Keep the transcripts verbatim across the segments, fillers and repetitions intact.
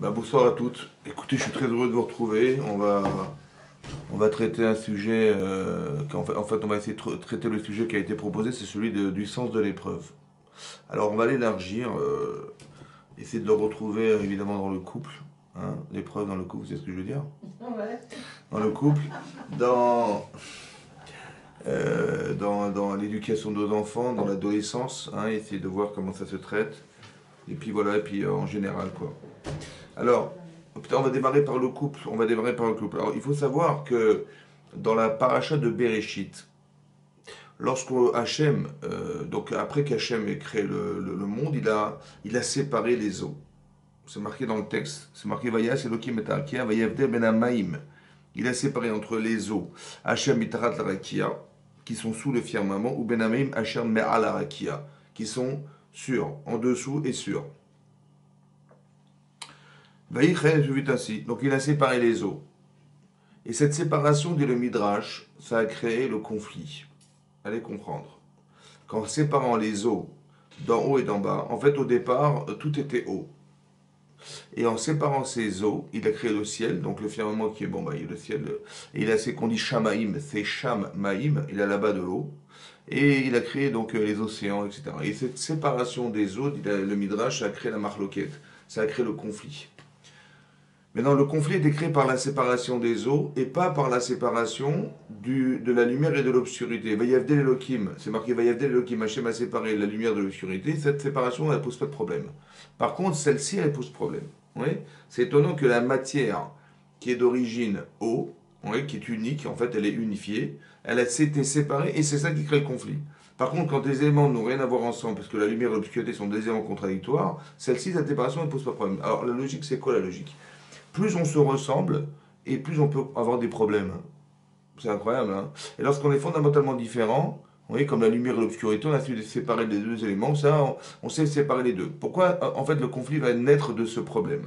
Bah, bonsoir à toutes. Écoutez, je suis très heureux de vous retrouver. On va, on va traiter un sujet, euh, qu'en fait, en fait, on va essayer de tra- traiter le sujet qui a été proposé, c'est celui de- du sens de l'épreuve. Alors, on va l'élargir, euh, essayer de le retrouver euh, évidemment dans le couple. Hein, l'épreuve dans le couple, c'est ce que je veux dire? Ouais. Dans le couple, dans, euh, dans, dans l'éducation de nos enfants, dans l'adolescence, hein, essayer de voir comment ça se traite. Et puis voilà, et puis euh, en général, quoi. Alors, putain, on va démarrer par le couple. On va démarrer par le couple. Alors, il faut savoir que dans la paracha de Bereshit, lorsque Hachem, euh, donc après qu'Hachem ait créé le, le- le monde, il a, il a séparé les eaux. C'est marqué dans le texte. C'est marqué Vayas Elokim et Arakia, Vayavdel ben Hamaim. Il a séparé entre les eaux Hachem Mitarat Larakia, qui sont sous le firmament, ou Ben Hamaim Hachem Me'al Arakia, qui sont sur, en dessous et sur. Vaïchen vit ainsi. Donc il a séparé les eaux. Et cette séparation, dit le Midrash, ça a créé le conflit. Allez comprendre. Qu'en séparant les eaux d'en haut et d'en bas, en fait au départ, tout était eau. Et en séparant ces eaux, il a créé le ciel, donc le firmament qui est bon, bah, il y a le ciel. Et il a ce qu'on dit Shamaïm, c'est Shamaïm, il a là-bas de l'eau. Et il a créé donc les océans, et cetera. Et cette séparation des eaux, dit le Midrash, ça a créé la marloquette, ça a créé le conflit. Maintenant, le conflit est créé par la séparation des eaux et pas par la séparation du, de la lumière et de l'obscurité. Vayavdel Elohim, c'est marqué Vayavdel Elohim, Hachem a séparé la lumière de l'obscurité. Cette séparation, elle ne pose pas de problème. Par contre, celle-ci, elle pose problème. Oui, c'est étonnant que la matière qui est d'origine eau, oui, qui est unique, en fait, elle est unifiée, elle a été séparée et c'est ça qui crée le conflit. Par contre, quand les éléments n'ont rien à voir ensemble, parce que la lumière et l'obscurité sont des éléments contradictoires, celle-ci, cette séparation, ne pose pas de problème. Alors, la logique, c'est quoi la logique? Plus on se ressemble, et plus on peut avoir des problèmes. C'est incroyable, hein. Et lorsqu'on est fondamentalement différent, vous voyez, comme la lumière et l'obscurité, on a su séparer les deux éléments, ça, on, on sait séparer les deux. Pourquoi, en fait, le conflit va naître de ce problème?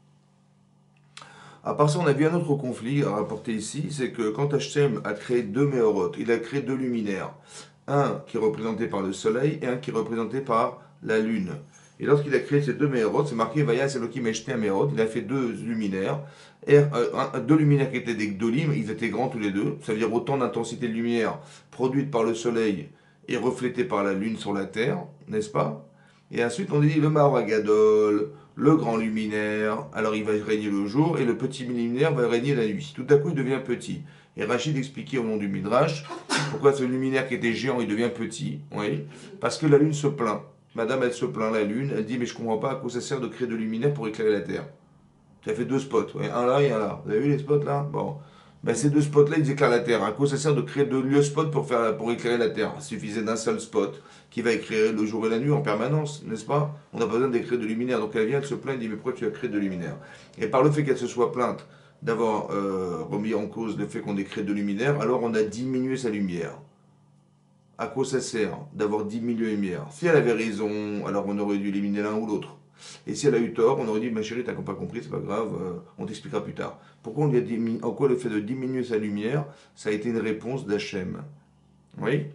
À part ça, on a vu un autre conflit à rapporter ici, c'est que quand Hachem a créé deux méorotes, il a créé deux luminaires. Un qui est représenté par le soleil et un qui est représenté par la lune. Et lorsqu'il a créé ces deux méorotes, c'est marqué Vayas Elohim Eshte Méorot, il a fait deux luminaires, et, euh, un- deux luminaires qui étaient des Gdolim, ils étaient grands tous les deux, ça veut dire autant d'intensité de lumière produite par le soleil et reflétée par la lune sur la terre, n'est-ce pas? Et ensuite on dit le Mahoragadol, le grand luminaire, alors il va régner le jour, et le petit luminaire va régner la nuit. Tout à coup il devient petit. Et Rachid expliquait au nom du Midrash pourquoi ce luminaire qui était géant il devient petit. Oui, parce que la lune se plaint. Madame, elle se plaint, la lune, elle dit mais je comprends pas à quoi ça sert de créer de luminaire pour éclairer la terre. Ça fait deux spots, ouais, un là et un là. Vous avez vu les spots là? Bon. Ben, ces deux spots-là, ils éclairent la Terre. À quoi ça sert de créer deux lieux spots pour, faire, pour éclairer la Terre? Il suffisait d'un seul spot qui va éclairer le jour et la nuit en permanence, n'est-ce pas? On n'a pas besoin d'écrire de luminaire. Donc elle vient, elle se plaint, elle dit mais pourquoi tu as créé de luminaire? Et par le fait qu'elle se soit plainte d'avoir euh, remis en cause le fait qu'on ait créé de luminaire, alors on a diminué sa lumière. À quoi ça sert d'avoir diminué la lumière? Si elle avait raison, alors on aurait dû éliminer l'un ou l'autre. Et si elle a eu tort, on aurait dit, ma chérie, t'as pas compris, c'est pas grave, euh, on t'expliquera plus tard. Pourquoi on lui a diminué, en quoi le fait de diminuer sa lumière, ça a été une réponse d'Hachem. Oui.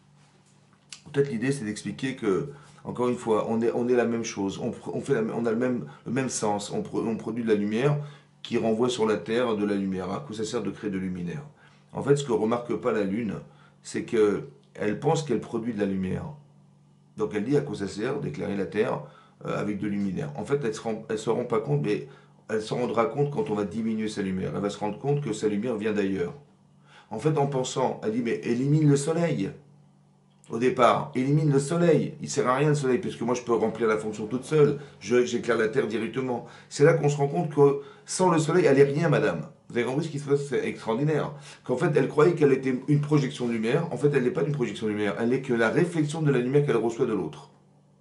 Peut-être l'idée, c'est d'expliquer que, encore une fois, on est, on est la même chose, on, on fait la- on a le même, le même sens, on, pro- on produit de la lumière qui renvoie sur la Terre de la lumière. À quoi ça sert de créer de luminaire? En fait, ce que remarque pas la Lune, c'est que elle pense qu'elle produit de la lumière. Donc elle dit à quoi ça sert d'éclairer la Terre euh, avec de luminaire. En fait, elle ne se, rend, elle se rend pas compte, mais elle se rendra compte quand on va diminuer sa lumière. Elle va se rendre compte que sa lumière vient d'ailleurs. En fait, en pensant, elle dit mais élimine le soleil. Au départ, élimine le soleil. Il ne sert à rien le soleil, puisque moi je peux remplir la fonction toute seule. Je- J'éclaire la Terre directement. C'est là qu'on se rend compte que sans le soleil, elle n'est rien, madame. Vous avez compris ce qui se passe? C'est extraordinaire. Qu'en fait, elle croyait qu'elle était une projection de lumière. En fait, elle n'est pas une projection de lumière. Elle n'est que la réflexion de la lumière qu'elle reçoit de l'autre.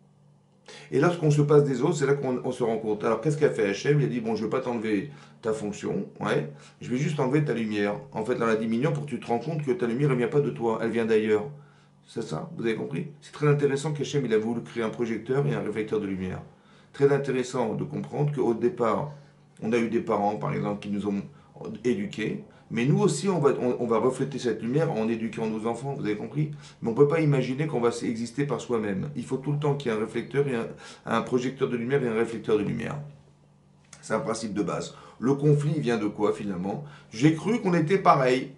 Et lorsqu'on se passe des autres, c'est là qu'on on se rend compte. Alors qu'est-ce qu'a fait Hachem? Il a dit, bon, je ne vais pas t'enlever ta fonction, ouais, je vais juste enlever ta lumière. En fait, dans la diminuant pour que tu te rends compte que ta lumière, elle ne vient pas de toi, elle vient d'ailleurs. C'est ça, vous avez compris? C'est très intéressant qu'Hachem, il a voulu créer un projecteur et un réflecteur de lumière. Très intéressant de comprendre qu'au départ, on a eu des parents, par exemple, qui nous ont éduqués, mais nous aussi, on va, on, on va refléter cette lumière en éduquant nos enfants, vous avez compris? Mais on ne peut pas imaginer qu'on va exister par soi-même. Il faut tout le temps qu'il y ait un réflecteur, et un, un projecteur de lumière et un réflecteur de lumière. C'est un principe de base. Le conflit vient de quoi finalement? J'ai cru qu'on était pareil.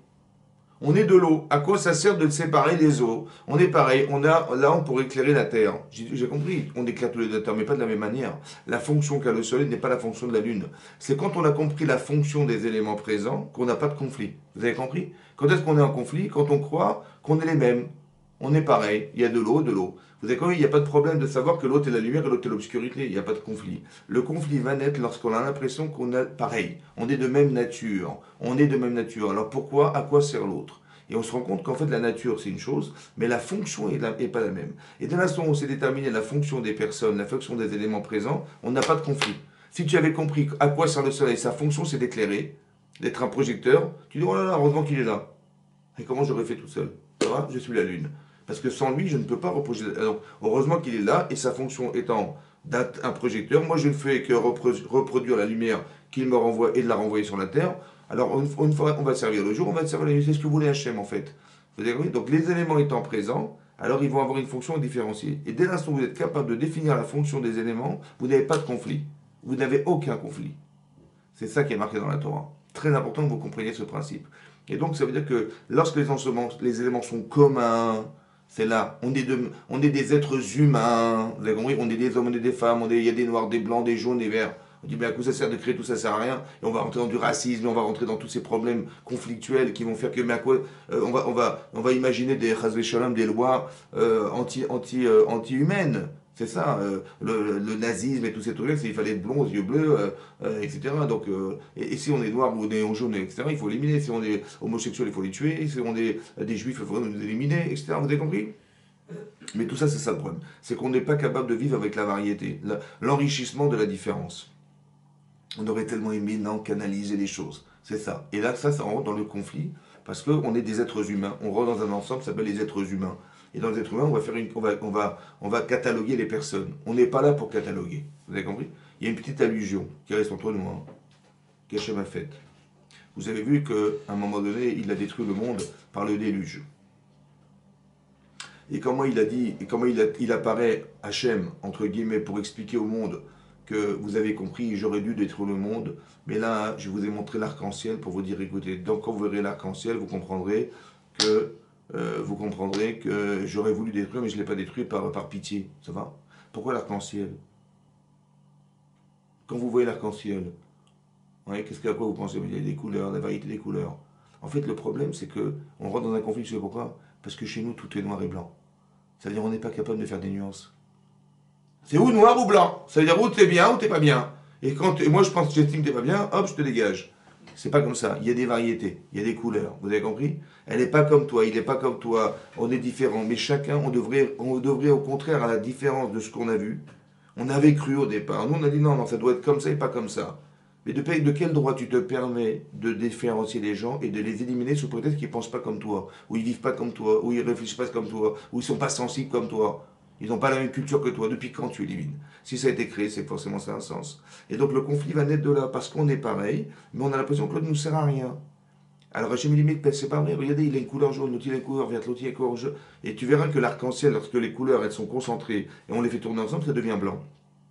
On est de l'eau. À quoi ça sert de séparer les eaux? On est pareil. On a là on pour éclairer la terre. J'ai j'ai compris. On éclaire tous les deux la terre, mais pas de la même manière. La fonction qu'a le soleil n'est pas la fonction de la lune. C'est quand on a compris la fonction des éléments présents qu'on n'a pas de conflit. Vous avez compris? Quand est-ce qu'on est en conflit? Quand on croit qu'on est les mêmes. On est pareil. Il y a de l'eau, de l'eau. Vous avez compris? Il n'y a pas de problème de savoir que l'autre est la lumière et l'autre est l'obscurité. Il n'y a pas de conflit. Le conflit va naître lorsqu'on a l'impression qu'on est pareil. On est de même nature. On est de même nature. Alors pourquoi? À quoi sert l'autre? Et on se rend compte qu'en fait la nature c'est une chose, mais la fonction n'est pas la même. Et dès l'instant où on s'est déterminé la fonction des personnes, la fonction des éléments présents, on n'a pas de conflit. Si tu avais compris à quoi sert le soleil, sa fonction c'est d'éclairer, d'être un projecteur, tu dis oh là là, heureusement qu'il est là. Et comment j'aurais fait tout seul? Ça va? Je suis la lune. Parce que sans lui, je ne peux pas reprojeter. Alors, heureusement qu'il est là, et sa fonction étant d'être un projecteur, moi je ne fais que reproduire la lumière qu'il me renvoie et de la renvoyer sur la Terre. Alors, une fois on va servir le jour, on va servir la nuit. C'est ce que voulait Hachem en fait. Vous avez compris? Donc, les éléments étant présents, alors ils vont avoir une fonction différenciée. Et dès l'instant où vous êtes capable de définir la fonction des éléments, vous n'avez pas de conflit. Vous n'avez aucun conflit. C'est ça qui est marqué dans la Torah. Très important que vous compreniez ce principe. Et donc, ça veut dire que lorsque les, les éléments sont communs, c'est là, on est, de, on est des êtres humains, vous avez compris? On est des hommes, on est des femmes, on est, il y a des noirs, des blancs, des jaunes, des verts. On dit, mais à quoi ça sert de créer tout ça, ça sert à rien. Et on va rentrer dans du racisme, on va rentrer dans tous ces problèmes conflictuels qui vont faire que, mais à quoi, euh, on, va, on, va, on va imaginer des chazvé shalom, des lois euh, anti, anti, euh, anti-humaines. C'est ça, euh, le, le nazisme et tous ces trucs-là, il fallait être blond, aux yeux bleus, euh, euh, et cetera. Donc, euh, et, et si on est noir ou on est jaune, et cetera, il faut l'éliminer. Si on est homosexuel, il faut les tuer. Si on est des juifs, il faut nous éliminer, et cetera. Vous avez compris? Mais tout ça, c'est ça le problème. C'est qu'on n'est pas capable de vivre avec la variété, l'enrichissement de la différence. On aurait tellement aimé, non, canaliser les choses. C'est ça. Et là, ça, ça rentre dans le conflit, parce qu'on est des êtres humains. On rentre dans un ensemble qui s'appelle les êtres humains. Et dans les êtres humains, on va, faire une, on va, on va, on va cataloguer les personnes. On n'est pas là pour cataloguer. Vous avez compris? Il y a une petite allusion qui reste entre nous, hein, qu'Hachem a faite. Vous avez vu qu'à un moment donné, il a détruit le monde par le déluge. Et comment il a dit, et comment il, a, il apparaît, Hachem, entre guillemets, pour expliquer au monde que vous avez compris, j'aurais dû détruire le monde, mais là, je vous ai montré l'arc-en-ciel pour vous dire, écoutez, donc quand vous verrez l'arc-en-ciel, vous comprendrez que euh, vous comprendrez que j'aurais voulu détruire, mais je ne l'ai pas détruit par, par pitié. Ça va? Pourquoi l'arc-en-ciel? Quand vous voyez l'arc-en-ciel, ouais, qu'est-ce qu'à quoi vous pensez? Il y a des couleurs, la variété des couleurs. En fait, le problème, c'est que on rentre dans un conflit, je sais pourquoi? Parce que chez nous, tout est noir et blanc. C'est-à-dire, on n'est pas capable de faire des nuances. C'est ou noir ou blanc. Ça veut dire ou t'es bien ou t'es pas bien. Et quand et moi je pense que j'estime que t'es pas bien, hop, je te dégage. C'est pas comme ça. Il y a des variétés, il y a des couleurs. Vous avez compris? Elle n'est pas comme toi, il n'est pas comme toi. On est différents. Mais chacun, on devrait, on devrait au contraire, à la différence de ce qu'on a vu, on avait cru au départ. Nous, on a dit non, non, ça doit être comme ça et pas comme ça. Mais de, de quel droit tu te permets de différencier les gens et de les éliminer sous prétexte qu'ils ne pensent pas comme toi, ou ils vivent pas comme toi, ou ils réfléchissent pas comme toi, ou ils sont pas sensibles comme toi? Ils n'ont pas la même culture que toi. Depuis quand tu élimines? Si ça a été créé, c'est que forcément ça a un sens. Et donc le conflit va naître de là, parce qu'on est pareil, mais on a l'impression que l'autre ne nous sert à rien. Alors Hachem limite, c'est pas vrai, regardez, il a une couleur jaune, l'autre il a une couleur verte, l'autre il a une couleur jaune. Et tu verras que l'arc-en-ciel, lorsque les couleurs elles sont concentrées et on les fait tourner ensemble, ça devient blanc.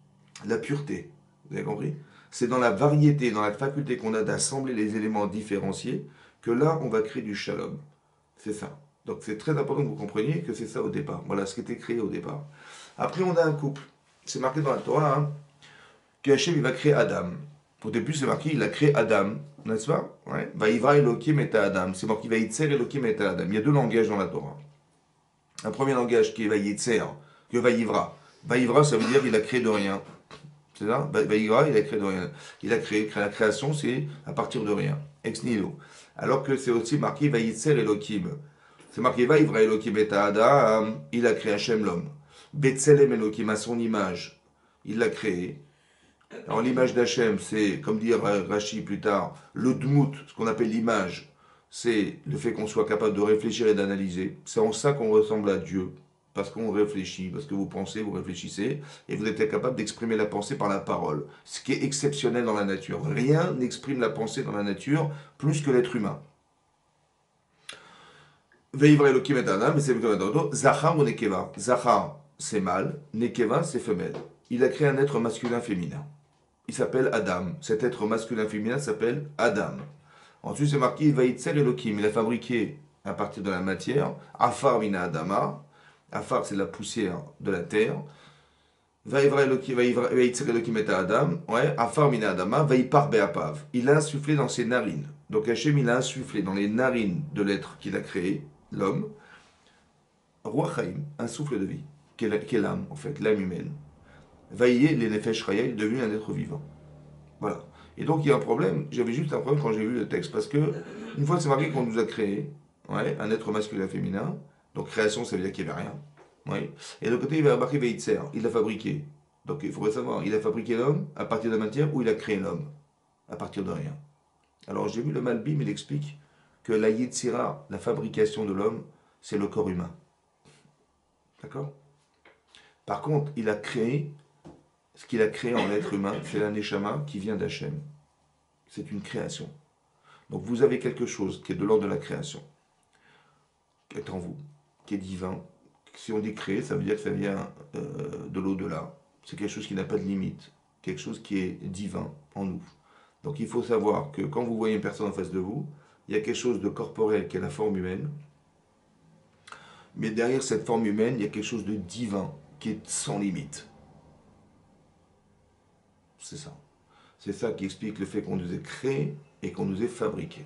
La pureté, vous avez compris? C'est dans la variété, dans la faculté qu'on a d'assembler les éléments différenciés, que là on va créer du shalom. C'est ça. Donc c'est très important que vous compreniez que c'est ça au départ. Voilà ce qui était créé au départ. Après on a un couple. C'est marqué dans la Torah hein, que Hachem il va créer Adam. Au début c'est marqué il a créé Adam, n'est-ce pas? Ouais. Vaïvra Elohim et Adam. C'est marqué Vaïtzer Elohim et Adam. Il y a deux langages dans la Torah. Un premier langage qui est Vaïtzer, que Vaïvra. Vaïvra ça veut dire il a créé de rien. C'est ça? Vaïvra il a créé de rien. Il a créé, la création c'est à partir de rien. Ex nihilo. Alors que c'est aussi marqué Vaïtzer Elohim. C'est marqué Vaïvra Elohim et Adam, il a créé Hachem l'homme. Betselem Elohim à son image, il l'a créé. Alors l'image d'Hachem, c'est, comme dit Rashi plus tard, le dmout, ce qu'on appelle l'image, c'est le fait qu'on soit capable de réfléchir et d'analyser. C'est en ça qu'on ressemble à Dieu, parce qu'on réfléchit, parce que vous pensez, vous réfléchissez, et vous êtes capable d'exprimer la pensée par la parole, ce qui est exceptionnel dans la nature. Rien n'exprime la pensée dans la nature plus que l'être humain. Veivra Elohim et Adam, mais c'est comme Zachar ou Nekeva. Zachar, c'est mâle, Nekeva, c'est femelle. Il a créé un être masculin féminin. il s'appelle Adam. Cet être masculin-féminin s'appelle Adam. Ensuite, c'est marqué Vaïtser Elohim. Il a fabriqué à partir de la matière. Afar mina Adama. Afar, c'est la poussière de la terre. Vaïvra Elohim, Vaïtser Elohim et Adam. Ouais, Afar mina Adama. Vaïpar be'apav. Il a insufflé dans ses narines. Donc Hachem, il a insufflé dans les narines de l'être qu'il a créé, l'homme, Ruach Haïm, un souffle de vie, qui est l'âme, en fait, l'âme humaine. Vaïe, les Nefesh Chaya, il est devenu un être vivant. Voilà. Et donc il y a un problème, j'avais juste un problème quand j'ai lu le texte, parce que, une fois c'est marqué qu'on nous a créé, ouais, un être masculin féminin, donc création ça veut dire qu'il n'y avait rien, ouais. Et de l'autre côté il va marquer Veitzer, il l'a fabriqué. Donc il faudrait savoir, il a fabriqué l'homme à partir de la matière ou il a créé l'homme à partir de rien. Alors j'ai vu le Malbim, il explique que la Yetzira, la fabrication de l'homme, c'est le corps humain. D'accord? Par contre, il a créé, ce qu'il a créé en être humain, c'est la Neshama qui vient d'Hachem. C'est une création. Donc vous avez quelque chose qui est de l'ordre de la création, qui est en vous, qui est divin. Si on dit créer, ça veut dire que ça vient euh, de l'au-delà. C'est quelque chose qui n'a pas de limite, quelque chose qui est divin en nous. Donc il faut savoir que quand vous voyez une personne en face de vous, il y a quelque chose de corporel qui est la forme humaine, mais derrière cette forme humaine, il y a quelque chose de divin qui est sans limite. C'est ça. C'est ça qui explique le fait qu'on nous ait créé et qu'on nous ait fabriqué.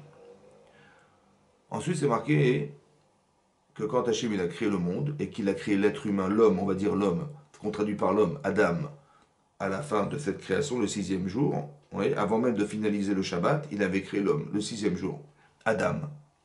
Ensuite, c'est marqué que quand Hachem il a créé le monde et qu'il a créé l'être humain, l'homme, on va dire l'homme, qu'on traduit par l'homme, Adam, à la fin de cette création, le sixième jour, oui, avant même de finaliser le Shabbat, il avait créé l'homme, le sixième jour, Adam.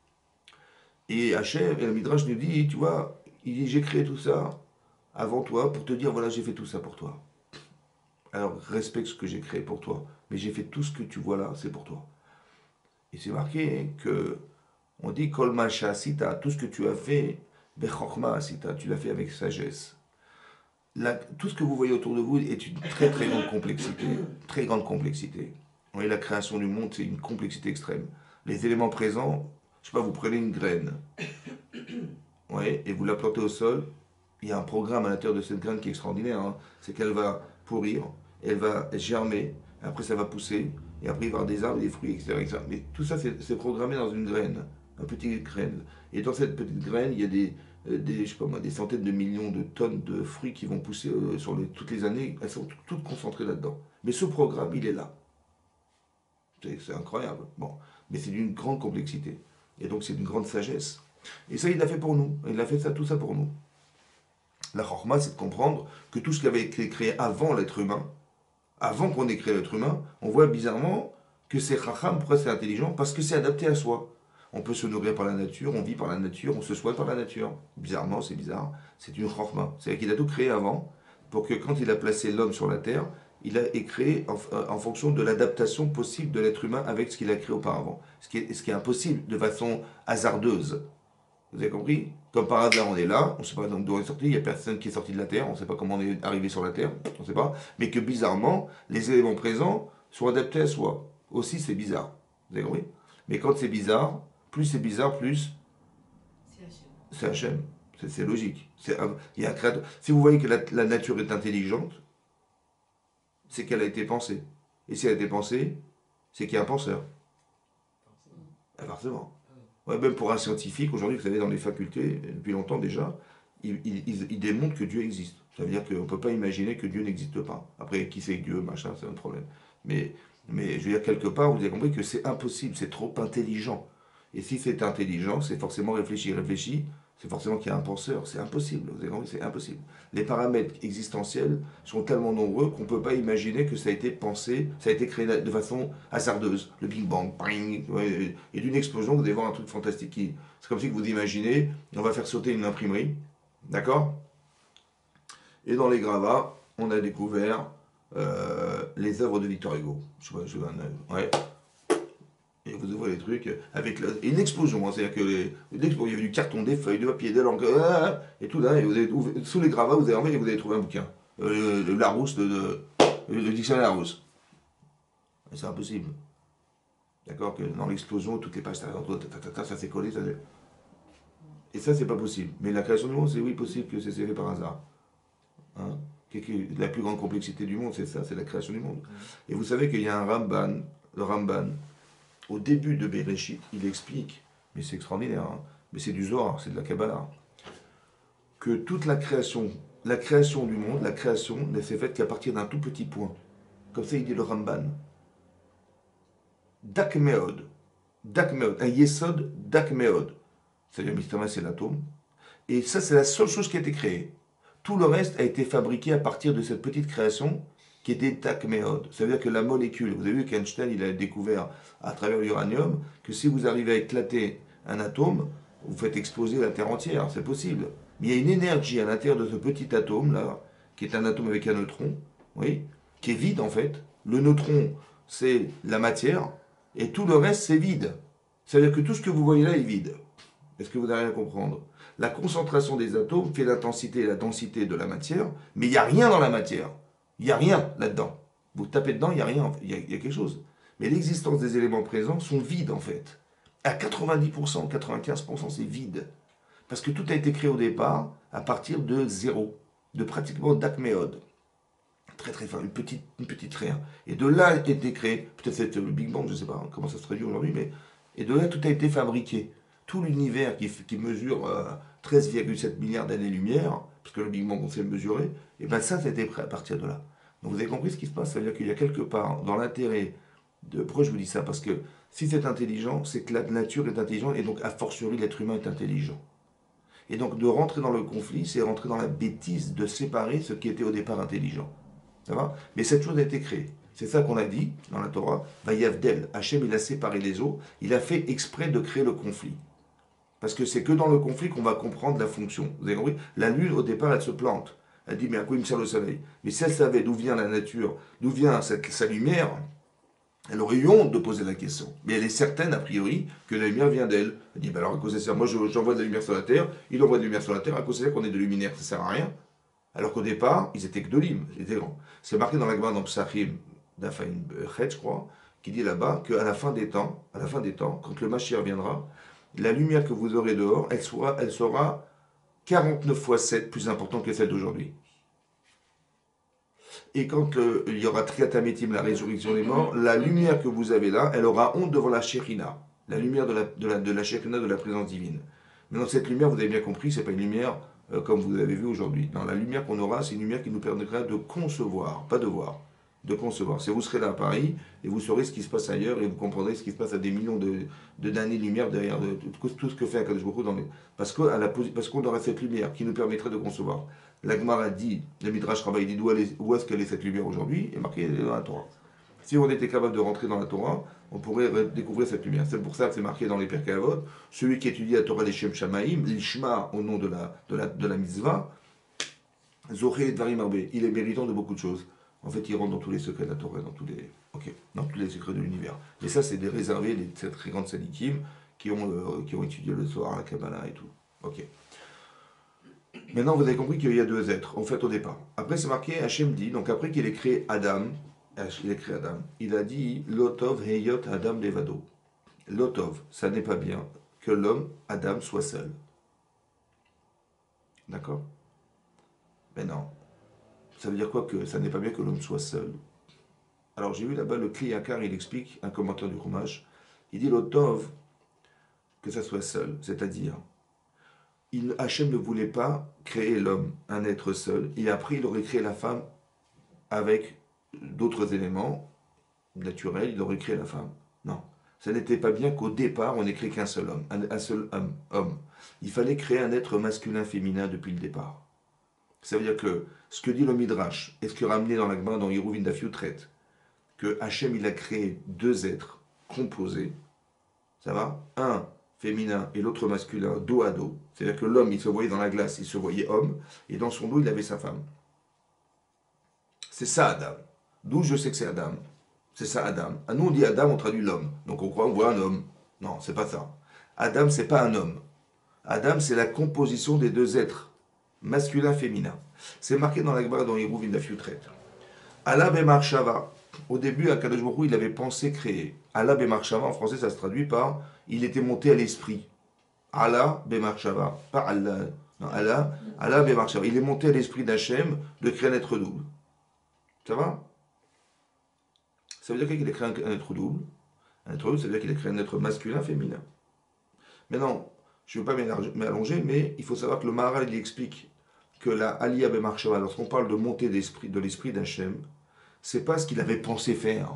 Et Hachem, et le Midrash nous dit, tu vois, il dit, j'ai créé tout ça avant toi pour te dire, voilà, j'ai fait tout ça pour toi. Alors respecte ce que j'ai créé pour toi, mais j'ai fait tout ce que tu vois là, c'est pour toi. Et c'est marqué que, on dit, Kol ma sha'asita, tout ce que tu as fait, bechokma asita, tu l'as fait avec sagesse. La, tout ce que vous voyez autour de vous est une très très grande complexité, très grande complexité. Vous voyez, la création du monde, c'est une complexité extrême. Les éléments présents, je sais pas, vous prenez une graine, ouais, et vous la plantez au sol, il y a un programme à l'intérieur de cette graine qui est extraordinaire, hein. C'est qu'elle va pourrir, elle va germer, après ça va pousser, et après il va y avoir des arbres, des fruits, et cetera et cetera. Mais tout ça, c'est programmé dans une graine, une petite graine. Et dans cette petite graine, il y a des, des, je sais pas moi, des centaines de millions de tonnes de fruits qui vont pousser euh, sur les, toutes les années, elles sont toutes concentrées là-dedans. Mais ce programme, il est là. C'est incroyable. Bon. Mais c'est d'une grande complexité. Et donc c'est d'une grande sagesse. Et ça, il l'a fait pour nous. Il a fait ça, tout ça pour nous. La chorma, c'est de comprendre que tout ce qui avait été créé avant l'être humain, avant qu'on ait créé l'être humain, on voit bizarrement que c'est chacham, pourquoi c'est intelligent? Parce que c'est adapté à soi. On peut se nourrir par la nature, on vit par la nature, on se soigne par la nature. Bizarrement, c'est bizarre, c'est une chorma. C'est-à-dire qu'il a tout créé avant, pour que quand il a placé l'homme sur la terre, il a créé en, en fonction de l'adaptation possible de l'être humain avec ce qu'il a créé auparavant. Ce qui, est, ce qui est impossible de façon hasardeuse. Vous avez compris? Comme par hasard, on est là, on ne sait pas d'où on est sorti, il n'y a personne qui est sorti de la Terre, on ne sait pas comment on est arrivé sur la Terre, on ne sait pas, mais que bizarrement, les éléments présents sont adaptés à soi. Aussi, c'est bizarre. Vous avez compris? Mais quand c'est bizarre, plus c'est bizarre, plus c'est Hachem. C'est logique. Il y a un créateur. Si vous voyez que la, la nature est intelligente, c'est qu'elle a été pensée. Et si elle a été pensée, c'est qu'il y a un penseur. Ah, forcément. Ouais, même pour un scientifique, aujourd'hui, vous savez, dans les facultés, depuis longtemps déjà, ils, ils, ils démontrent que Dieu existe. Ça veut dire qu'on ne peut pas imaginer que Dieu n'existe pas. Après, qui c'est Dieu, machin, c'est un problème. Mais, mais je veux dire, quelque part, vous avez compris que c'est impossible, c'est trop intelligent. Et si c'est intelligent, c'est forcément réfléchi. Réfléchi, c'est forcément qu'il y a un penseur. C'est impossible, vous avez compris, c'est impossible. Les paramètres existentiels sont tellement nombreux qu'on ne peut pas imaginer que ça a été pensé, ça a été créé de façon hasardeuse. Le Big Bang, bang, ouais, et d'une explosion, vous allez voir un truc fantastique. Qui... C'est comme si vous imaginez, on va faire sauter une imprimerie, d'accord? Et dans les gravats, on a découvert euh, les œuvres de Victor Hugo. Je sais pas, je sais pas, ouais. Et vous ouvrez les trucs avec la, et une explosion, hein, c'est-à-dire que les, il y avait du carton, des feuilles, de papier, de l'encre, et tout là, et vous avez, sous les gravats, vous avez, vous avez trouvé un bouquin. Euh, le Larousse, de, de, le dictionnaire Larousse. C'est impossible. D'accord? Que dans l'explosion, toutes les pages, ça s'est collé, ça s'est... Et ça, c'est pas possible. Mais la création du monde, c'est oui possible que c'est fait par hasard. Hein? La plus grande complexité du monde, c'est ça, c'est la création du monde. Et vous savez qu'il y a un Ramban, le Ramban, au début de Bereshit, il explique, mais c'est extraordinaire, hein, mais c'est du Zohar, c'est de la Kabbalah, que toute la création, la création du monde, la création ne s'est faite qu'à partir d'un tout petit point. Comme ça, il dit le Ramban. Dakmeod. Dakmeod. Un Yesod Dakmeod. C'est-à-dire, Mistama, c'est l'atome. Et ça, c'est la seule chose qui a été créée. Tout le reste a été fabriqué à partir de cette petite création qui était Dakmeod. Ça veut dire que la molécule, vous avez vu qu'Einstein, il a découvert à travers l'uranium que si vous arrivez à éclater un atome, vous faites exploser la Terre entière. C'est possible. Mais il y a une énergie à l'intérieur de ce petit atome-là, qui est un atome avec un neutron, oui, qui est vide en fait. Le neutron, c'est la matière, et tout le reste, c'est vide. Ça veut dire que tout ce que vous voyez là est vide. Est-ce que vous n'arrivez à comprendre? La concentration des atomes fait l'intensité et la densité de la matière, mais il n'y a rien dans la matière. Il n'y a rien là-dedans. Vous tapez dedans, il n'y a rien, il y a, il y a quelque chose. Mais l'existence des éléments présents sont vides en fait. À quatre-vingt-dix pour cent, quatre-vingt-quinze pour cent, c'est vide. Parce que tout a été créé au départ à partir de zéro, de pratiquement d'Akméode. Très très fin, une petite, une petite rien. Et de là a été créé, peut-être c'est le Big Bang, je ne sais pas comment ça se traduit aujourd'hui, mais et de là tout a été fabriqué. Tout l'univers qui, qui mesure euh, treize virgule sept milliards d'années-lumière, parce que le Big Bang on sait le mesurer, et bien ça c'était prêt à partir de là. Donc vous avez compris ce qui se passe, ça veut dire qu'il y a quelque part dans l'intérêt de... Pourquoi je vous dis ça? Parce que si c'est intelligent, c'est que la nature est intelligente, et donc a fortiori l'être humain est intelligent. Et donc de rentrer dans le conflit, c'est rentrer dans la bêtise de séparer ce qui était au départ intelligent. Ça va? Mais cette chose a été créée. C'est ça qu'on a dit dans la Torah. Vayavdel. Hachem, il a séparé les eaux. Il a fait exprès de créer le conflit. Parce que c'est que dans le conflit qu'on va comprendre la fonction. Vous avez compris? La lune, au départ, elle se plante. Elle dit, mais à quoi il me sert le soleil? Mais si elle savait d'où vient la nature, d'où vient cette, sa lumière, elle aurait eu honte de poser la question. Mais elle est certaine, a priori, que la lumière vient d'elle. Elle dit, ben alors à cause de ça, moi j'envoie de la lumière sur la Terre, il envoie de la lumière sur la Terre, à cause de ça qu'on est de luminaire, ça sert à rien. Alors qu'au départ, ils étaient que de l'hymne, ils étaient grands. C'est marqué dans la Gemara dans Psachim, d'Afaïn Chet, je crois, qui dit là-bas qu'à la fin des temps, à la fin des temps, quand le Mashiach viendra, la lumière que vous aurez dehors, elle sera, elle sera quarante-neuf fois sept plus importante que celle d'aujourd'hui. Et quand euh, il y aura Triatamétim, la résurrection des morts, la lumière que vous avez là, elle aura honte devant la Shekhina, la lumière de la, de la, de la Shekhina, de la présence divine. Maintenant, cette lumière, vous avez bien compris, ce n'est pas une lumière euh, comme vous avez vu aujourd'hui. Non, la lumière qu'on aura, c'est une lumière qui nous permettra de concevoir, pas de voir, de concevoir. C'est vous serez là à Paris et vous saurez ce qui se passe ailleurs et vous comprendrez ce qui se passe à des millions de, de d'années-lumière derrière de, de, tout ce que fait Akadosh Baruch Hu dans les... Parce, que, à la, parce qu'on aura cette lumière qui nous permettrait de concevoir. La Gemara dit, le Midrash Rabbah, il dit d'où, où est-ce qu'elle est cette lumière aujourd'hui, et marqué dans la Torah. Si on était capable de rentrer dans la Torah, on pourrait découvrir cette lumière. C'est pour ça que c'est marqué dans les Pirkei Avot, celui qui étudie la Torah les Shem Shamaim, l'Ishma au nom de la, de la, de la mitzvah, Zoché et Dvarim Arbe, il est méritant de beaucoup de choses. En fait, il rentre dans tous les secrets de la Torah, dans tous les, okay, dans tous les secrets de l'univers. Mais ça, c'est des réservés, des très, très grandes sadikim qui ont, euh, qui ont étudié le Zohar, la Kabbalah et tout. Ok. Maintenant, vous avez compris qu'il y a deux êtres, en fait, au départ. Après, c'est marqué, Hachem dit, donc après qu'il ait créé Adam, il a créé Adam, il a dit, Lotov heyot Adam levado. Lotov, ça n'est pas bien que l'homme, Adam, soit seul. D'accord? Mais non. Ça veut dire quoi que ça n'est pas bien que l'homme soit seul? Alors, j'ai vu là-bas le Kli Yakar, il explique, un commentaire du Chumash, il dit, Lotov, que ça soit seul, c'est-à-dire, Il, Hachem ne voulait pas créer l'homme, un être seul, et après il aurait créé la femme avec d'autres éléments naturels, il aurait créé la femme. Non, ça n'était pas bien qu'au départ on ait créé qu'un seul homme, un, un seul homme, homme. Il fallait créer un être masculin-féminin depuis le départ. Ça veut dire que ce que dit le Midrash, et ce que ramené dans la Gemara, dans Yeruvin Daf traite, que Hachem il a créé deux êtres composés, ça va? Un féminin et l'autre masculin, dos à dos. C'est-à-dire que l'homme, il se voyait dans la glace, il se voyait homme, et dans son dos, il avait sa femme. C'est ça, Adam. D'où je sais que c'est Adam. C'est ça, Adam. À nous, on dit Adam, on traduit l'homme. Donc on croit, on voit un homme. Non, c'est pas ça. Adam, c'est pas un homme. Adam, c'est la composition des deux êtres, masculin-féminin. C'est marqué dans la Gemara, dans Yeruvin Daf Yutret. Allah Bemarshava. Au début, Akadosh Baruch Hu, il avait pensé créer. Allah Bemarshava, en français, ça se traduit par il était monté à l'esprit. Allah Bemarshava, pas Allah, Non, Allah, Allah Bemarchava. Il est monté à l'esprit d'Hachem de créer un être double. Ça va? Ça veut dire qu'il a créé un, un être double. Un être double, ça veut dire qu'il a créé un être masculin, féminin. Maintenant, je ne veux pas m'allonger, mais il faut savoir que le Maharal, il explique que la Aliyah Bemarchava, lorsqu'on parle de montée d'esprit, de l'esprit d'Hachem, c'est pas ce qu'il avait pensé faire.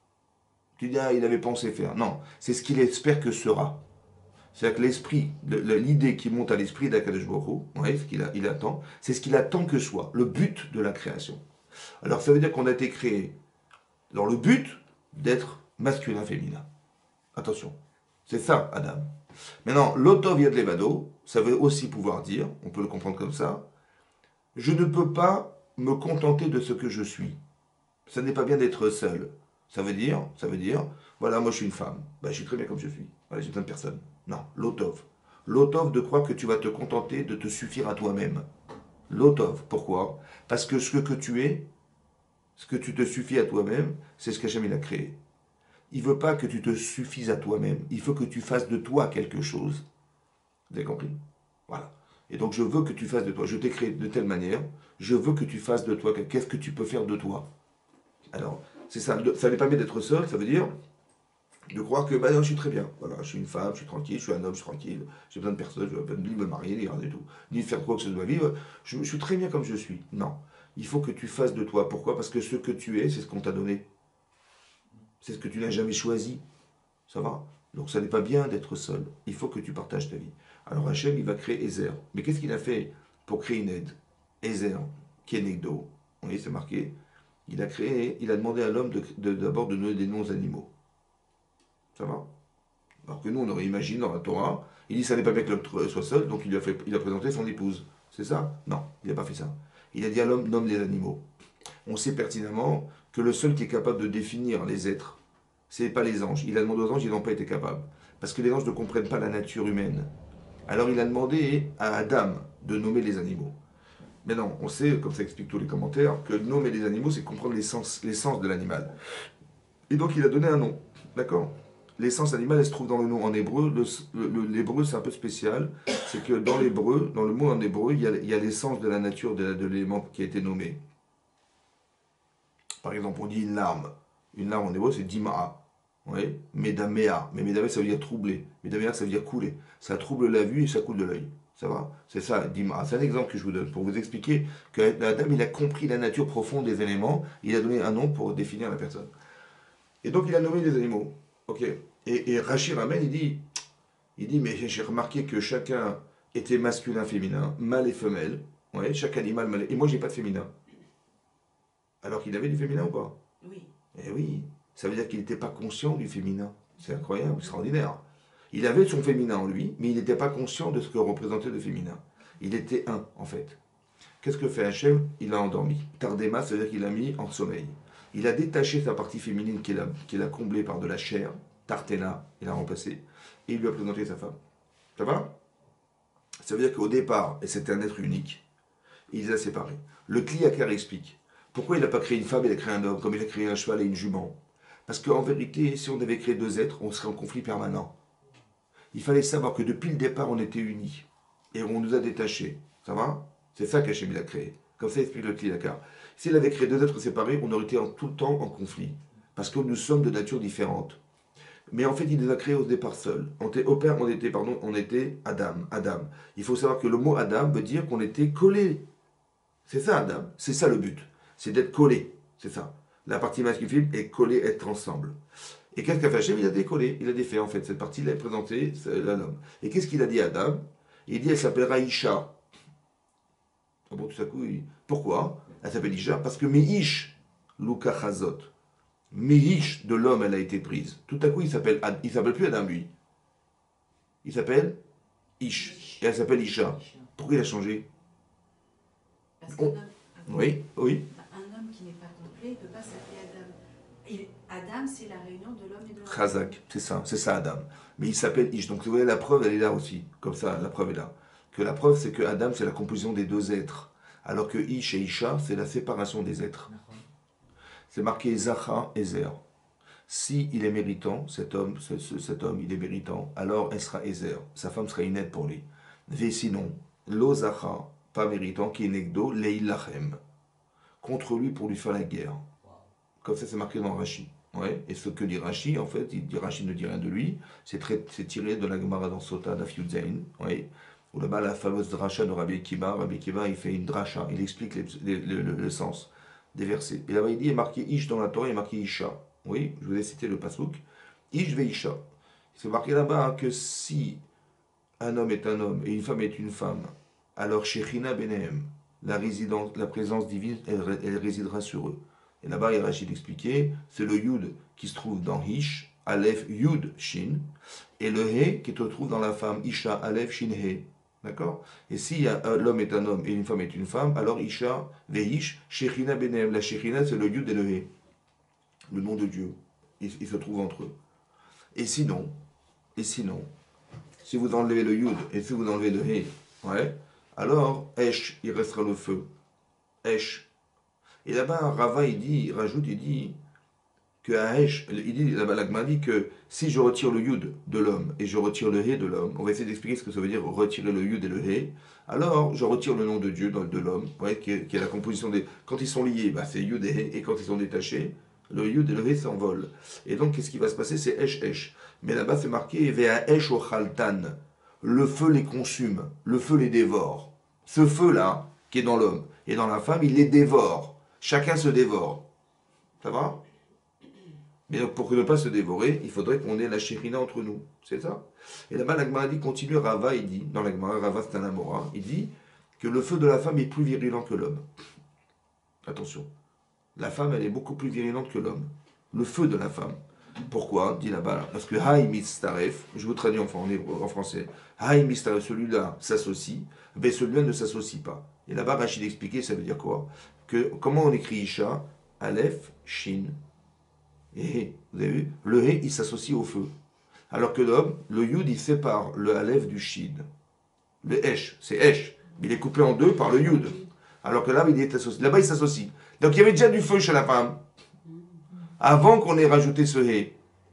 Tu dis, ah, il avait pensé faire. Non, c'est ce qu'il espère que sera. C'est-à-dire que l'esprit, l'idée qui monte à l'esprit d'Akadosh Baruch Hu, ouais, ce qu'il il attend, c'est ce qu'il attend que soit, le but de la création. Alors ça veut dire qu'on a été créé dans le but d'être masculin-féminin. Attention, c'est ça, Adam. Maintenant, l'Otov Yad Levado, ça veut aussi pouvoir dire, on peut le comprendre comme ça, je ne peux pas me contenter de ce que je suis. Ça n'est pas bien d'être seul. Ça veut dire, ça veut dire, voilà, moi je suis une femme, ben, je suis très bien comme je suis, voilà, j'ai besoin de personne. Non, l'Otov. L'Otov de croire que tu vas te contenter de te suffire à toi-même. L'Otov, pourquoi? Parce que ce que tu es, ce que tu te suffis à toi-même, c'est ce qu'Hachem il a créé. Il ne veut pas que tu te suffises à toi-même, il faut que tu fasses de toi quelque chose. Vous avez compris? Voilà. Et donc je veux que tu fasses de toi, je t'ai créé de telle manière, je veux que tu fasses de toi, qu'est-ce que tu peux faire de toi? Alors, c'est ça, ça n'est pas bien d'être seul, ça veut dire de croire que bah, non, je suis très bien, voilà, je suis une femme, je suis tranquille, je suis un homme, je suis tranquille, j'ai besoin de personne, je n'ai pas besoin de me marier, ni rien du tout, ni de faire quoi que ce soit de ma vie, je, je suis très bien comme je suis. Non, il faut que tu fasses de toi. Pourquoi? Parce que ce que tu es, c'est ce qu'on t'a donné. C'est ce que tu n'as jamais choisi. Ça va? Donc ça n'est pas bien d'être seul. Il faut que tu partages ta vie. Alors Hachem, il va créer Ezer. Mais qu'est-ce qu'il a fait pour créer une aide? Ezer, Kenegdo. Vous voyez, c'est marqué. Il a créé, il a demandé à l'homme d'abord de, de, de donner des noms animaux. Ça va? Alors que nous, on aurait imaginé dans la Torah, il dit ça n'est pas bien que l'homme soit seul, donc il a, fait, il a présenté son épouse. C'est ça? Non, il n'a pas fait ça. Il a dit à l'homme, nomme les animaux. On sait pertinemment que le seul qui est capable de définir les êtres, ce n'est pas les anges. Il a demandé aux anges, ils n'ont pas été capables. Parce que les anges ne comprennent pas la nature humaine. Alors il a demandé à Adam de nommer les animaux. Mais non, on sait, comme ça explique tous les commentaires, que nommer les animaux, c'est comprendre l'essence, l'essence de l'animal. Et donc il a donné un nom. D'accord? L'essence animale, elle se trouve dans le nom en hébreu. L'hébreu, c'est un peu spécial. C'est que dans l'hébreu, dans le mot en hébreu, il y a, il y a l'essence de la nature de, de l'élément qui a été nommé. Par exemple, on dit une larme. Une larme en hébreu, c'est dima'a. Oui, Medamea. Mais Medamea, ça veut dire troubler. Medamea, ça veut dire couler. Ça trouble la vue et ça coule de l'œil. Ça va? C'est ça, dima'a. C'est un exemple que je vous donne pour vous expliquer que Adam, il a compris la nature profonde des éléments. Il a donné un nom pour définir la personne. Et donc, il a nommé les animaux. Ok. Et, et Rachid ramène, il dit, il dit, mais j'ai remarqué que chacun était masculin, féminin, mâle et femelle. Ouais, chaque animal mâle. Et moi, j'ai pas de féminin. Alors qu'il avait du féminin ou pas? Oui. Eh oui. Ça veut dire qu'il n'était pas conscient du féminin. C'est incroyable, extraordinaire. Il avait son féminin en lui, mais il n'était pas conscient de ce que représentait le féminin. Il était un, en fait. Qu'est-ce que fait Hachem? Il l'a endormi. Tardema, ça veut dire qu'il l'a mis en sommeil. Il a détaché sa partie féminine qu'il a, qu'il a comblée par de la chair, Tartena, il a remplacé, et il lui a présenté sa femme. Ça va? Ça veut dire qu'au départ, et c'était un être unique, il les a séparés. Le Kliakar explique pourquoi il n'a pas créé une femme, il a créé un homme, comme il a créé un cheval et une jument. Parce qu'en vérité, si on avait créé deux êtres, on serait en conflit permanent. Il fallait savoir que depuis le départ, on était unis. Et on nous a détachés. Ça va? C'est ça qu'Hachem a créé. Comme ça explique le Kliakar. S'il avait créé deux êtres séparés, on aurait été en, tout le temps en conflit. Parce que nous sommes de nature différente. Mais en fait, il les a créés au départ seuls. On était, au père, on était, pardon, on était Adam. Adam. Il faut savoir que le mot Adam veut dire qu'on était collés. C'est ça, Adam. C'est ça le but. C'est d'être collé. C'est ça. La partie masculine est collée, être ensemble. Et qu'est-ce qu'a fait Hachem? Il a décollé. Il a défait, en fait. Cette partie, il a présenté l'homme. Et qu'est-ce qu'il a dit à Adam? Il dit, elle s'appellera Isha. Ah bon, tout à coup, il... pourquoi? Elle s'appelle Isha parce que Meish, Luka Chazot. Meish de l'homme, elle a été prise. Tout à coup, il s'appelle, il s'appelle plus Adam, lui. Il s'appelle Ish. Et elle s'appelle Isha. Pourquoi il a changé? Parce On... qu'un homme, Oui, oui. un homme qui n'est pas complet ne peut pas s'appeler Adam. Et Adam, c'est la réunion de l'homme et de la femme. Chazak, c'est ça, c'est ça Adam. Mais il s'appelle Ish. Donc vous voyez, la preuve, elle est là aussi. Comme ça, la preuve est là. Que la preuve, c'est que Adam, c'est la composition des deux êtres. Alors que Ish et Isha, c'est la séparation des êtres. C'est marqué Zacha et Zer. Si il est méritant, cet homme, ce, ce, cet homme, il est méritant, alors elle sera Ezer. Sa femme sera une aide pour lui. Mais sinon, Lozacha, pas méritant, qui est negdo, leilachem, contre lui pour lui faire la guerre. Comme ça, c'est marqué dans Rashi. Ouais. Et ce que dit Rashi, en fait, il dit Rashi ne dit rien de lui, c'est tiré de la Gemara dans Sota Daf Yud Zayin, ouais, où là-bas la fameuse dracha de Rabbi Akiva, Rabbi Akiva, il fait une dracha, il explique les, les, le, le, le sens des versets. Et là-bas, il dit, il est marqué Ish dans la Torah, il est marqué Isha. Oui, je vous ai cité le pasuk. Ish ve Isha. C'est marqué là-bas hein, que si un homme est un homme et une femme est une femme, alors Shechina Benehem, la, résidence, la présence divine, elle, elle résidera sur eux. Et là-bas, il Rachid expliqué, c'est le Yud qui se trouve dans Ish, Aleph Yud Shin, et le He qui se trouve dans la femme, Isha Aleph Shin He. D'accord. Et si l'homme est un homme et une femme est une femme, alors Isha Veish, Shechina Benehem. La Shechina, c'est le Yud et le He, le nom de Dieu. Il, il se trouve entre eux. Et sinon, et sinon, si vous enlevez le Yud et si vous enlevez le He, ouais, alors Esh, il restera le feu. Esh. Et là-bas, Rava, il dit, il rajoute, il dit que à Esh, il dit, là-bas, l'Agma dit que si je retire le Yud de l'homme et je retire le He de l'homme, on va essayer d'expliquer ce que ça veut dire retirer le Yud et le He, alors je retire le nom de Dieu de l'homme, ouais, qui, qui est la composition des. Quand ils sont liés, bah, c'est Yud et He, et quand ils sont détachés, le Yud et le He s'envolent. Et donc, qu'est-ce qui va se passer? C'est Esh, Esh. Mais là-bas, c'est marqué Vea Esh o Chaltan. Le feu les consume, le feu les dévore. Ce feu-là, qui est dans l'homme et dans la femme, il les dévore. Chacun se dévore. Ça va? Mais donc, pour ne pas se dévorer, il faudrait qu'on ait la chérina entre nous. C'est ça? Et là-bas, l'Agmara dit, continue, Rava, il dit, dans l'Agmara, Rava c'est un Amora, il dit que le feu de la femme est plus virulent que l'homme. Attention. La femme, elle est beaucoup plus virulente que l'homme. Le feu de la femme. Pourquoi? Dit là-bas. Parce que Haï Mistaref, je vous traduis en, en français, Haï Mistaref, celui-là s'associe, mais celui-là ne s'associe pas. Et là-bas, Rachid expliquait, ça veut dire quoi? Que, comment on écrit Isha? Aleph, Shin, et He. Vous avez vu? Le He, il s'associe au feu. Alors que l'homme, le Yud, il sépare le Aleph du Shin. Le Esh, c'est Esh. Il est coupé en deux par le Yud. Alors que là, il est associé. Là-bas, il s'associe. Donc il y avait déjà du feu chez la femme. Avant qu'on ait rajouté ce He.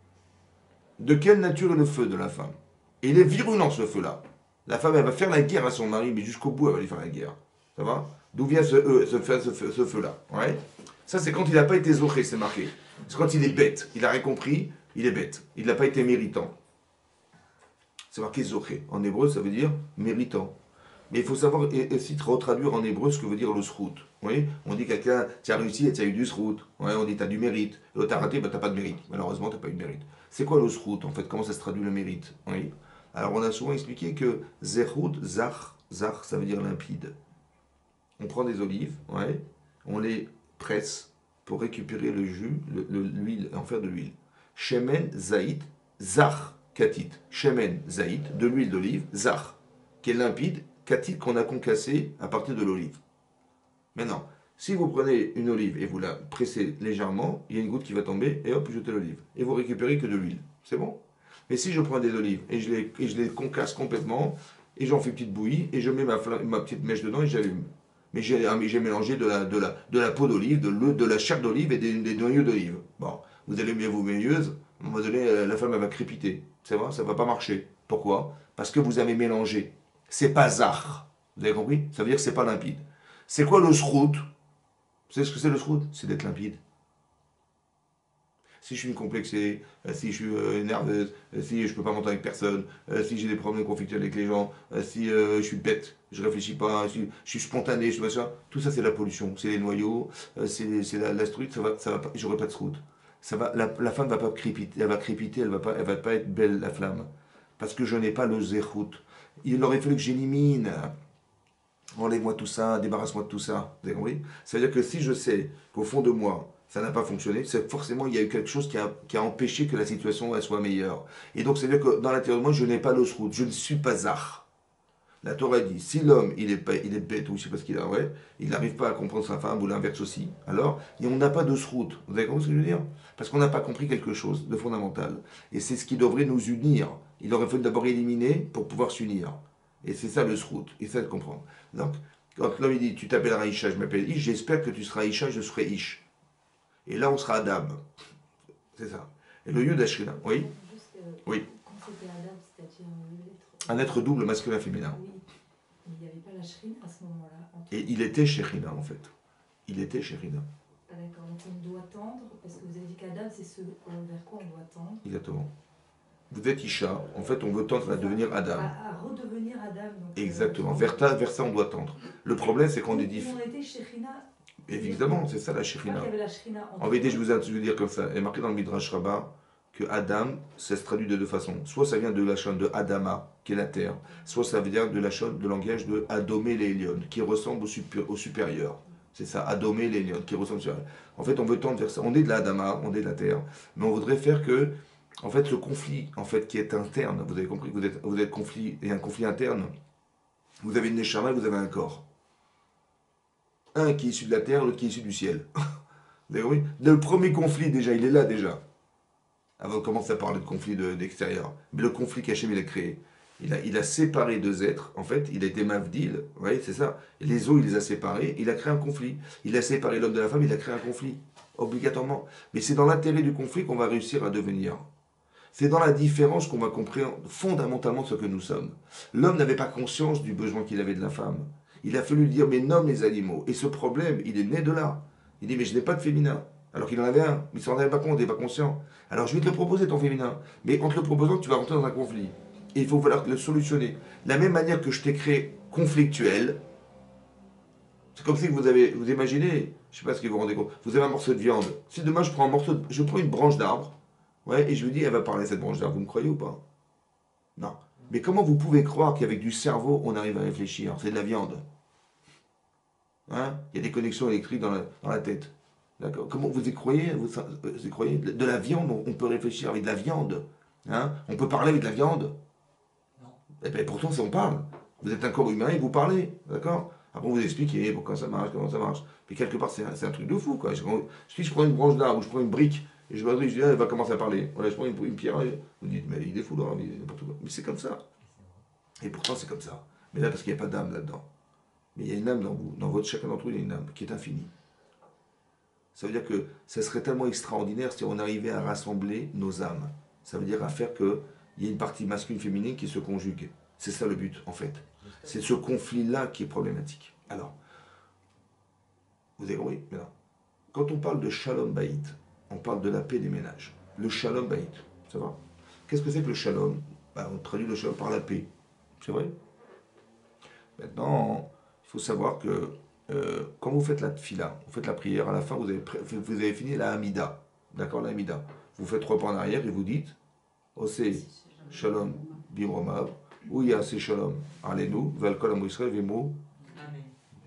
De quelle nature est le feu de la femme? Et il est virulent ce feu-là. La femme, elle va faire la guerre à son mari, mais jusqu'au bout, elle va lui faire la guerre. Ça va? D'où vient ce, euh, ce, ce, ce, ce feu-là? Ouais. Ça, c'est quand il n'a pas été zoché, c'est marqué. C'est quand il est bête. Il n'a rien compris, il est bête. Il n'a pas été méritant. C'est marqué zoché. En hébreu, ça veut dire méritant. Mais il faut savoir aussi retraduire en hébreu ce que veut dire le srout. Oui, on dit quelqu'un, tu as réussi et tu as eu du srout. Ouais, on dit tu as du mérite. Et tu as raté, bah, tu n'as pas de mérite. Malheureusement, tu n'as pas eu de mérite. C'est quoi le srout en fait? Comment ça se traduit le mérite? Oui. Alors on a souvent expliqué que zerhout, zach, zach, ça veut dire limpide. On prend des olives, ouais, on les presse pour récupérer le jus, l'huile, en faire de l'huile. Shemen, zaït, zach, katit. Shemen, zaït, de l'huile d'olive, zach, qui est limpide, katit qu'on a concassé à partir de l'olive. Maintenant, si vous prenez une olive et vous la pressez légèrement, il y a une goutte qui va tomber et hop, vous jetez l'olive. Et vous récupérez que de l'huile. C'est bon? Mais si je prends des olives et je les, et je les concasse complètement, et j'en fais une petite bouillie, et je mets ma, ma petite mèche dedans et j'allume. Mais j'ai mélangé de la, de la, de la peau d'olive, de, de la chair d'olive et des, des noyaux d'olive. Bon, vous allez mieux vous meilleuse, à un moment donné, la femme elle va crépiter. C'est vrai, ça ne va pas marcher. Pourquoi? Parce que vous avez mélangé. C'est pas zar. Vous avez compris? Ça veut dire que c'est pas limpide. C'est quoi le srout? Vous savez ce que c'est le srout? C'est d'être limpide. Si je suis complexé, si je suis euh, nerveuse, si je ne peux pas m'entendre avec personne, euh, si j'ai des problèmes conflictuels avec les gens, euh, si euh, je suis bête, je ne réfléchis pas, si je suis spontané, je sais pas, tout ça c'est la pollution, c'est les noyaux, euh, c'est la, la structure, ça va, ça va pas, j'aurai pas de srout. Ça va, la, la femme va pas crépiter, elle va crépiter, elle va pas, elle va pas être belle la flamme, parce que je n'ai pas le zéhout. Il aurait fallu que j'élimine. Enlève-moi tout ça, débarrasse-moi de tout ça. Vous avez compris? Ça veut dire que si je sais qu'au fond de moi, ça n'a pas fonctionné, c'est forcément il y a eu quelque chose qui a, qui a empêché que la situation elle soit meilleure. Et donc, ça veut dire que dans l'intérieur de moi, je n'ai pas le srout, je ne suis pas zar. La Torah dit, si l'homme, il est, il est bête, ou je ne sais pas ce qu'il a, ouais, il n'arrive pas à comprendre sa femme, ou l'inverse aussi, alors, et on n'a pas de srout. Vous avez compris ce que je veux dire? Parce qu'on n'a pas compris quelque chose de fondamental. Et c'est ce qui devrait nous unir. Il aurait fallu d'abord éliminer pour pouvoir s'unir. Et c'est ça le srout, et ça de comprendre. Donc, quand l'homme dit, tu t'appelleras Isha, je m'appelle Ish, j'espère que tu seras Isha, je serai Ish. Et là, on sera Adam. C'est ça. Et le Yud Ashkina, oui. Juste, euh, oui. Quand c'était Adam, c'est-à-dire un être... Un être double, masculin, féminin. Oui, mais il n'y avait pas Shrina à ce moment-là. entre- Et il était Shekhinah en fait. Il était Shekhinah. Ah, d'accord, donc on doit tendre, parce que vous avez dit qu'Adam, c'est ce vers quoi on doit tendre. Exactement. Vous êtes Isha, en fait on veut tendre à devenir Adam. À, à redevenir Adam. Donc, Exactement. euh, Vers, ta- vers ça on doit tendre. Le problème c'est qu'on est où différent. on était Shrina. Évidemment, c'est ça la Je crois Shekhinah. qu'il y avait la Shrina entre En vérité, eux. je vous ai je vais dire comme ça. Il est marqué dans le Midrash Rabbah que Adam, ça se traduit de deux façons. Soit ça vient de la chaîne de Adama, qui est la terre, soit ça vient de la chaîne de langage de Adomé l'Élion, qui ressemble au, super, au supérieur. C'est ça, Adomé l'Élion, qui ressemble au supérieur. En fait, on veut tendre vers ça. On est de l'Adama, on est de la terre, mais on voudrait faire que, en fait, ce conflit, en fait, qui est interne, vous avez compris que vous êtes, vous êtes conflit, et un conflit interne, vous avez une neshama, vous avez un corps. Un qui est issu de la terre, l'autre qui est issu du ciel. Vous avez compris ? Le premier conflit, déjà, il est là, déjà. Avant de commencer à parler de conflit de- d'extérieur. Mais le conflit qu'Hachem il a créé, il a, il a séparé deux êtres, en fait, il a été Mavdil, vous voyez, c'est ça. Et les eaux, il les a séparés, il a créé un conflit. Il a séparé l'homme de la femme, il a créé un conflit, obligatoirement. Mais c'est dans l'intérêt du conflit qu'on va réussir à devenir. C'est dans la différence qu'on va comprendre fondamentalement ce que nous sommes. L'homme n'avait pas conscience du besoin qu'il avait de la femme. Il a fallu lui dire, mais nomme les animaux. Et ce problème, il est né de là. Il dit, mais je n'ai pas de féminin. Alors qu'il en avait un, mais il s'en avait pas compte, il n'est pas conscient. Alors je vais te le proposer, ton féminin. Mais en te le proposant, tu vas rentrer dans un conflit. Et il faut falloir le solutionner. De la même manière que je t'ai créé conflictuel, c'est comme si vous avez, vous imaginez, je ne sais pas ce que vous vous rendez compte, vous avez un morceau de viande. Si demain je prends un morceau, de- je prends une branche d'arbre, ouais, et je vous dis, elle va parler cette branche d'arbre, vous me croyez ou pas? Non. Mais comment vous pouvez croire qu'avec du cerveau, on arrive à réfléchir? C'est de la viande. Hein? Il y a des connexions électriques dans la, dans la tête. D'accord? Comment vous y croyez, vous, vous y croyez? De de la viande, on, on peut réfléchir avec de la viande. Hein? On peut parler avec de la viande. Non. Et bien pourtant, ça on parle. Vous êtes un corps humain et vous parlez. D'accord? Après, vous expliquez pourquoi ça marche, comment ça marche. Mais quelque part, c'est un, c'est un truc de fou. Quoi. Je, si je prends une branche d'arbre ou je prends une brique et je me dis, je dis, ah, elle va commencer à parler. Voilà, je prends une, une pierre, et vous dites, mais il est fou, Laurent, il est n'importe quoi. Mais c'est comme ça. Et pourtant, c'est comme ça. Mais là, parce qu'il n'y a pas d'âme là-dedans. Mais il y a une âme dans vous. Dans votre, chacun d'entre vous, il y a une âme qui est infinie. Ça veut dire que ça serait tellement extraordinaire si on arrivait à rassembler nos âmes. Ça veut dire à faire qu'il y ait une partie masculine féminine qui se conjugue. C'est ça le but, en fait. C'est ce conflit-là qui est problématique. Alors, vous avez compris maintenant. Quand on parle de shalom baït, on parle de la paix des ménages. Le shalom baït, ça va? Qu'est-ce que c'est que le shalom? Ben, on traduit le shalom par la paix. C'est vrai? Maintenant, il faut savoir que euh, quand vous faites la tfila, vous faites la prière, à la fin, vous avez, vous avez fini la hamida. D'accord, la hamida. Vous faites trois pas en arrière et vous dites Osé shalom bimromav, ou yasé shalom alenu, valkol am Israël vemo. Amen.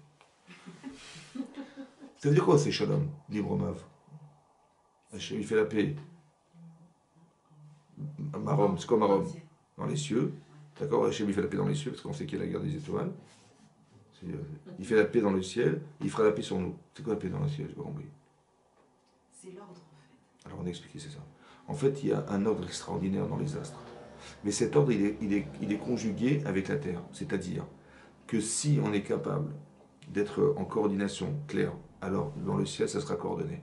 Ça veut dire quoi, c'est shalom bimromav? Il fait la paix. Marom, c'est quoi Marom? Dans les cieux. D'accord, Hachem il fait la paix dans les cieux, parce qu'on sait qu'il y a la guerre des étoiles. C'est, euh, il fait la paix dans le ciel, il fera la paix sur nous. C'est quoi la paix dans le ciel? Je n'ai pas compris. C'est l'ordre en fait. Alors on a expliqué, c'est ça. En fait, il y a un ordre extraordinaire dans les astres. Mais cet ordre, il est, il est, il est conjugué avec la Terre. C'est-à-dire que si on est capable d'être en coordination claire, alors dans le ciel, ça sera coordonné.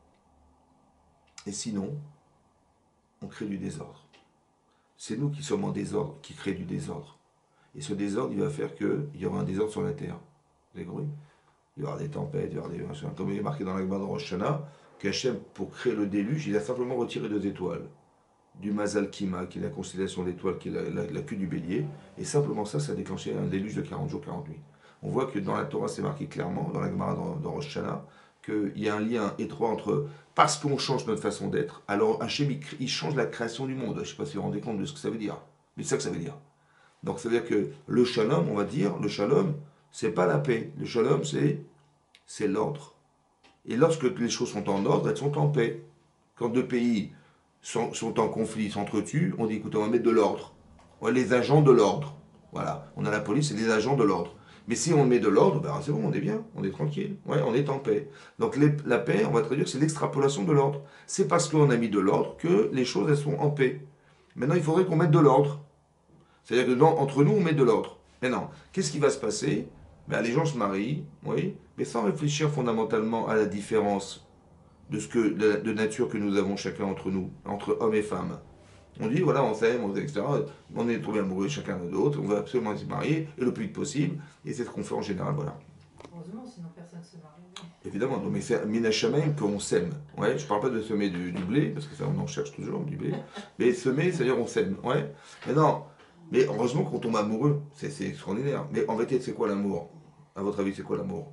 Et sinon, on crée du désordre. C'est nous qui sommes en désordre, qui créons du désordre. Et ce désordre, il va faire qu'il y aura un désordre sur la terre. Vous avez compris? Il va y avoir des tempêtes, il va y avoir des machins. Comme il est marqué dans la Gemara de Rosh Hashanah, qu'Hachem, pour créer le déluge, il a simplement retiré deux étoiles. Du Mazal Kima, qui est la constellation d'étoiles, qui est la, la, la queue du bélier. Et simplement ça, ça a déclenché un déluge de quarante jours, quarante nuits. On voit que dans la Torah, c'est marqué clairement, dans la Gemara de, de Rosh Hashanah, qu'il y a un lien étroit entre, parce qu'on change notre façon d'être, alors Hachem, il, il change la création du monde. Je ne sais pas si vous vous rendez compte de ce que ça veut dire. Mais c'est ça que ça veut dire. Donc ça veut dire que le shalom, on va dire, le shalom, c'est pas la paix. Le shalom, c'est, c'est l'ordre. Et lorsque les choses sont en ordre, elles sont en paix. Quand deux pays sont, sont en conflit, s'entretuent, on dit, écoute, on va mettre de l'ordre. Ouais, les agents de l'ordre. Voilà, on a la police et les agents de l'ordre. Mais si on met de l'ordre, ben c'est bon, on est bien, on est tranquille, ouais, on est en paix. Donc les, la paix, on va traduire, c'est l'extrapolation de l'ordre. C'est parce qu'on a mis de l'ordre que les choses, elles sont en paix. Maintenant, il faudrait qu'on mette de l'ordre. C'est-à-dire que dans, entre nous, on met de l'ordre. Maintenant, qu'est-ce qui va se passer? Ben, les gens se marient, oui, mais sans réfléchir fondamentalement à la différence de, ce que, de, de nature que nous avons chacun entre nous, entre hommes et femmes. On dit, voilà, on s'aime, on et cetera. On est tombé amoureux chacun de l'autre, on veut absolument se marier, et le plus vite possible, et c'est ce qu'on fait en général, voilà. Heureusement, sinon personne ne se marie. Évidemment, non, mais c'est Minachamaim qu'on sème. Ouais, je parle pas de semer du, du blé, parce que ça, on en cherche toujours, du blé. Mais semer, c'est-à-dire on sème. Ouais. Mais non, mais heureusement qu'on tombe amoureux, c'est c'est extraordinaire. Mais en vérité, c'est quoi l'amour? À votre avis, c'est quoi l'amour?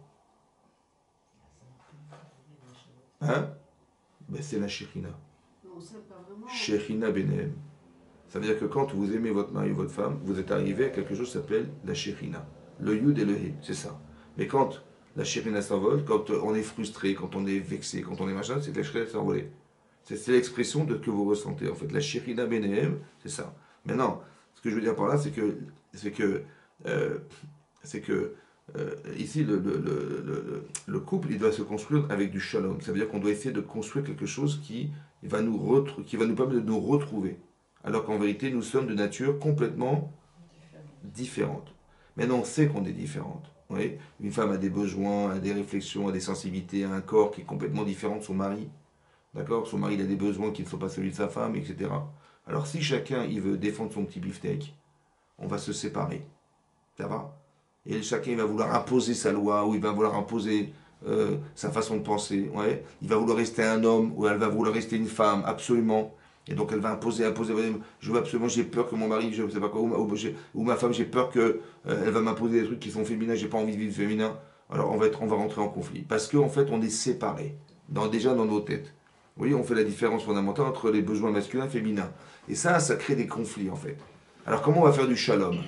Hein? Ben, c'est la Shekhinah. On s'aime pas vraiment. Shekhinah Benehem. Ça veut dire que quand vous aimez votre mari ou votre femme, vous êtes arrivé à quelque chose qui s'appelle la Shekhinah. Le Yud et le He, c'est ça. Mais quand la Shekhinah s'envole, quand on est frustré, quand on est vexé, quand on est machin, c'est que la Shekhinah s'est envolée. C'est c'est l'expression de ce que vous ressentez. En fait, la Shekhinah Benehem, c'est ça. Maintenant, ce que je veux dire par là, c'est que, c'est que, euh, c'est que euh, ici, le, le, le, le, le couple, il doit se construire avec du shalom. Ça veut dire qu'on doit essayer de construire quelque chose qui va nous, retr- qui va nous permettre de nous retrouver. Alors qu'en vérité, nous sommes de nature complètement différente. Maintenant, on sait qu'on est différente. Oui, une femme a des besoins, a des réflexions, a des sensibilités, a un corps qui est complètement différent de son mari. D'accord? Son mari il a des besoins qui ne sont pas celui de sa femme, et cetera. Alors si chacun il veut défendre son petit beefsteak, on va se séparer. Ça va? Et chacun il va vouloir imposer sa loi, ou il va vouloir imposer euh, sa façon de penser. Ouais. Il va vouloir rester un homme, ou elle va vouloir rester une femme, absolument. Et donc elle va imposer, imposer. Je veux absolument, j'ai peur que mon mari, je ne sais pas quoi, ou ma, ou, ou ma femme, j'ai peur qu'elle euh, va m'imposer des trucs qui sont féminins, j'ai pas envie de vivre féminin. Alors on va, être, on va rentrer en conflit. Parce qu'en fait, on est séparés, dans, déjà dans nos têtes. Vous voyez, on fait la différence fondamentale entre les besoins masculins et féminins. Et ça, ça crée des conflits, en fait. Alors comment on va faire du shalom?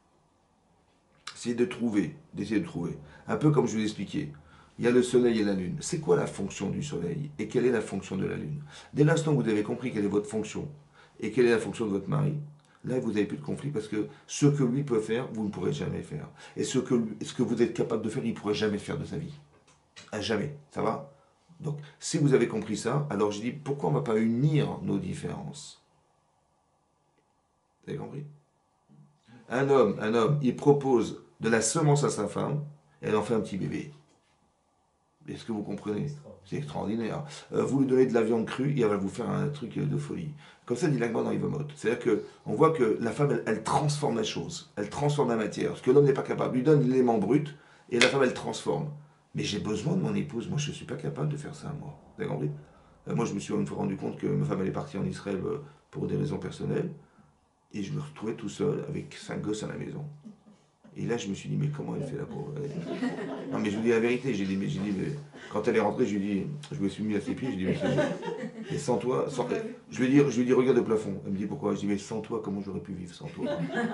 C'est de trouver, d'essayer de trouver. Un peu comme je vous l'ai expliqué. Il y a le soleil et la lune. C'est quoi la fonction du soleil et quelle est la fonction de la lune? Dès l'instant où vous avez compris quelle est votre fonction et quelle est la fonction de votre mari, là vous n'avez plus de conflit parce que ce que lui peut faire, vous ne pourrez jamais faire. Et ce que, lui- ce que vous êtes capable de faire, il ne pourrait jamais faire de sa vie. À jamais. Ça va? Donc, si vous avez compris ça, alors je dis pourquoi on ne va pas unir nos différences? Vous avez compris? Un homme, un homme, il propose de la semence à sa femme, et elle en fait un petit bébé. Est-ce que vous comprenez? C'est extraordinaire. Euh, vous lui donnez de la viande crue et elle va vous faire un truc de folie. Comme ça dit l'Agma dans Yvamot. C'est-à-dire qu'on voit que la femme, elle, elle transforme la chose. Elle transforme la matière. Ce que l'homme n'est pas capable. Il lui donne l'élément brut et la femme, elle transforme. Mais j'ai besoin de mon épouse. Moi, je ne suis pas capable de faire ça, moi. Vous avez compris? Euh, Moi, je me suis une fois rendu compte que ma femme, elle est partie en Israël euh, pour des raisons personnelles. Et je me retrouvais tout seul avec cinq gosses à la maison. Et là, je me suis dit, mais comment elle fait la pauvre? Non, mais je vous dis la vérité. J'ai dit, mais, j'ai dit, mais quand elle est rentrée, je lui ai dit, je me suis mis à ses pieds, j'ai dit, mais, mais sans toi, sans... je lui ai dit, je lui ai dit, regarde le plafond. Elle me dit, pourquoi? Je dis, mais sans toi, comment j'aurais pu vivre sans toi?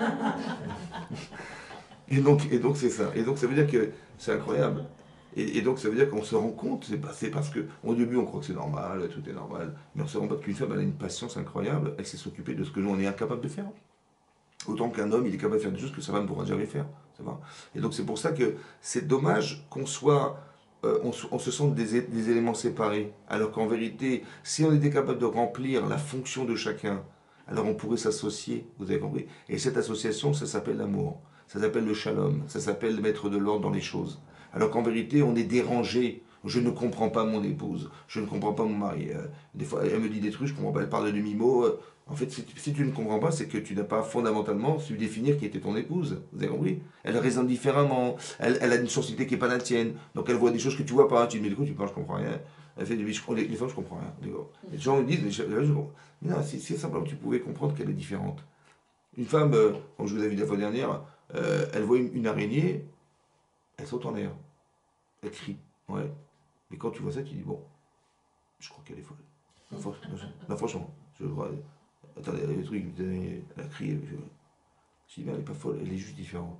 Et donc, et donc c'est ça. Et donc, ça veut dire que c'est incroyable. Et, et donc, ça veut dire qu'on se rend compte, c'est pas- c'est parce que, au début, on croit que c'est normal, tout est normal, mais on se rend compte qu'une femme, elle a une patience incroyable, elle sait s'occuper de ce que nous, on est incapable de faire. Autant qu'un homme, il est capable de faire des choses que sa femme ne pourra jamais faire. Ça va. Et donc c'est pour ça que c'est dommage qu'on soit, euh, on, se- on se sente des, é- des éléments séparés. Alors qu'en vérité, si on était capable de remplir la fonction de chacun, alors on pourrait s'associer, vous avez compris. Et cette association, ça s'appelle l'amour. Ça s'appelle le shalom. Ça s'appelle mettre de l'ordre dans les choses. Alors qu'en vérité, on est dérangé. Je ne comprends pas mon épouse. Je ne comprends pas mon mari. Euh, des fois, elle me dit des trucs, je comprends pas. Elle parle de demi-mot. euh, en fait, si tu, si tu ne comprends pas, c'est que tu n'as pas fondamentalement su définir qui était ton épouse. Vous avez compris? Elle raisonne différemment. Elle, elle a une sensibilité qui n'est pas la tienne. Donc elle voit des choses que tu vois pas. Tu dis, mais du coup, tu parles, je comprends rien. Elle fait, mais je, les, les femmes, je comprends rien. D'accord. Les gens me disent, mais, je, je- mais non, si, si simplement tu pouvais comprendre qu'elle est différente. Une femme, euh, comme je vous avais dit la fois dernière, euh, elle voit une, une araignée, elle saute en l'air. Elle crie. Ouais. Mais quand tu vois ça, tu dis, bon, je crois qu'elle est folle. Non, franchement, non, franchement, je vois. Attendez, le truc, elle a crié. Je, je dis, mais elle n'est pas folle, elle est juste différente.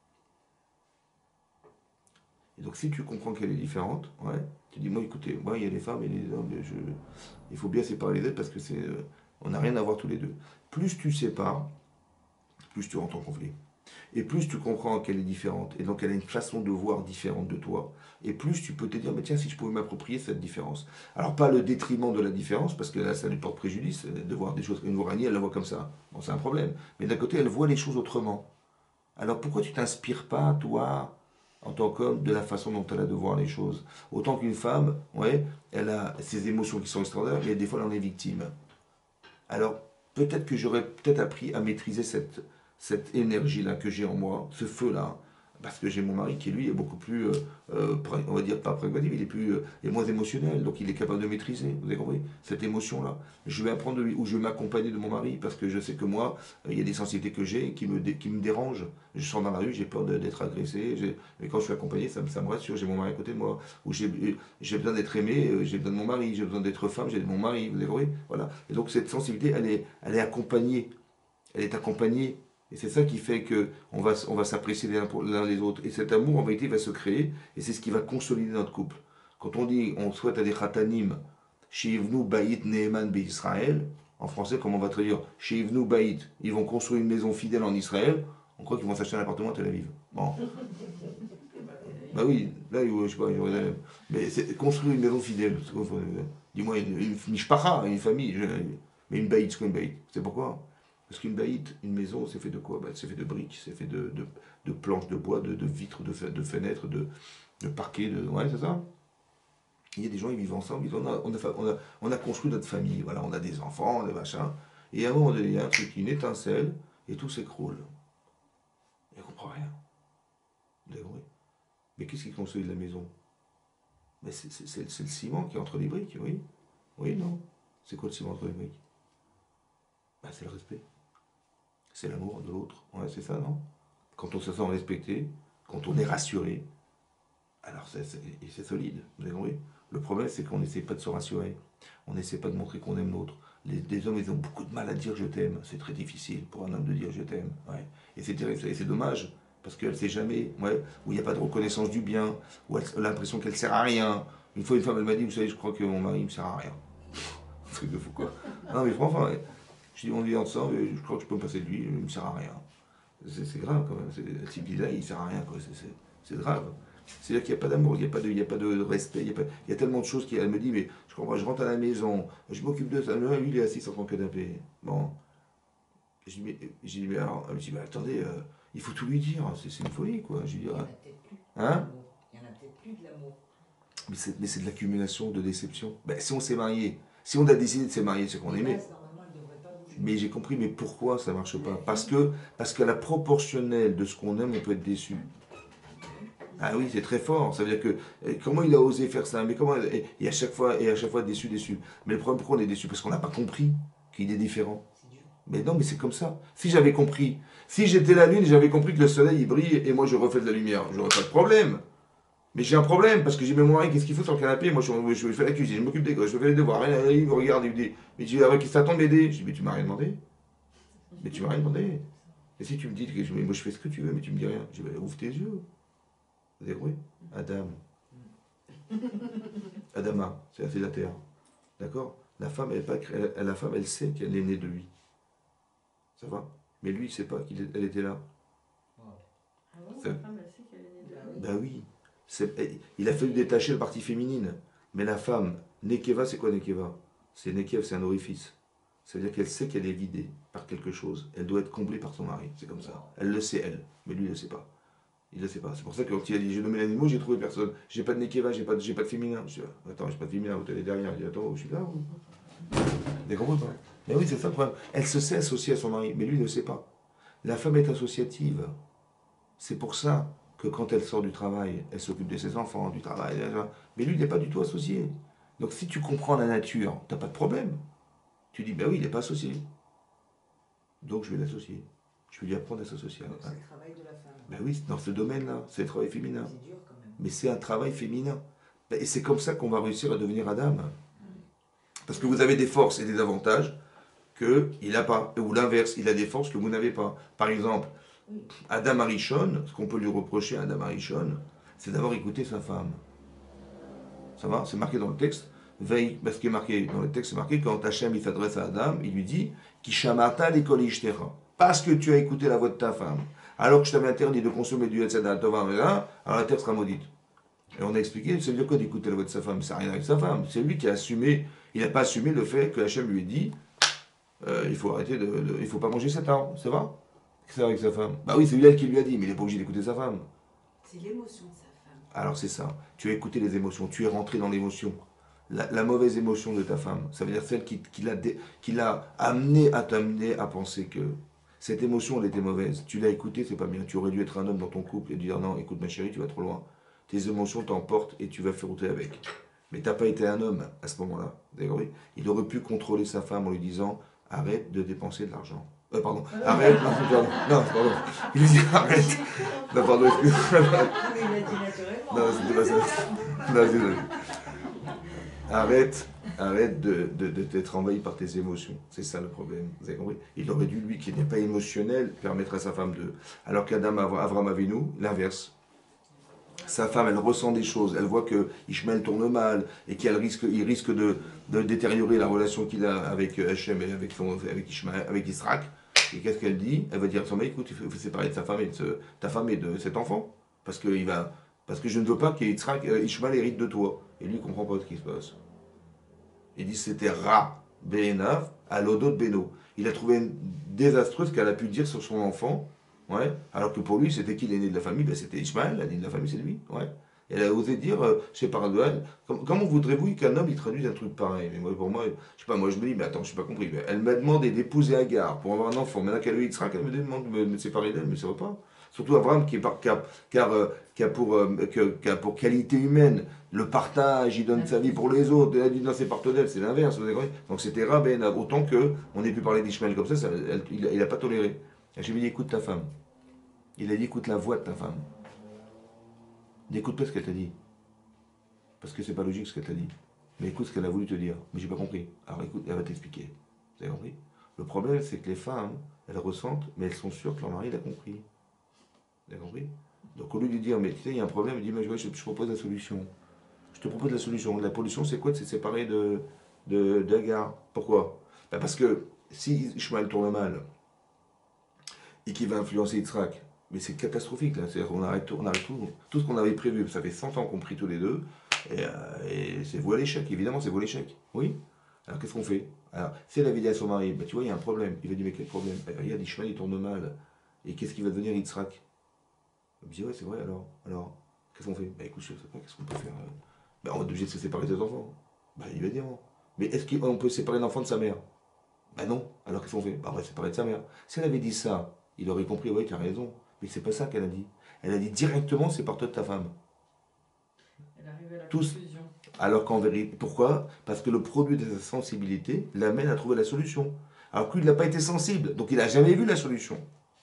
Et donc, si tu comprends qu'elle est différente, ouais, tu dis, moi, écoutez, moi, il y a les femmes et les hommes, je, il faut bien séparer les deux parce que c'est, euh, on n'a rien à voir tous les deux. Plus tu sépares, plus tu rentres en conflit. Et plus tu comprends qu'elle est différente, et donc elle a une façon de voir différente de toi, et plus tu peux te dire, mais tiens, si je pouvais m'approprier cette différence. Alors pas le détriment de la différence, parce que là, ça lui porte préjudice, euh, de voir des choses comme une araignée, elle la voit comme ça. Bon, c'est un problème. Mais d'un côté, elle voit les choses autrement. Alors pourquoi tu t'inspires pas, toi, en tant qu'homme, de la façon dont elle a de voir les choses? Autant qu'une femme, ouais, elle a ses émotions qui sont extraordinaires, mais des fois, elle en est victime. Alors, peut-être que j'aurais peut-être appris à maîtriser cette, cette énergie-là que j'ai en moi, ce feu-là, parce que j'ai mon mari qui, lui, est beaucoup plus, euh, euh, on va dire pas pragmatique, il est, plus, euh, est moins émotionnel, donc il est capable de maîtriser, vous avez compris, cette émotion-là. Je vais apprendre de lui, ou je vais m'accompagner de mon mari, parce que je sais que moi, euh, il y a des sensibilités que j'ai qui me, dé- qui me dérangent. Je sors dans la rue, j'ai peur de- d'être agressé, j'ai- mais quand je suis accompagné, ça, me- ça me rassure, j'ai mon mari à côté de moi, ou j'ai j'ai besoin d'être aimé, euh, j'ai besoin de mon mari, j'ai besoin d'être femme, j'ai mon mari, vous avez compris, voilà. Et donc cette sensibilité, elle est, elle est accompagnée, elle est accompagnée. Et c'est ça qui fait que on va, on va s'apprécier les uns pour l'un les autres. Et cet amour, en vérité, va se créer. Et c'est ce qui va consolider notre couple. Quand on dit, on souhaite à des khatanim, Sheivnu Bayit Neeman Be Israël, en français, comment on va traduire Sheivnu Bayit, ils vont construire une maison fidèle en Israël, on croit qu'ils vont s'acheter un appartement à Tel Aviv. Bon. Bah oui, là, je sais pas, il y aurait- mais c'est construire une maison fidèle. Dis-moi, une, une mishpacha, une famille. je- mais une baït, c'est quoi une baït? C'est pourquoi? Parce qu'une baït, une maison, c'est fait de quoi? Bah, c'est fait de briques, c'est fait de, de, de planches de bois, de, de vitres, de, fe- de fenêtres, de, de parquets, de... Ouais, c'est ça? Il y a des gens, ils vivent ensemble, ils ont- on a, on a, fa- on a, on a construit notre famille, voilà, on a des enfants, des machins, et à un moment donné, il y a un truc, une étincelle, et tout s'écroule. Et on comprend rien. Vous avez compris? Mais qu'est-ce qui construit la maison? Mais c'est c'est- c'est- c'est le ciment qui est entre les briques, oui. Oui, non. C'est quoi le ciment entre les briques? Bah, c'est le respect. C'est l'amour de l'autre. Ouais, c'est ça, non? Quand on se sent respecté, quand on est rassuré, alors c'est c'est- et c'est solide, vous avez compris. Le problème, c'est qu'on n'essaie pas de se rassurer. On n'essaie pas de montrer qu'on aime l'autre. Les, les hommes, ils ont beaucoup de mal à dire je t'aime. C'est très difficile pour un homme de dire je t'aime. Ouais. Et c'est terrible, et c'est dommage, parce qu'elle ne sait jamais, ouais, où il n'y a pas de reconnaissance du bien, où elle a l'impression qu'elle ne sert à rien. Une fois, une femme, elle m'a dit, vous savez, je crois que mon mari ne me sert à rien. Truc de fou, quoi. Non, mais franchement, ouais. Je dis, on vit ensemble, et je crois que je peux me passer de lui, il ne me sert à rien. C'est c'est grave, quand même. C'est- Le type, là, il ne sert à rien, quoi. C'est c'est- c'est grave. C'est-à-dire qu'il n'y a pas d'amour, il n'y a, pas de- il y a pas de respect, il y a, pas- il y a tellement de choses qu'elle me dit, mais je comprends, je rentre à la maison, je m'occupe de ça, lui il est assis sur son canapé. Bon, je dis, mais, je dis, mais alors, elle me dit, mais attendez, euh, il faut tout lui dire, c'est c'est une folie, quoi. Je lui dis, Il y en a ah, peut-être plus. hein? Il y en a peut-être plus de l'amour. Mais c'est mais c'est de l'accumulation de déception. Ben, si on s'est marié, si on a décidé de se marier, c'est qu'on Les aimait. bases, normalement, elles ne devraient pas bouger. Mais j'ai compris, mais pourquoi ça marche pas? Parce que, parce qu'à la proportionnelle de ce qu'on aime, on peut être déçu. Ah oui, c'est très fort. Ça veut dire que euh, comment il a osé faire ça? Mais comment et, et à chaque fois et à chaque fois déçu, déçu. Mais le problème, pourquoi on est déçu? Parce qu'on n'a pas compris qu'il est différent. C'est dur. Mais non, mais c'est comme ça. Si j'avais compris, si j'étais la lune, j'avais compris que le soleil il brille et moi je refais de la lumière, j'aurais pas de problème. Mais j'ai un problème parce que j'ai mis mon mari, qu'est-ce qu'il faut sur le canapé? Moi je, je, je fais la cuisine, je m'occupe des gosses, je fais les devoirs. Il me regarde, il me dit, mais tu as qui t'attend de m'aider? Je dis, mais tu m'as rien demandé. Mais tu m'as rien demandé. Et si tu me dis que je, moi je fais ce que tu veux, mais tu me dis rien, je dis, bah, ouvre tes yeux. Vous avez compris? Adam. Adama, c'est la fée de la terre. D'accord? La femme, elle, est pas, créée- elle- la femme, elle sait qu'elle est née de lui. Ça va? Mais lui, il ne sait pas qu'elle était là. Wow. Ah bon, Ça- la femme, elle sait qu'elle est née de Bah oui. Ben oui. C'est- eh, Il a fallu détacher la partie féminine. Mais la femme, Nekeva, c'est quoi Nekeva? C'est Nekev, c'est un orifice. Ça veut dire qu'elle sait qu'elle est vidée par quelque chose. Elle doit être comblée par son mari. C'est comme ça. Elle le sait, elle. Mais lui, il ne le sait pas. Il ne le sait pas. C'est pour ça que quand il a dit j'ai nommé l'animal, j'ai trouvé personne. J'ai pas de Nekeva, j'ai pas, de- j'ai pas de féminin. Je dis, ah, attends, j'ai pas de féminin, vous allez derrière. Je dis, attends, je suis là. Ou... Vous comprenez pas? Mais oui, c'est ça le problème. Elle se sait associée à son mari, mais lui, il ne sait pas. La femme est associative. C'est pour ça que quand elle sort du travail, elle s'occupe de ses enfants, du travail. Mais lui, il n'est pas du tout associé. Donc si tu comprends la nature, tu n'as pas de problème. Tu dis, ben oui, il n'est pas associé. Donc je vais l'associer. Je vais lui apprendre à s'associer. Donc c'est le travail de la femme. Ben oui, dans ce domaine-là, c'est le travail féminin. C'est dur quand même. Mais c'est un travail féminin. Et c'est comme ça qu'on va réussir à devenir Adam. Parce que vous avez des forces et des avantages qu'il n'a pas. Ou l'inverse, il a des forces que vous n'avez pas. Par exemple, Adam Arishon, ce qu'on peut lui reprocher à Adam Arishon, c'est d'avoir écouté sa femme. Ça va? C'est marqué dans le texte. Veille, parce qu'il est marqué dans le texte, c'est marqué quand Hachem il s'adresse à Adam, il lui dit Kishamata l'école ishtera. Parce que tu as écouté la voix de ta femme, alors que je t'avais interdit de consommer du Yetzada Tova, alors la terre sera maudite. Et on a expliqué, ça veut dire quoi d'écouter la voix de sa femme? Ça n'a rien avec sa femme. C'est lui qui a assumé, il n'a pas assumé le fait que Hachem lui ait dit euh, il faut arrêter de, de- il faut pas manger cet arbre, ça va? C'est avec sa femme. Bah oui, c'est lui qui lui a dit, mais il n'est pas obligé d'écouter sa femme. C'est l'émotion de sa femme. Alors c'est ça. Tu as écouté les émotions, tu es rentré dans l'émotion. la, la mauvaise émotion de ta femme. Ça veut dire celle qui, qui l'a dé- qui l'a amené à t'amener à penser que cette émotion, elle était mauvaise. Tu l'as écoutée, c'est pas bien. Tu aurais dû être un homme dans ton couple et dire non, écoute ma chérie, tu vas trop loin. Tes émotions t'emportent et tu vas faire router avec. Mais t'as pas été un homme à ce moment-là. D'accord, oui. Il aurait pu contrôler sa femme en lui disant arrête de dépenser de l'argent. Euh, pardon, arrête, non, pardon, non, pardon. Il lui dit arrête. Non, pardon, excuse-moi. Mais il l'a dit naturellement. Non, c'était pas ça. Non, désolé. Arrête, arrête de, de, de t'être envahi par tes émotions. C'est ça le problème. Vous avez compris? Il aurait dû, lui, qui n'est pas émotionnel, permettre à sa femme de. Alors qu'Adam, Avram Avinu, l'inverse. Sa femme, elle ressent des choses. Elle voit que Ishmaël tourne mal et qu'il risque, il risque de, de détériorer la relation qu'il a avec Hachem et avec, son, avec, Ishmaël, avec Israël. Et qu'est-ce qu'elle dit? Elle va dire à son mari, écoute, il faut, il faut séparer de sa femme et de ce, ta femme et de cet enfant. Parce que, il va, parce que je ne veux pas qu'Ishmaël hérite de toi. Et lui, il ne comprend pas ce qui se passe. Il dit c'était Ra Be'enav à l'Odot Beno. Il a trouvé une désastreuse qu'elle a pu dire sur son enfant, ouais, alors que pour lui, c'était qui l'aîné de la famille? Ben, c'était Ishmaël, l'aîné de la famille, c'est lui. Ouais. Et elle a osé dire, euh, je sais pas, comment voudrez-vous qu'un homme il traduise un truc pareil? Mais moi, pour moi, je sais pas, moi je me dis, mais attends, je n'ai pas compris. Elle m'a demandé d'épouser Agar pour avoir un enfant. Maintenant qu'elle a eu Yitzhak, elle me demande de me, me séparer d'elle, mais ça va pas. Surtout Abraham qui, est par, qui, a, qui, a, qui, a pour, euh, qui a pour qualité humaine le partage, il donne sa vie pour les autres, elle dit dans ses partenaires, c'est l'inverse. Donc c'était Rabben, autant qu'on ait pu parler d'Ishmaël comme ça, ça elle, il n'a pas toléré. Et je lui ai dit, écoute ta femme. Il a dit, écoute la voix de ta femme. N'écoute pas ce qu'elle t'a dit. Parce que c'est pas logique ce qu'elle t'a dit. Mais écoute ce qu'elle a voulu te dire. Mais j'ai pas compris. Alors écoute, elle va t'expliquer. Vous avez compris? Le problème, c'est que les femmes, elles ressentent, mais elles sont sûres que leur mari l'a compris. Vous avez compris? Donc au lieu de lui dire, mais tu sais, il y a un problème, il dit, mais je, je, je propose la solution. Je te propose la solution. La pollution, c'est quoi? C'est de se séparer de, de, d'Agar. Pourquoi? Ben parce que si Ishmael tourne mal et qu'il va influencer Yitzhak, mais c'est catastrophique. Là. C'est-à-dire qu'on arrête, on arrête tout, tout ce qu'on avait prévu. Ça fait cent ans qu'on prie tous les deux. Et, euh, et c'est voué à l'échec. Évidemment, c'est voué à l'échec. Oui. Alors qu'est-ce qu'on fait? Alors, si elle avait dit à son mari, ben, tu vois, il y a un problème. Il va dire, mais quel problème? Ben, regarde, Ishmael, il tourne mal. Et qu'est-ce qui va devenir Yitzhak? Il me dit, ouais, c'est vrai, alors. Alors, qu'est-ce qu'on fait? Ben écoute, je sais pas, qu'est-ce qu'on peut faire? Ben, on est obligé de se séparer des enfants. Ben, il va dire, non. Mais est-ce qu'on peut séparer l'enfant de sa mère? Ben non. Alors qu'est-ce qu'on fait? Ben, on va se séparer de sa mère. Si elle avait dit ça, il aurait compris, oui, tu as raison. Mais c'est pas ça qu'elle a dit. Elle a dit directement, c'est par toi de ta femme. Elle arrive à la Tous. conclusion. Alors qu'en vérité, pourquoi? Parce que le produit de sa sensibilité l'amène à trouver la solution. Alors que lui, il n'a pas été sensible, donc il n'a jamais vu la solution.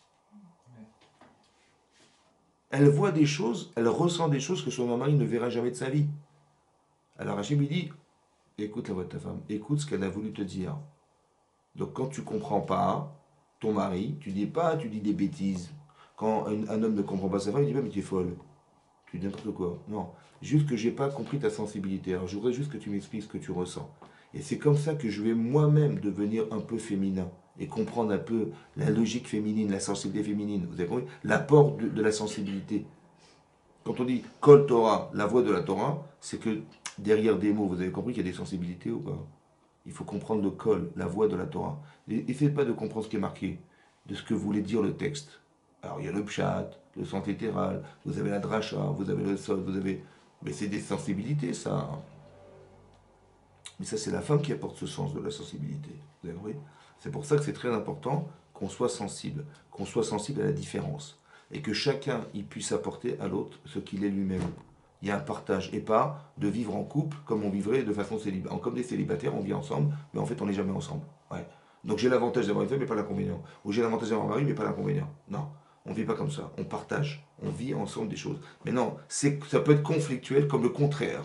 Elle voit des choses, elle ressent des choses que son mari ne verra jamais de sa vie. Alors Hachem lui dit, écoute la voix de ta femme, écoute ce qu'elle a voulu te dire. Donc quand tu ne comprends pas ton mari, tu dis pas, tu dis des bêtises. Quand un, un homme ne comprend pas sa femme, il dit pas, mais tu es folle. Tu dis n'importe quoi. Non, juste que j'ai pas compris ta sensibilité. Alors je voudrais juste que tu m'expliques ce que tu ressens. Et c'est comme ça que je vais moi-même devenir un peu féminin et comprendre un peu la logique féminine, la sensibilité féminine. Vous avez compris? L'apport de, de la sensibilité. Quand on dit Kol Torah, la voix de la Torah, c'est que derrière des mots, vous avez compris qu'il y a des sensibilités ou pas? Il faut comprendre le Kol, la voix de la Torah. Essayez pas de comprendre ce qui est marqué, de ce que voulait dire le texte. Alors il y a le pshat, le sens littéral, vous avez la dracha, vous avez le sol, vous avez... Mais c'est des sensibilités, ça. Mais ça, c'est la femme qui apporte ce sens de la sensibilité. Vous avez compris? C'est pour ça que c'est très important qu'on soit sensible, qu'on soit sensible à la différence. Et que chacun y puisse apporter à l'autre ce qu'il est lui-même. Il y a un partage, et pas de vivre en couple comme on vivrait de façon célibataire. Comme des célibataires, on vit ensemble, mais en fait, on n'est jamais ensemble. Ouais. Donc j'ai l'avantage d'avoir une femme, mais pas l'inconvénient. Ou j'ai l'avantage d'avoir un mari, mais pas l'inconvénient. Non. On ne vit pas comme ça, on partage, on vit ensemble des choses. Mais non, c'est, ça peut être conflictuel comme le contraire.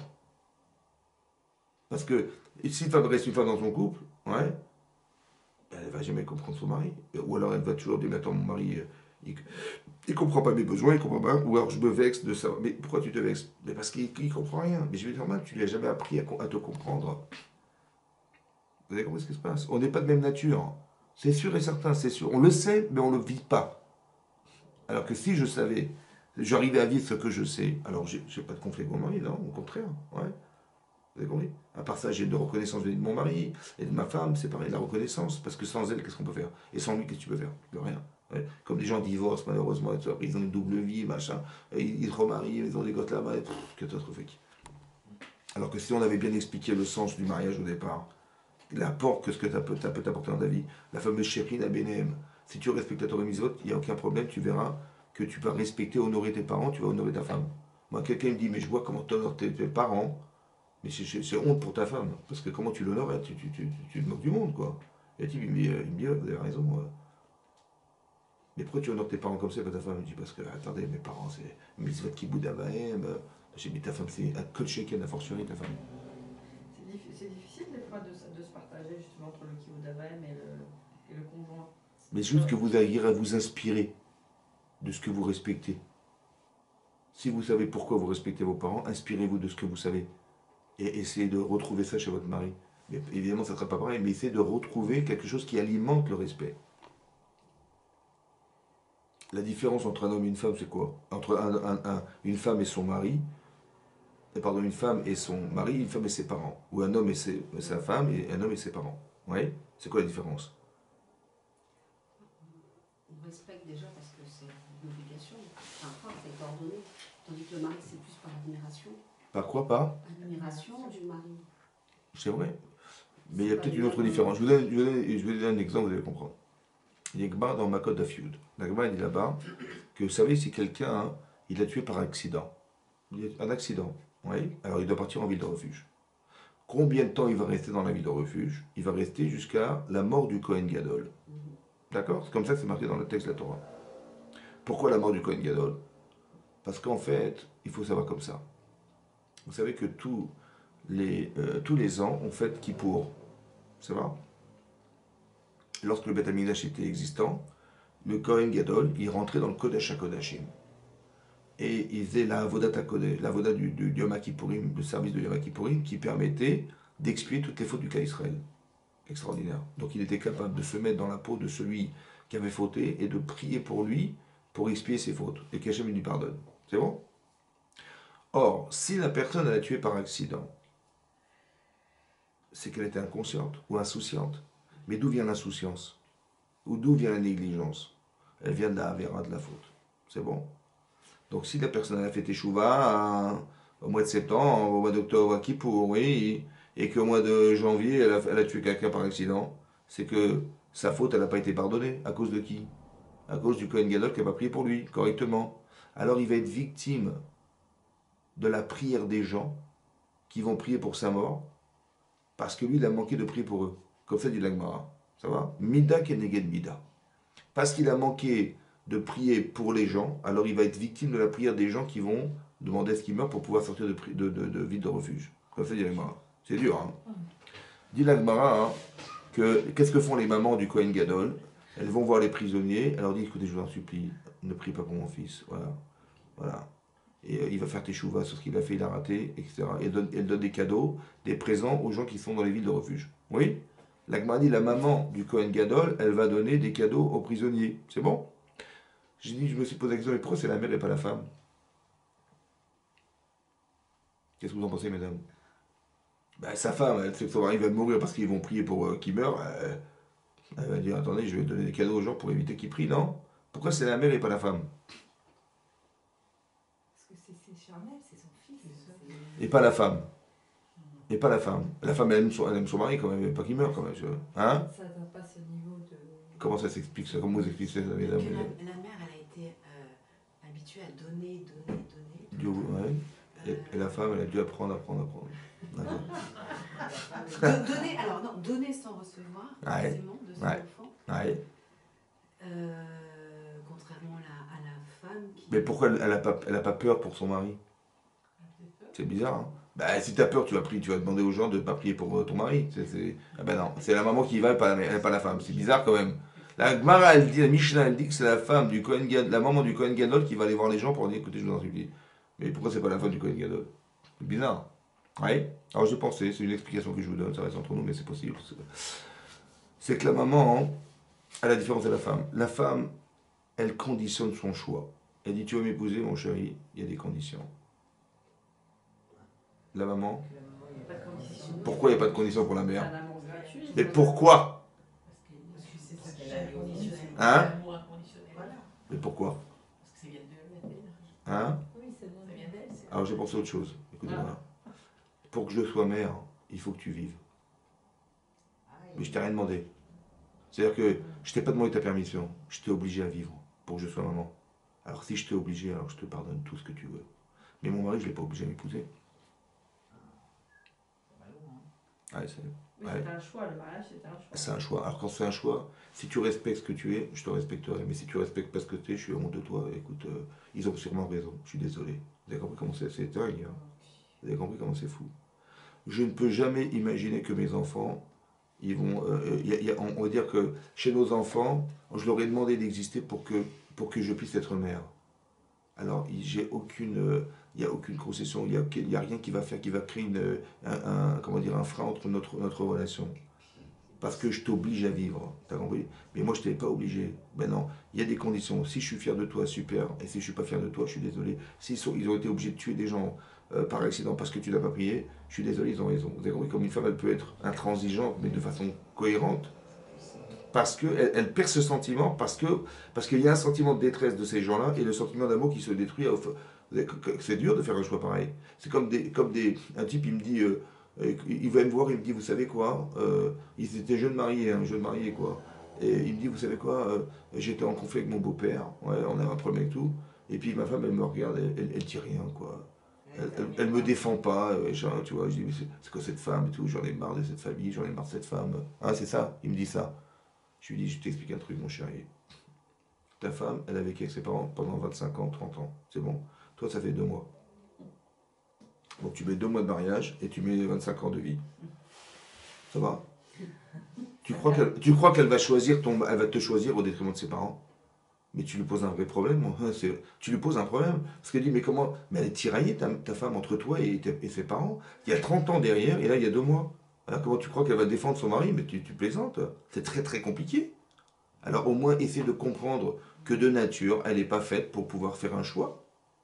Parce que si une femme reste une femme dans son couple, ouais, elle ne va jamais comprendre son mari. Ou alors elle va toujours dire, mais attends, mon mari, il ne comprend pas mes besoins, il ne comprend pas. Ou alors je me vexe de ça. Mais pourquoi tu te vexes? Mais parce qu'il ne comprend rien. Mais je vais dire, normal, tu ne lui as jamais appris à, à te comprendre. Vous avez compris ce qui se passe? On n'est pas de même nature. C'est sûr et certain, c'est sûr. On le sait, mais on ne le vit pas. Alors que si je savais, j'arrivais à vivre ce que je sais, alors j'ai, j'ai pas de conflit avec mon mari, non, au contraire, ouais. Vous avez compris? À part ça, j'ai de reconnaissance de mon mari et de ma femme, c'est pareil, de la reconnaissance, parce que sans elle, qu'est-ce qu'on peut faire? Et sans lui, qu'est-ce que tu peux faire? De rien. Ouais. Comme des gens divorcent, malheureusement, ils ont une double vie, machin, ils, ils se remarient, ils ont des gosses là-bas, catastrophique. Alors que si on avait bien expliqué le sens du mariage au départ, l'apport que ce que ça peut, ça peut t'apporter dans ta vie, la fameuse Shekhinah Benehem, si tu respectes la Torah Mitzvot, il n'y a aucun problème, tu verras que tu vas respecter, honorer tes parents, tu vas honorer ta femme. Moi, quelqu'un me dit, mais je vois comment tu honores tes, tes parents, mais c'est honte pour ta femme, parce que comment tu l'honores, tu, tu, tu, tu te moques du monde, quoi. Et il me dit, il me dit, vous avez raison, moi. Mais pourquoi tu honores tes parents comme ça, pas ta femme? Je dis, parce que, attendez, mes parents, c'est Mitzvot Kibud Avahem. J'ai dit, ta femme, c'est un code shaken, a fortiori, ta femme. C'est difficile, des fois, de, de se partager, justement, entre le Kibud Avahem et le, et le conjoint. Mais juste que vous ayez à vous inspirer de ce que vous respectez. Si vous savez pourquoi vous respectez vos parents, inspirez-vous de ce que vous savez. Et essayez de retrouver ça chez votre mari. Mais évidemment, ça ne sera pas pareil, mais essayez de retrouver quelque chose qui alimente le respect. La différence entre un homme et une femme, c'est quoi? Entre un, un, un, une femme et son mari, et pardon, une femme et son mari, une femme et ses parents. Ou un homme et ses, sa femme, et un homme et ses parents. Oui? C'est quoi la différence? On respecte déjà parce que c'est une obligation. Enfin, c'est ordonné. Tandis que le mari, c'est plus par admiration. Par quoi? Par Admiration du mari. C'est vrai. Mais il y a peut-être une autre différence. Je vous, donne, je, vous donne, je vous donne un exemple, vous allez comprendre. Il y a Gmar dans Makot Dafyud. La Gmar dit là-bas que vous savez, si quelqu'un, hein, il a tué par accident. Il a un accident. Oui. Alors il doit partir en ville de refuge. Combien de temps il va rester dans la ville de refuge? Il va rester jusqu'à la mort du Kohen Gadol. D'accord? C'est comme ça que c'est marqué dans le texte de la Torah. Pourquoi la mort du Kohen Gadol? Parce qu'en fait, il faut savoir comme ça. Vous savez que tous les, euh, tous les ans, on fête Kippour. Ça va? Lorsque le Beth Amikdash était existant, le Kohen Gadol, il rentrait dans le Kodesh HaKodashim. Et il faisait la Avodat HaKodesh, la Avodat du, du Yom HaKippourim, le service de Yom HaKippourim, qui permettait d'expier toutes les fautes du cas Israël. Extraordinaire. Donc il était capable de se mettre dans la peau de celui qui avait fauté et de prier pour lui pour expier ses fautes. Et qu'Hachem lui pardonne. C'est bon? Or, si la personne elle a tué par accident, c'est qu'elle était inconsciente ou insouciante. Mais d'où vient l'insouciance? Ou d'où vient la négligence? Elle vient de la avéra, de la faute. C'est bon? Donc si la personne a fait teshuva au mois de septembre, au mois d'octobre à Kippour, oui, et qu'au mois de janvier, elle a, elle a tué quelqu'un par accident, c'est que sa faute, elle n'a pas été pardonnée. À cause de qui? À cause du Kohen Gadol qui n'a pas prié pour lui, correctement. Alors il va être victime de la prière des gens qui vont prier pour sa mort, parce que lui, il a manqué de prier pour eux. Comme ça dit l'Agmara. Ça va? Mida keneged mida. Parce qu'il a manqué de prier pour les gens, alors il va être victime de la prière des gens qui vont demander à ce qu'il meure pour pouvoir sortir de, de, de, de ville de refuge. Comme ça dit l'Agmara. C'est dur, hein? Dit l'Agmara, hein, que qu'est-ce que font les mamans du Kohen Gadol? Elles vont voir les prisonniers, elles leur disent, écoutez, je vous en supplie, ne prie pas pour mon fils. Voilà. Voilà. Et euh, il va faire teshuva sur ce qu'il a fait, il a raté, et cetera. Et elle donne, elle donne des cadeaux, des présents aux gens qui sont dans les villes de refuge. Oui? L'Agmara dit, la maman du Kohen Gadol, elle va donner des cadeaux aux prisonniers. C'est bon? J'ai dit, je me suis posé la question, mais pourquoi c'est la mère et pas la femme? Qu'est-ce que vous en pensez, mesdames? Ben, sa femme, elle sait que son mari va mourir parce qu'ils vont prier pour euh, qu'il meure. Euh, elle va dire, attendez, je vais donner des cadeaux aux gens pour éviter qu'ils prient, non? Pourquoi c'est la mère et pas la femme? Parce que c'est charnel, c'est son fils. Et pas la femme. Et pas la femme. La femme, elle aime son, elle aime son mari quand même, elle veut pas qu'il meure quand même. Hein? Ça n'a pas ce niveau de... Comment ça s'explique ça? Comment vous expliquez ça, mesdames? La, la mère, elle a été euh, habituée à donner, donner, donner. Dieu, ouais. Et, et la femme, elle a dû apprendre, apprendre, apprendre. De, donner, alors non, donner sans recevoir, Ouais. forcément, de son Ouais. enfant. Ouais. Euh, contrairement à la, à la femme qui... Mais pourquoi elle n'a pas, elle a pas peur pour son mari? C'est bizarre, hein? Bah, si tu as peur, tu vas, prier, tu vas demander aux gens de ne pas prier pour ton mari. C'est, c'est... Ah ben non, c'est la maman qui va et pas la, pas la femme. C'est bizarre quand même. La Gemara, elle dit, la Mishnah, elle dit que c'est la femme du Kohen Gadol, la maman du Kohen Gadol qui va aller voir les gens pour dire, écoutez, je vous en supplie. Mais pourquoi c'est pas la femme du Kohen Gadol? C'est bizarre. Oui. Alors j'ai pensé, c'est une explication que je vous donne, ça reste entre nous, mais c'est possible. C'est que la maman, à la différence de la femme, la femme, elle conditionne son choix. Elle dit, tu veux m'épouser, mon chéri, il y a des conditions. La maman, pourquoi il n'y a pas de condition pour la mère? Mais pourquoi? Hein? Mais pourquoi? Hein? Alors j'ai pensé à autre chose. Écoutez-moi. pour que je sois mère, il faut que tu vives. Mais je t'ai rien demandé. C'est-à-dire que je t'ai pas demandé ta permission. Je t'ai obligé à vivre pour que je sois maman. Alors si je t'ai obligé, alors je te pardonne tout ce que tu veux. Mais mon mari, je ne l'ai pas obligé à m'épouser. Ouais, c'est Mais ouais. c'était un choix, le mariage c'était un choix. c'est un choix. Alors quand c'est un choix, si tu respectes ce que tu es, je te respecterai. Mais si tu respectes pas ce que tu es, je suis honte de toi. Écoute, euh, ils ont sûrement raison. Je suis désolé. Vous avez compris comment c'est c'est dingue, hein. Vous avez compris comment c'est fou. Je ne peux jamais imaginer que mes enfants, ils vont, euh, y a- y a- on va dire que chez nos enfants, je leur ai demandé d'exister pour que, pour que je puisse être mère. Alors, il- j'ai aucune, euh, il n'y a aucune concession, il n'y a, il y a rien qui va faire, qui va créer une, un, un- comment dire, un frein entre notre, notre relation. Parce que je t'oblige à vivre, t'as compris? Mais moi, je ne t'ai pas obligé. Ben non, il y a des conditions. Si je suis fier de toi, super. Et si je ne suis pas fier de toi, je suis désolé. S'ils sont, ils ont été obligés de tuer des gens euh, par accident parce que tu n'as pas prié, je suis désolé, ils ont raison. Vous avez compris? Comme une femme, elle peut être intransigeante, mais de façon cohérente. Parce qu'elle elle perd ce sentiment, parce que parce qu'il y a un sentiment de détresse de ces gens-là et le sentiment d'amour qui se détruit. au- C'est dur de faire un choix pareil. C'est comme des, comme des, un type, il me dit, euh, euh, il va me voir, il me dit, vous savez quoi, euh, ils étaient jeunes mariés, hein, jeunes mariés quoi. Et il me dit, vous savez quoi, euh, j'étais en conflit avec mon beau-père, ouais, on avait un problème avec tout. Et puis ma femme, elle me regarde, elle, elle, elle dit rien quoi. Elle, elle, elle me défend pas, euh, genre, tu vois. Je dis, mais c'est c'est quoi cette femme et tout, j'en ai marre de cette famille, j'en ai marre de cette femme. Ah, c'est ça, il me dit ça. Je lui dis, je t'explique un truc, mon chéri. Ta femme, elle a vécu avec ses parents pendant vingt-cinq ans, trente ans. C'est bon. Toi, ça fait deux mois. Donc tu mets deux mois de mariage et tu mets vingt-cinq ans de vie. Ça va? Tu crois qu'elle, tu crois qu'elle va choisir ton, elle va te choisir au détriment de ses parents? Mais tu lui poses un vrai problème. Moi. C'est- Tu lui poses un problème. Parce qu'elle dit, mais comment? Mais elle est tiraillée, ta, ta femme, entre toi et, tes- et ses parents. Il y a trente ans derrière et là, il y a deux mois. Alors comment tu crois qu'elle va défendre son mari? Mais tu, tu plaisantes. C'est très très compliqué. Alors au moins essaie de comprendre que de nature, elle n'est pas faite pour pouvoir faire un choix.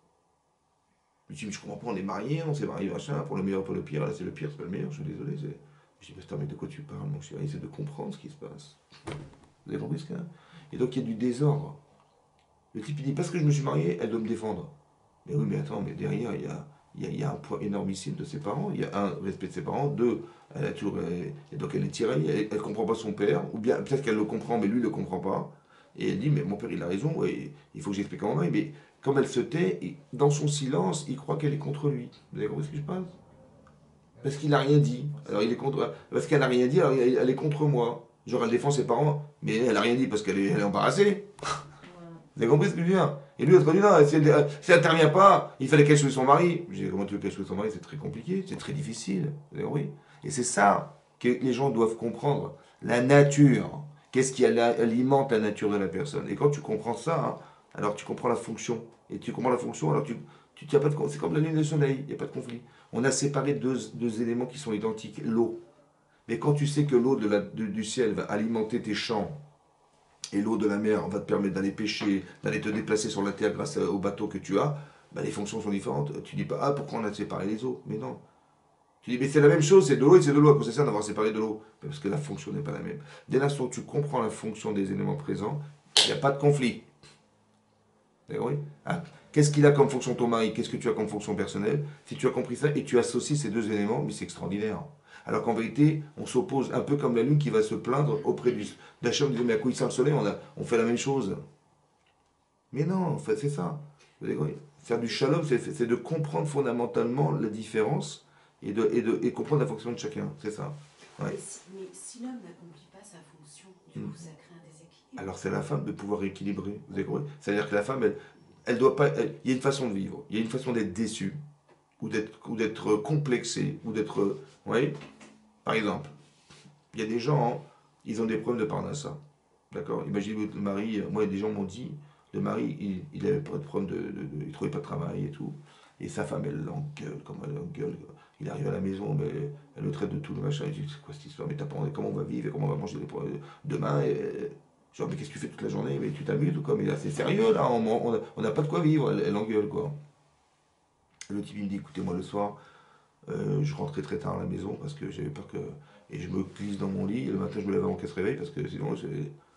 Je dis, mais je comprends pas, on est mariés, on s'est mariés, machin, pour le meilleur, pour le pire, là c'est le pire, c'est pas le meilleur, je suis désolé. c'est- Je dis, mais putain, mais de quoi tu parles, mon chéri? Essaie de comprendre ce qui se passe. Vous avez compris ce qu'il y a? Et donc il y a du désordre. Le type il dit, parce que je me suis marié, elle doit me défendre. Mais oui, mais attends, mais derrière, il y a, il y a, il y a un poids énormissime de ses parents. Il y a un, respect de ses parents. Deux, elle a toujours, elle- et donc elle est tiraillée, elle ne comprend pas son père. Ou bien peut-être qu'elle le comprend, mais lui ne le comprend pas. Et elle dit, mais mon père, il a raison, ouais, il faut que j'explique à mon mari. Mais comme elle se tait, et dans son silence, il croit qu'elle est contre lui. Vous avez compris ce que je pense? Parce qu'il n'a rien dit. Alors il est contre. Parce qu'elle n'a rien dit, alors elle elle est contre moi. Genre elle défend ses parents, mais elle n'a rien dit parce qu'elle est, elle est embarrassée. Vous avez compris ce que je veux dire? Et lui, l'autre dit, non, si elle si elle n'intervient pas, il fallait qu'elle choisisse son mari. Je dis, comment tu veux qu'elle choisisse son mari? C'est très compliqué, c'est très difficile. Vous avez compris? Et c'est ça que les gens doivent comprendre. La nature. Qu'est-ce qui ala- alimente la nature de la personne? Et quand tu comprends ça, hein, alors tu comprends la fonction. Et tu comprends la fonction, alors tu, tu, tu as pas de, con- c'est comme la lune et le soleil, il n'y a pas de conflit. On a séparé deux, deux éléments qui sont identiques, l'eau. Mais quand tu sais que l'eau de la- de- du ciel va alimenter tes champs, et l'eau de la mer va te permettre d'aller pêcher, d'aller te déplacer sur la terre grâce au bateau que tu as, bah, les fonctions sont différentes. Tu dis pas, ah, pourquoi on a séparé les eaux? Mais non. Tu dis, mais c'est la même chose, c'est de l'eau et c'est de l'eau. À quoi ça sert d'avoir séparé de l'eau? Parce que la fonction n'est pas la même. Dès l'instant où tu comprends la fonction des éléments présents, il n'y a pas de conflit. D'accord, oui. Ah, qu'est-ce qu'il a comme fonction ton mari? Qu'est-ce que tu as comme fonction personnelle? Si tu as compris ça et tu associes ces deux éléments, mais c'est extraordinaire. Alors qu'en vérité, on s'oppose un peu comme la lune qui va se plaindre auprès du d'Hachem, disant mais à quoi il sert le soleil? On, a, on fait la même chose. Mais non, en fait, c'est ça. Vous avez compris? Faire du shalom, c'est c'est de comprendre fondamentalement la différence et de, et de et comprendre la fonction de chacun. C'est ça. Ouais. Mais si, mais si l'homme n'accomplit pas sa fonction, du Mm. coup, ça crée un déséquilibre. Alors c'est à la femme de pouvoir rééquilibrer. Vous avez compris? C'est-à-dire que la femme, elle, elle doit pas. elle- Il y a une façon de vivre. Il y a une façon d'être déçu ou d'être ou d'être complexé ou d'être. Vous voyez? Par exemple, il y a des gens, hein, ils ont des problèmes de parnassa. D'accord? Imaginez le mari, euh, moi, des gens m'ont dit, le mari, il, il avait pas de problème de, de, de- il trouvait pas de travail et tout. Et sa femme, elle l'engueule, comme elle l'engueule. Il arrive à la maison, mais elle le traite de tout le machin. Il dit, c'est quoi cette histoire? Mais t'as pas comment on va vivre et comment on va manger les pro- demain? Et, genre, mais qu'est-ce que tu fais toute la journée? Mais tu t'amuses ou quoi? Mais là, c'est sérieux, là, on on a- on n'a pas de quoi vivre. Elle, elle engueule, quoi. Et le type, il me dit, écoutez, moi, le soir, euh, je rentrais très tard à la maison parce que j'avais peur que. Et je me glisse dans mon lit, et le matin, je me lève avant qu'elle se réveille parce que sinon, c'est.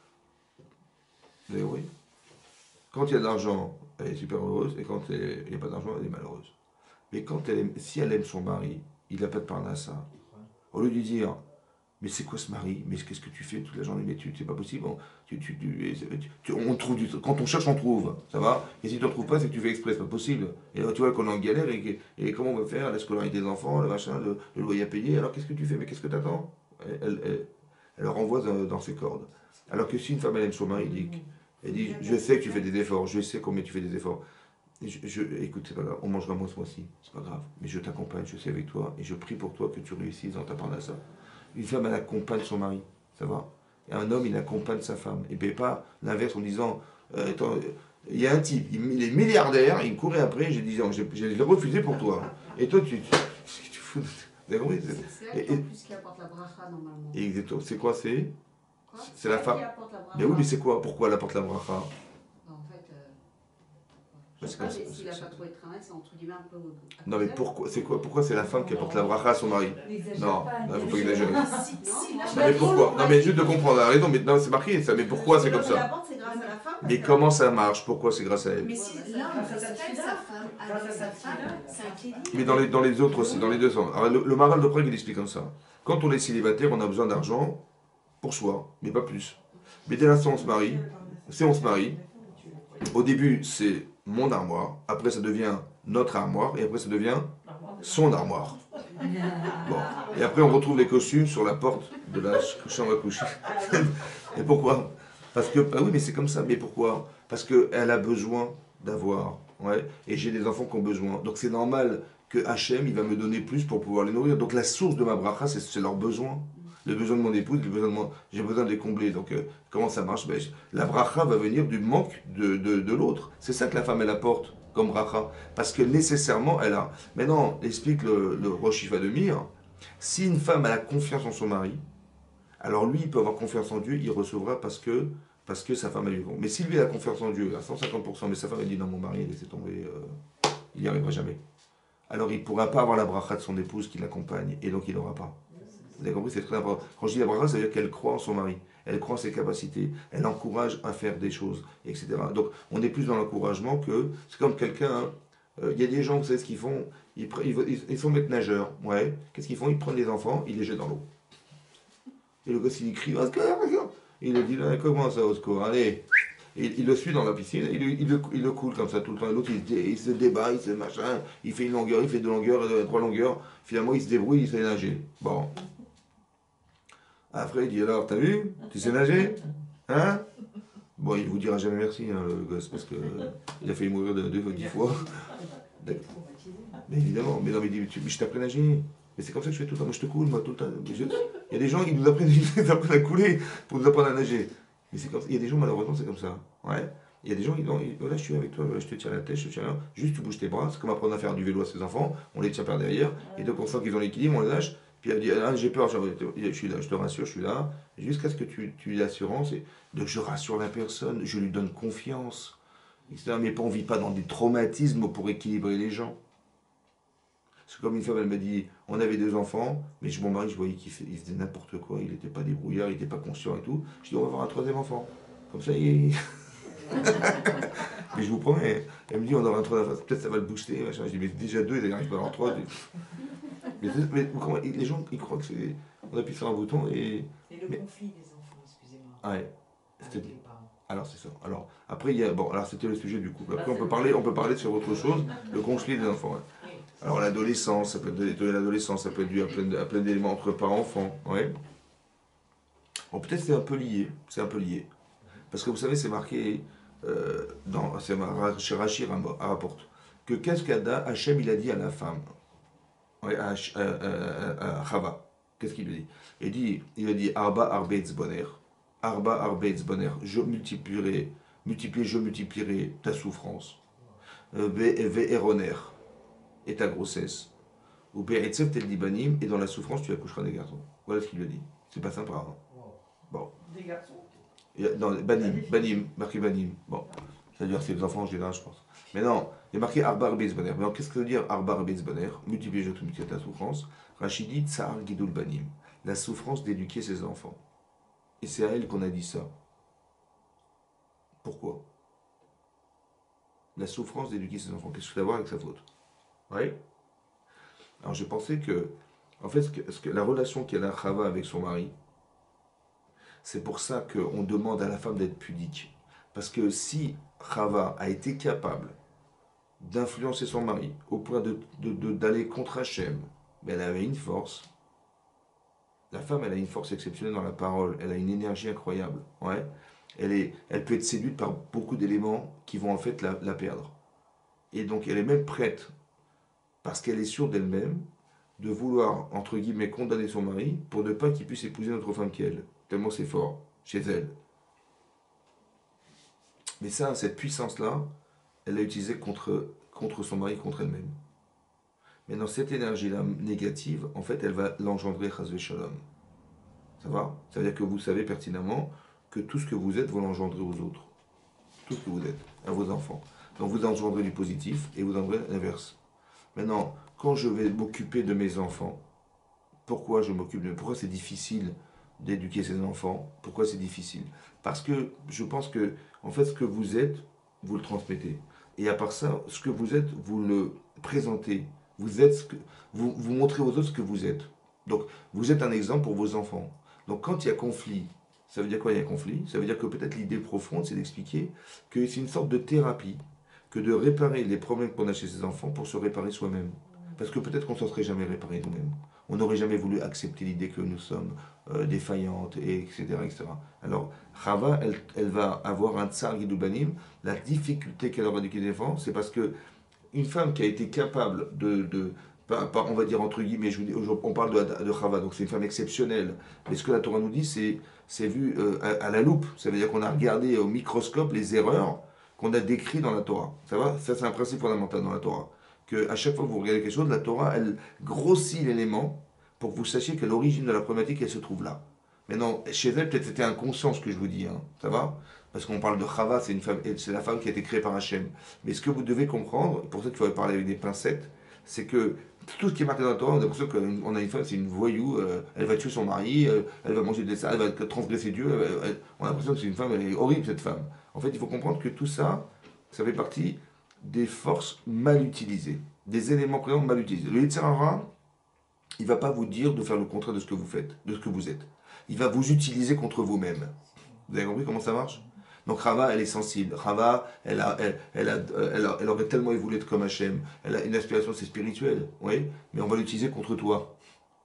Vous avez compris? Quand il y a de l'argent, elle est super heureuse, et quand il n'y a pas d'argent, elle est malheureuse. Mais quand elle aime, si elle aime son mari, il n'a pas de parnassa. Au lieu de lui dire, mais c'est quoi ce mari? Mais qu'est-ce que tu fais toute la journée? Mais tu, c'est pas possible. On, tu, tu, tu, tu- on trouve du, quand on cherche, on trouve. Ça va? Et si tu ne trouves pas, c'est que tu fais exprès, c'est pas possible. Et là, tu vois qu'on est en galère et, et comment on va faire? La scolarité des enfants, le machin, le, le loyer à payer. Alors qu'est-ce que tu fais? Mais qu'est-ce que tu attends? Elle, elle, elle, elle renvoie dans, dans ses cordes. Alors que si une femme elle aime son mari, elle dit, elle dit je sais que tu fais des efforts, je sais combien tu fais des efforts. Je, je, écoute, c'est pas grave, on mangera moins ce mois-ci, c'est pas grave. Mais je t'accompagne, je suis avec toi et je prie pour toi que tu réussisses dans ta parnassa. Une femme, elle accompagne son mari, ça va. Et un homme, il accompagne sa femme. Et bien pas l'inverse en disant, euh, attends, il y a un type, il, il est milliardaire, il me courait après, j'ai dit, j'ai, j'ai refusé pour toi. Et toi, tu, tu, tu, tu fous. Vous avez compris? C'est elle en plus qui apporte la bracha normalement. Et c'est quoi? C'est Quoi? C'est la elle femme. qui apporte la bracha. Mais oui, mais c'est quoi? Pourquoi elle apporte la bracha? Bah, en fait, euh, je sais pas, Parce que- s'il n'a pas trouvé de travail, c'est entre guillemets un peu. Non, mais pourquoi c'est quoi? Pourquoi c'est la femme qui apporte la bracha à son mari? Non, il faut pas exagérer. Non, Si, si, là, mais pourquoi? Non, mais juste de comprendre, elle a raison, mais non, c'est marqué ça, mais pourquoi c'est comme Elle ça? apporte, c'est grâce à la femme. Mais comment ça marche? Pourquoi c'est grâce à elle? Mais si l'homme respecte sa femme, avec sa femme, c'est un kéli. Mais dans les, dans les autres aussi, dans les deux sens. Alors, le, le Maharal de Prague, il explique comme ça. Quand on est célibataire, on a besoin d'argent pour soi, mais pas plus. Mais dès l'instant où on se marie, si on se marie, au début, c'est mon armoire, après ça devient notre armoire, et après ça devient son armoire. Bon. Et après, on retrouve les costumes sur la porte de la chambre à coucher. Et pourquoi? Parce que, ah oui, mais c'est comme ça. Mais pourquoi? Parce qu'elle a besoin d'avoir. Ouais. Et j'ai des enfants qui ont besoin. Donc c'est normal que Hachem, il va me donner plus pour pouvoir les nourrir. Donc la source de ma bracha, c'est, c'est leur besoin. Le besoin de mon épouse, le besoin de mon... j'ai besoin de les combler. Donc euh, comment ça marche? Ben, la bracha va venir du manque de, de, de l'autre. C'est ça que la femme, elle apporte comme bracha. Parce que nécessairement, elle a. Maintenant, explique le, le Rosh Shiva de Mir, si une femme elle a confiance en son mari, alors lui, il peut avoir confiance en Dieu, il recevra parce que, parce que sa femme a eu bon. Mais si lui a confiance en Dieu à cent cinquante pour cent, mais sa femme a dit non, mon mari, laissez tomber, euh, il n'y arrivera jamais. Alors il ne pourra pas avoir la bracha de son épouse qui l'accompagne, et donc il n'aura pas. Vous avez compris, c'est très important. Quand je dis la bracha, ça veut dire qu'elle croit en son mari, elle croit en ses capacités, elle encourage à faire des choses, et cetera. Donc on est plus dans l'encouragement que. C'est comme quelqu'un. Il euh, y a des gens, vous savez ce qu'ils font? Ils, ils, ils sont maîtres nageurs. Ouais. Qu'est-ce qu'ils font? Ils prennent les enfants, ils les jettent dans l'eau. Et le gosse il crie, au secours, au secours. Et il lui dit, là, comment ça, au secours? Allez. Et il, il le suit dans la piscine, il, il, il, il le coule comme ça tout le temps. Et l'autre, il, il se débat, il se machin, il fait une longueur, il fait deux longueurs, deux, trois longueurs. Finalement, il se débrouille, il sait nager. Bon. Après, il dit, alors, t'as vu? Tu sais nager? Hein? Bon, il vous dira jamais merci, hein, le gosse, parce que euh, il a failli mourir de deux, dix fois. Mais évidemment, mais non, mais il dit, mais je t'apprends à nager. Mais c'est comme ça que je fais tout le temps. Moi, je te coule, moi, tout le temps. Je... Il y a des gens qui nous apprennent, ils apprennent à couler pour nous apprendre à nager. Mais c'est comme ça. Il y a des gens, malheureusement, c'est comme ça. Ouais. Il y a des gens qui disent, voilà, je suis avec toi, voilà, je te tiens la tête, je te tiens là. Juste, tu bouges tes bras. C'est comme apprendre à faire du vélo à ses enfants. On les tient par derrière. Et donc, on sent qu'ils ont l'équilibre, on les lâche. Puis elle dit, ah, j'ai peur, je suis là, je te rassure, je suis là. Jusqu'à ce que tu, tu aies l'assurance. Et donc, je rassure la personne, je lui donne confiance. et cetera. Mais on ne vit pas dans des traumatismes pour équilibrer les gens. C'est comme une femme, elle m'a dit, on avait deux enfants, mais mon mari, je voyais qu'il fait, il faisait n'importe quoi, il n'était pas débrouillard, il n'était pas conscient et tout. Je dis, on va avoir un troisième enfant. Comme ça, il... mais je vous promets, elle me dit, on aura un troisième enfant, peut-être ça va le booster, machin. Je dis, mais déjà deux, ils n'arrivent pas à avoir trois. Mais, mais comment, les gens, ils croient que c'est... On appuie sur un bouton et... Et le mais... conflit des enfants, excusez-moi. Ouais. Avec les parents. Alors c'est ça. Alors après il y a bon alors c'était le sujet du couple. Après on peut parler on peut parler sur autre chose, le conflit des enfants. Ouais. Alors l'adolescence, ça peut être de l'adolescence, ça peut être dû à plein, à plein d'éléments entre parents-enfants. Ouais. Bon peut-être c'est un peu lié, c'est un peu lié. Parce que vous savez c'est marqué euh, dans c'est chez Rachir rapporte que qu'est-ce qu'Ada Hachem il a dit à la femme, ouais, à, à, à, à Chava. Qu'est-ce qu'il lui dit? Il dit il a dit Arba Arbetz Boner. Arba Arbetz Boner, je multiplierai, multiplier, je multiplierai ta souffrance. Ve'eroner, et ta grossesse. Ou Be'etzev tel dibanim, et dans la souffrance tu accoucheras des garçons. Voilà ce qu'il lui a dit. C'est pas sympa. Hein. Bon. Des garçons. Dans Banim, Banim, marqué Banim. Bon. C'est-à-dire c'est les enfants en général, je pense. Mais non, il y a marqué Arba Arbetz Boner. Mais qu'est-ce que ça veut dire Arba Arbetz Boner? Multiplier, je multiplierai ta souffrance. Rachidi Tsar Gidul Banim. La souffrance d'éduquer ses enfants. Et c'est à elle qu'on a dit ça. Pourquoi? La souffrance d'éduquer ses enfants. Qu'est-ce que ça a à voir avec sa faute? Oui. Alors je pensais que, en fait, ce que, ce que- la relation qu'elle a Chava avec son mari, c'est pour ça qu'on demande à la femme d'être pudique. Parce que si Chava a été capable d'influencer son mari au point de, de- de- d'aller contre Hachem, mais elle avait une force. La femme, elle a une force exceptionnelle dans la parole, elle a une énergie incroyable. Ouais. Elle, est, elle peut être séduite par beaucoup d'éléments qui vont en fait la, la perdre. Et donc elle est même prête, parce qu'elle est sûre d'elle-même, de vouloir, entre guillemets, condamner son mari pour ne pas qu'il puisse épouser une autre femme qu'elle. Tellement c'est fort, chez elle. Mais ça, cette puissance-là, elle l'a utilisée contre, contre son mari, contre elle-même. Mais dans cette énergie-là négative, en fait, elle va l'engendrer, chas shalom. Ça va? Ça veut dire que vous savez pertinemment que tout ce que vous êtes, vous l'engendrez aux autres. Tout ce que vous êtes, à vos enfants. Donc vous engendrez du positif et vous engendrez l'inverse. Maintenant, quand je vais m'occuper de mes enfants, pourquoi je m'occupe de... Pourquoi c'est difficile d'éduquer ses enfants? Pourquoi c'est difficile? Parce que je pense que, en fait, ce que vous êtes, vous le transmettez. Et à part ça, ce que vous êtes, vous le présentez. Vous êtes ce que... vous, vous montrez aux autres ce que vous êtes. Donc, vous êtes un exemple pour vos enfants. Donc, quand il y a conflit, ça veut dire quoi, il y a conflit? Ça veut dire que peut-être l'idée profonde, c'est d'expliquer que c'est une sorte de thérapie, que de réparer les problèmes qu'on a chez ses enfants pour se réparer soi-même. Parce que peut-être qu'on ne s'en serait jamais réparé nous-mêmes. On n'aurait jamais voulu accepter l'idée que nous sommes euh, défaillantes, et etc., et cetera. Alors, Chava, elle, elle va avoir un tsar guidoubanim. La difficulté qu'elle aura d'éduquer les enfants, c'est parce que une femme qui a été capable de, de pas- pas- on va dire entre guillemets, je vous dis, on parle de, de Chava, donc c'est une femme exceptionnelle. Mais ce que la Torah nous dit, c'est, c'est vu euh, à, à la loupe. Ça veut dire qu'on a regardé au microscope les erreurs qu'on a décrites dans la Torah. Ça va? Ça, c'est un principe fondamental dans la Torah. Que à chaque fois que vous regardez quelque chose, la Torah, elle grossit l'élément pour que vous sachiez que l'origine de la problématique, elle se trouve là. Maintenant, chez elle, peut-être c'était inconscient ce que je vous dis, hein. Ça va? Parce qu'on parle de Chava, c'est une femme, et c'est la femme qui a été créée par Hachem. Mais ce que vous devez comprendre, pour ça qu'il faut parler avec des pincettes, c'est que tout ce qui est marqué dans la Torah, on a l'impression qu'on a une femme, c'est une voyou, euh, elle va tuer son mari, euh, elle va manger des salades, elle va transgresser Dieu. Elle- elle- on a l'impression que c'est une femme, elle est horrible cette femme. En fait, il faut comprendre que tout ça, ça fait partie des forces mal utilisées, des éléments présents mal utilisés. Le Yetzer Hara, il ne va pas vous dire de faire le contraire de ce que vous faites, de ce que vous êtes. Il va vous utiliser contre vous-même. Vous avez compris comment ça marche? Donc Rava, elle est sensible. Rava, elle, a, elle, elle, a, elle, a- elle aurait tellement évolué être comme Hachem. Elle a une aspiration, c'est spirituel, oui, mais on va l'utiliser contre toi.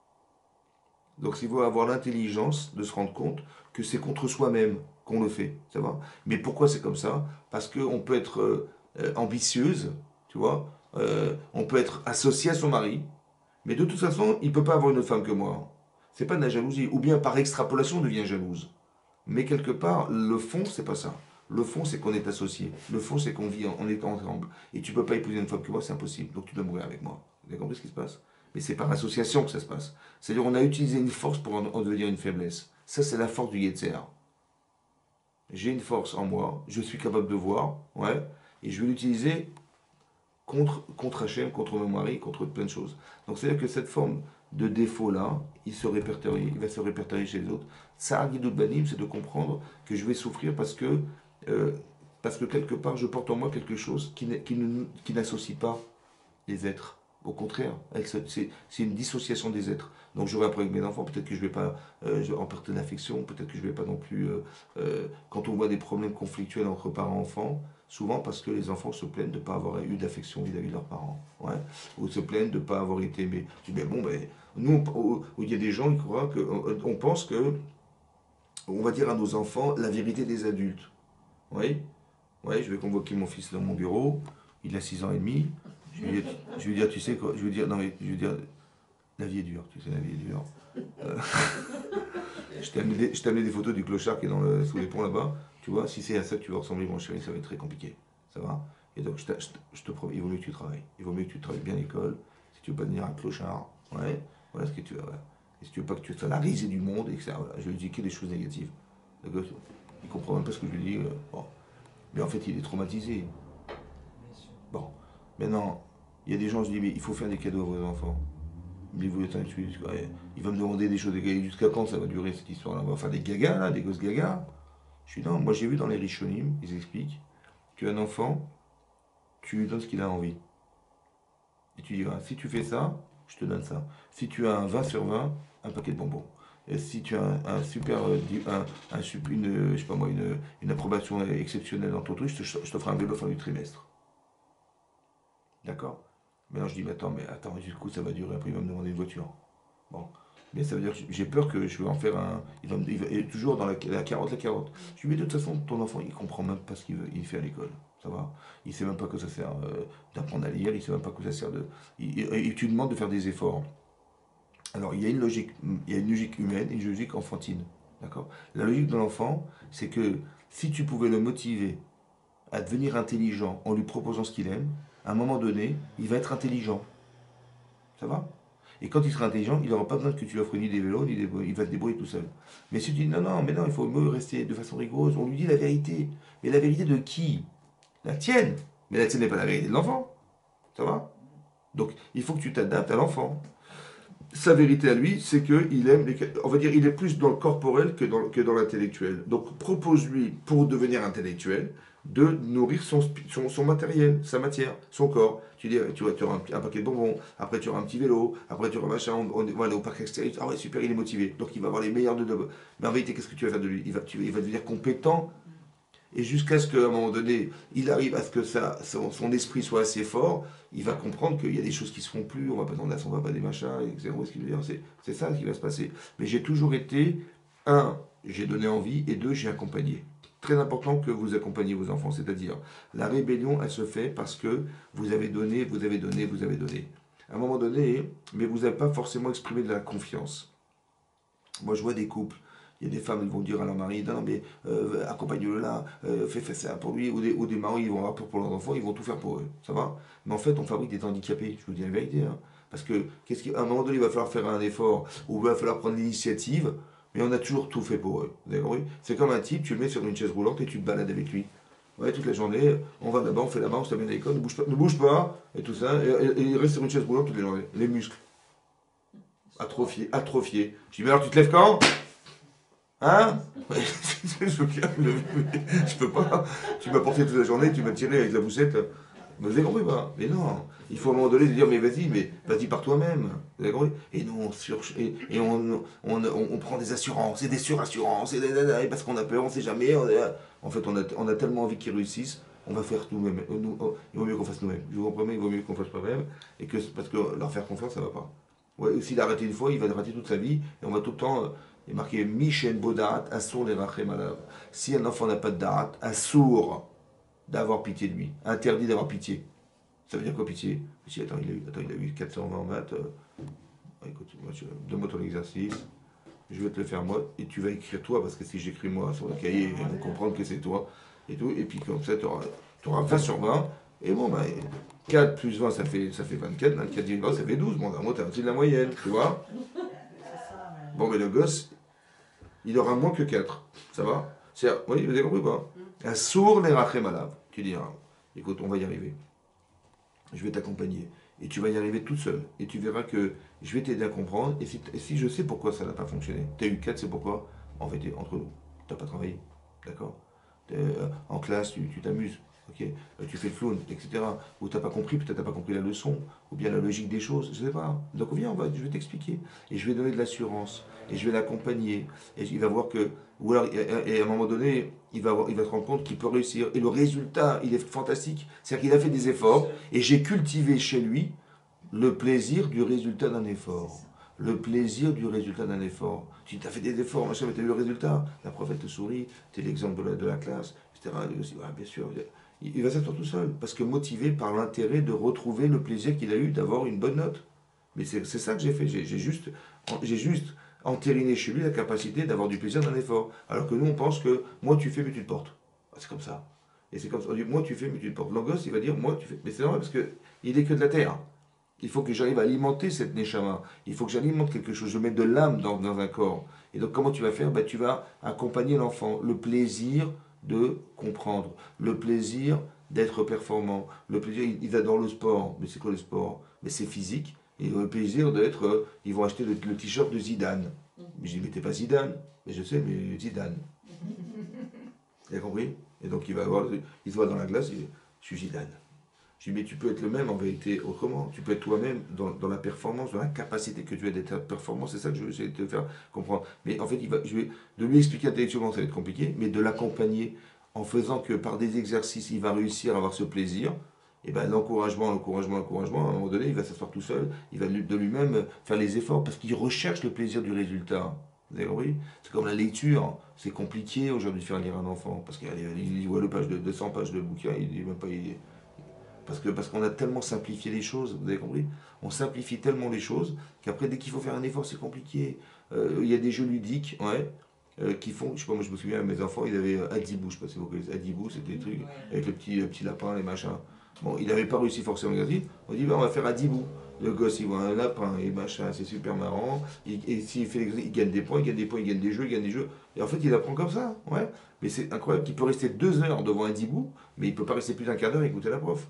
Donc il faut avoir l'intelligence de se rendre compte que c'est contre soi-même qu'on le fait, ça va? Mais pourquoi c'est comme ça? Parce qu'on peut être euh, euh, ambitieuse, tu vois, euh, on peut être associé à son mari, mais de toute façon, il ne peut pas avoir une autre femme que moi. C'est pas de la jalousie, ou bien par extrapolation, on devient jalouse. Mais quelque part, le fond, c'est pas ça. Le fond, c'est qu'on est associés. Le fond, c'est qu'on vit, en- on est ensemble. Et tu peux pas épouser une femme que moi, c'est impossible. Donc tu dois mourir avec moi. Vous avez compris ce qui se passe? Mais c'est par association que ça se passe. C'est-à-dire, on a utilisé une force pour en, en devenir une faiblesse. Ça, c'est la force du Yetzer. J'ai une force en moi, je suis capable de voir, ouais, et je vais l'utiliser contre, contre Hachem, contre mon mari, contre plein de choses. Donc c'est-à-dire que cette forme de défaut-là, il se répertorie, il va se répertorier chez les autres. Ça, Guidout Banim, c'est de comprendre que je vais souffrir parce que, euh, parce que quelque part, je porte en moi quelque chose qui, n'est- qui ne- qui n'associe pas les êtres. Au contraire, elle se- c'est c'est une dissociation des êtres. Donc je vais après avec mes enfants, peut-être que je ne vais pas euh, je vais emporter l'affection, peut-être que je ne vais pas non plus... euh, euh, quand on voit des problèmes conflictuels entre parents-enfants, souvent parce que les enfants se plaignent de ne pas avoir eu d'affection vis-à-vis de leurs parents. Ouais. Ou se plaignent de ne pas avoir été aimés. Je dis, ben bon, ben, nous, on- où il y a des gens qui croient que... On, on pense que... On va dire à nos enfants la vérité des adultes. Oui, ouais, je vais convoquer mon fils dans mon bureau, il a six ans et demi. Je vais, lui dire, je vais lui dire, tu sais quoi, je vais lui dire, non mais, je vais lui dire, la vie est dure, tu sais, la vie est dure. Euh, je t'ai amené, des- je t'ai amené des photos du clochard qui est dans le, sous les ponts là-bas. Tu vois, si c'est à ça que tu vas ressembler, mon chéri, ça va être très compliqué. Ça va? Et donc, je, t'a- je te je te promets, il vaut mieux que tu travailles. Il vaut mieux que tu travailles bien à l'école. Si tu veux pas devenir un clochard, ouais, voilà ce que tu veux. Ouais. Et si tu veux pas que tu sois la risée du monde, et que ça, voilà, je vais lui dire que des choses négatives. D'accord? Il comprend même pas ce que je lui dis. euh, bon. Mais en fait, il est traumatisé. Bien sûr. Bon, maintenant, il y a des gens, je dis, mais il faut faire des cadeaux à vos enfants. Il me dit, vous êtes un tueur, ouais, il va me demander des choses, jusqu'à quand ça va durer cette histoire-là? On va faire des gagas, là, des gosses gagas. Je suis non, moi j'ai vu dans les Rishonim, ils expliquent qu'un enfant, tu lui donnes ce qu'il a envie. Et tu diras, si tu fais ça, je te donne ça. Si tu as un vingt sur vingt, un paquet de bonbons. Et si tu as un, un super, euh, di- un, un sup- une, euh, je sais pas moi, une, une approbation exceptionnelle dans ton truc, je te- je t'offre un vélo fin du trimestre. D'accord? Mais alors je dis, mais attends, mais attends, du coup ça va durer, après il va me demander une voiture. Bon. Mais ça veut dire que j'ai peur que je vais en faire un. Il va, me- il va- il est toujours dans la, la carotte, la carotte. Je lui dis, mais de toute façon, ton enfant, il comprend même pas ce qu'il veut, il fait à l'école. Ça va? Il sait même pas que ça sert euh, d'apprendre à lire, il sait même pas que ça sert de. il- il- Et tu lui demandes de faire des efforts. Alors, il y a une logique, il y a une logique humaine et une logique enfantine. D'accord? La logique de l'enfant, c'est que si tu pouvais le motiver à devenir intelligent en lui proposant ce qu'il aime, à un moment donné, il va être intelligent. Ça va? Et quand il sera intelligent, il n'aura pas besoin que tu lui offres ni des vélos, ni des... il va se débrouiller tout seul. Mais si tu dis non, non, mais non, il faut mieux rester de façon rigoureuse, on lui dit la vérité. Mais la vérité de qui? La tienne. Mais la tienne n'est pas la vérité de l'enfant. Ça va? Donc, il faut que tu t'adaptes à l'enfant. Sa vérité à lui, c'est qu'il aime, les... on va dire, il est plus dans le corporel que dans, que dans l'intellectuel. Donc, propose-lui, pour devenir intellectuel, de nourrir son, son, son matériel, sa matière, son corps. Tu dis, tu vois, tu auras un, un paquet de bonbons, après tu auras un petit vélo, après tu auras machin, on, on, on va aller au parc extérieur. Ah ouais, super, il est motivé. Donc, il va avoir les meilleurs de... de... Mais en vérité, qu'est-ce que tu vas faire de lui? il va, tu, il va devenir compétent. Et jusqu'à ce qu'à un moment donné, il arrive à ce que ça, son, son esprit soit assez fort, il va comprendre qu'il y a des choses qui se font plus, on va pas demander à son papa des machins, et cetera. Ce qu'il veut dire, c'est, c'est ça qui va se passer. Mais j'ai toujours été, un, j'ai donné envie, et deux, j'ai accompagné. Très important que vous accompagniez vos enfants, c'est-à-dire, la rébellion, elle se fait parce que vous avez donné, vous avez donné, vous avez donné. À un moment donné, mais vous n'avez pas forcément exprimé de la confiance. Moi, je vois des couples. Il y a des femmes, elles vont dire à leur mari, non, non mais euh, accompagne-le là, euh, fais, fais ça pour lui. Ou des, ou des maris, ils vont avoir peur pour leurs enfants, ils vont tout faire pour eux. Ça va? Mais en fait, on fabrique des handicapés, je vous dis la vérité. Hein. Parce que, qu'est-ce qu'à un moment donné, il va falloir faire un effort, ou il va falloir prendre l'initiative, mais on a toujours tout fait pour eux. Vous avez compris? C'est comme un type, tu le mets sur une chaise roulante et tu te balades avec lui. Ouais, toute la journée, on va là-bas, on fait là-bas, on se t'amène à l'école, ne bouge pas, ne bouge pas, et tout ça, et, et- et il reste sur une chaise roulante toute la journée. Les muscles. Atrophiés, atrophiés. Je dis, mais alors tu te lèves quand? Hein? Je veux bien me lever, mais je peux pas. Tu m'as porté toute la journée, tu m'as tiré avec la poussette. Vous avez compris pas? Mais non. Il faut à un moment donné dire, mais vas-y, mais vas-y par toi-même. Vous avez compris? Et nous, on, sur, et, et on, on, on, on prend des assurances, et des surassurances, et, des, et parce qu'on a peur, on sait jamais. On est- en fait, on a, on a tellement envie qu'ils réussissent, on va faire tout nous-mêmes. Nous, oh, il vaut mieux qu'on fasse nous-mêmes. Je vous comprends, il vaut mieux qu'on fasse nous-mêmes, et que, parce que leur faire confiance, ça va pas. Ouais, s'il a arrêté une fois, il va rater toute sa vie, et on va tout le temps. euh, Il est marqué Michen Bodat, Assour les Rachem alav. Si un enfant n'a pas de Darat, Assour d'avoir pitié de lui. Interdit d'avoir pitié. Ça veut dire quoi pitié? Si, attends, il a eu, attends, il a eu quatre cent vingt maths. Euh, écoute, moi, je, donne-moi ton exercice. Je vais te le faire moi. Et tu vas écrire toi, parce que si j'écris moi sur le cahier, ils vont comprendre que c'est toi. Et tout. Et puis comme ça, tu auras vingt sur vingt. Et bon, ben, quatre plus vingt, ça fait, ça fait vingt-quatre. vingt-quatre divisé vingt, ça fait douze. Bon, ben, moi, t'es au-dessus de la moyenne, tu vois? Bon, mais le gosse, il aura moins que quatre. Ça va? C'est, oui, vous avez compris ou pas? Un sourd les rachem alav. Tu diras, écoute, on va y arriver. Je vais t'accompagner. Et tu vas y arriver toute seule. Et tu verras que je vais t'aider à comprendre. Et si, et si je sais pourquoi ça n'a pas fonctionné, tu as eu quatre, c'est pourquoi? En fait, entre nous, tu n'as pas travaillé. D'accord? T'es, euh, En classe, tu tu t'amuses. Ok, Euh, tu fais le clown, et cetera. Ou tu n'as pas compris, peut-être tu n'as pas compris la leçon, ou bien la logique des choses, je ne sais pas. Donc viens, on va, je vais t'expliquer. Et je vais donner de l'assurance. Et je vais l'accompagner. Et il va voir que. Ou alors, et et à un moment donné, il va, avoir- il va se rendre compte qu'il peut réussir. Et le résultat, il est fantastique. C'est-à-dire qu'il a fait des efforts. Et j'ai cultivé chez lui le plaisir du résultat d'un effort. Le plaisir du résultat d'un effort. Tu as fait des efforts, machin, mais tu as eu le résultat. La prof, elle te sourit, tu es l'exemple de la, de la classe, et cetera. Et aussi, ouais, bien sûr. Il, il va s'asseoir tout seul, parce que motivé par l'intérêt de retrouver le plaisir qu'il a eu d'avoir une bonne note. Mais c'est c'est ça que j'ai fait. J'ai j'ai juste, j'ai juste entériné chez lui la capacité d'avoir du plaisir d'un effort. Alors que nous, on pense que moi, tu fais, mais tu te portes. Ah, c'est comme ça. Et c'est comme ça. On dit, moi, tu fais, mais tu te portes. L'angoisse, il va dire, moi, tu fais. Mais c'est normal, parce qu'il est que de la terre. Il faut que j'arrive à alimenter cette neshama. Il faut que j'alimente quelque chose. Je mets de l'âme dans, dans un corps. Et donc, comment tu vas faire? Ben, tu vas accompagner l'enfant. Le plaisir de comprendre. Le plaisir d'être performant. Le plaisir, ils il adorent le sport. Mais c'est quoi le sport? Mais c'est physique. Et le plaisir d'être. Euh, ils vont acheter le, le t-shirt de Zidane. Mais je dis, mais t'es pas Zidane. Mais je sais, mais Zidane. Tu as compris? Et donc, il va avoir. Il se voit dans la glace, il dit, je suis Zidane. Je dis, mais tu peux être le même en vérité autrement. Tu peux être toi-même dans, dans la performance, dans la capacité que tu as d'être performant. C'est ça que je vais essayer de te faire comprendre. Mais en fait, il va, je vais de lui expliquer intellectuellement, ça va être compliqué, mais de l'accompagner en faisant que par des exercices, il va réussir à avoir ce plaisir. Et ben l'encouragement, l'encouragement, l'encouragement, à un moment donné, il va s'asseoir tout seul, il va de lui-même faire les efforts parce qu'il recherche le plaisir du résultat. Vous avez compris? C'est comme la lecture. C'est compliqué aujourd'hui de faire lire un enfant parce qu'il voit le page de deux cents pages de bouquin, il dit même pas. Il, Parce que parce qu'on a tellement simplifié les choses, vous avez compris? On simplifie tellement les choses qu'après, dès qu'il faut faire un effort, c'est compliqué. Euh, Il y a des jeux ludiques, ouais, euh, qui font, je sais pas, moi je me souviens, mes enfants, ils avaient euh, Adibou, je sais pas si vous connaissez Adibou, c'était des trucs avec le petit, le petit lapin, les machins. Bon, il n'avait pas réussi forcément à dire, on dit, bah, on va faire Adibou. Le gosse, il voit un lapin et machin, c'est super marrant. Il- et s'il fait l'exercice, il gagne des points, il gagne des points, il gagne des jeux, il gagne des jeux. Et en fait, il apprend comme ça, ouais. Mais c'est incroyable qu'il peut rester deux heures devant un Adibou, mais il peut pas rester plus d'un quart d'heure et écouter la prof.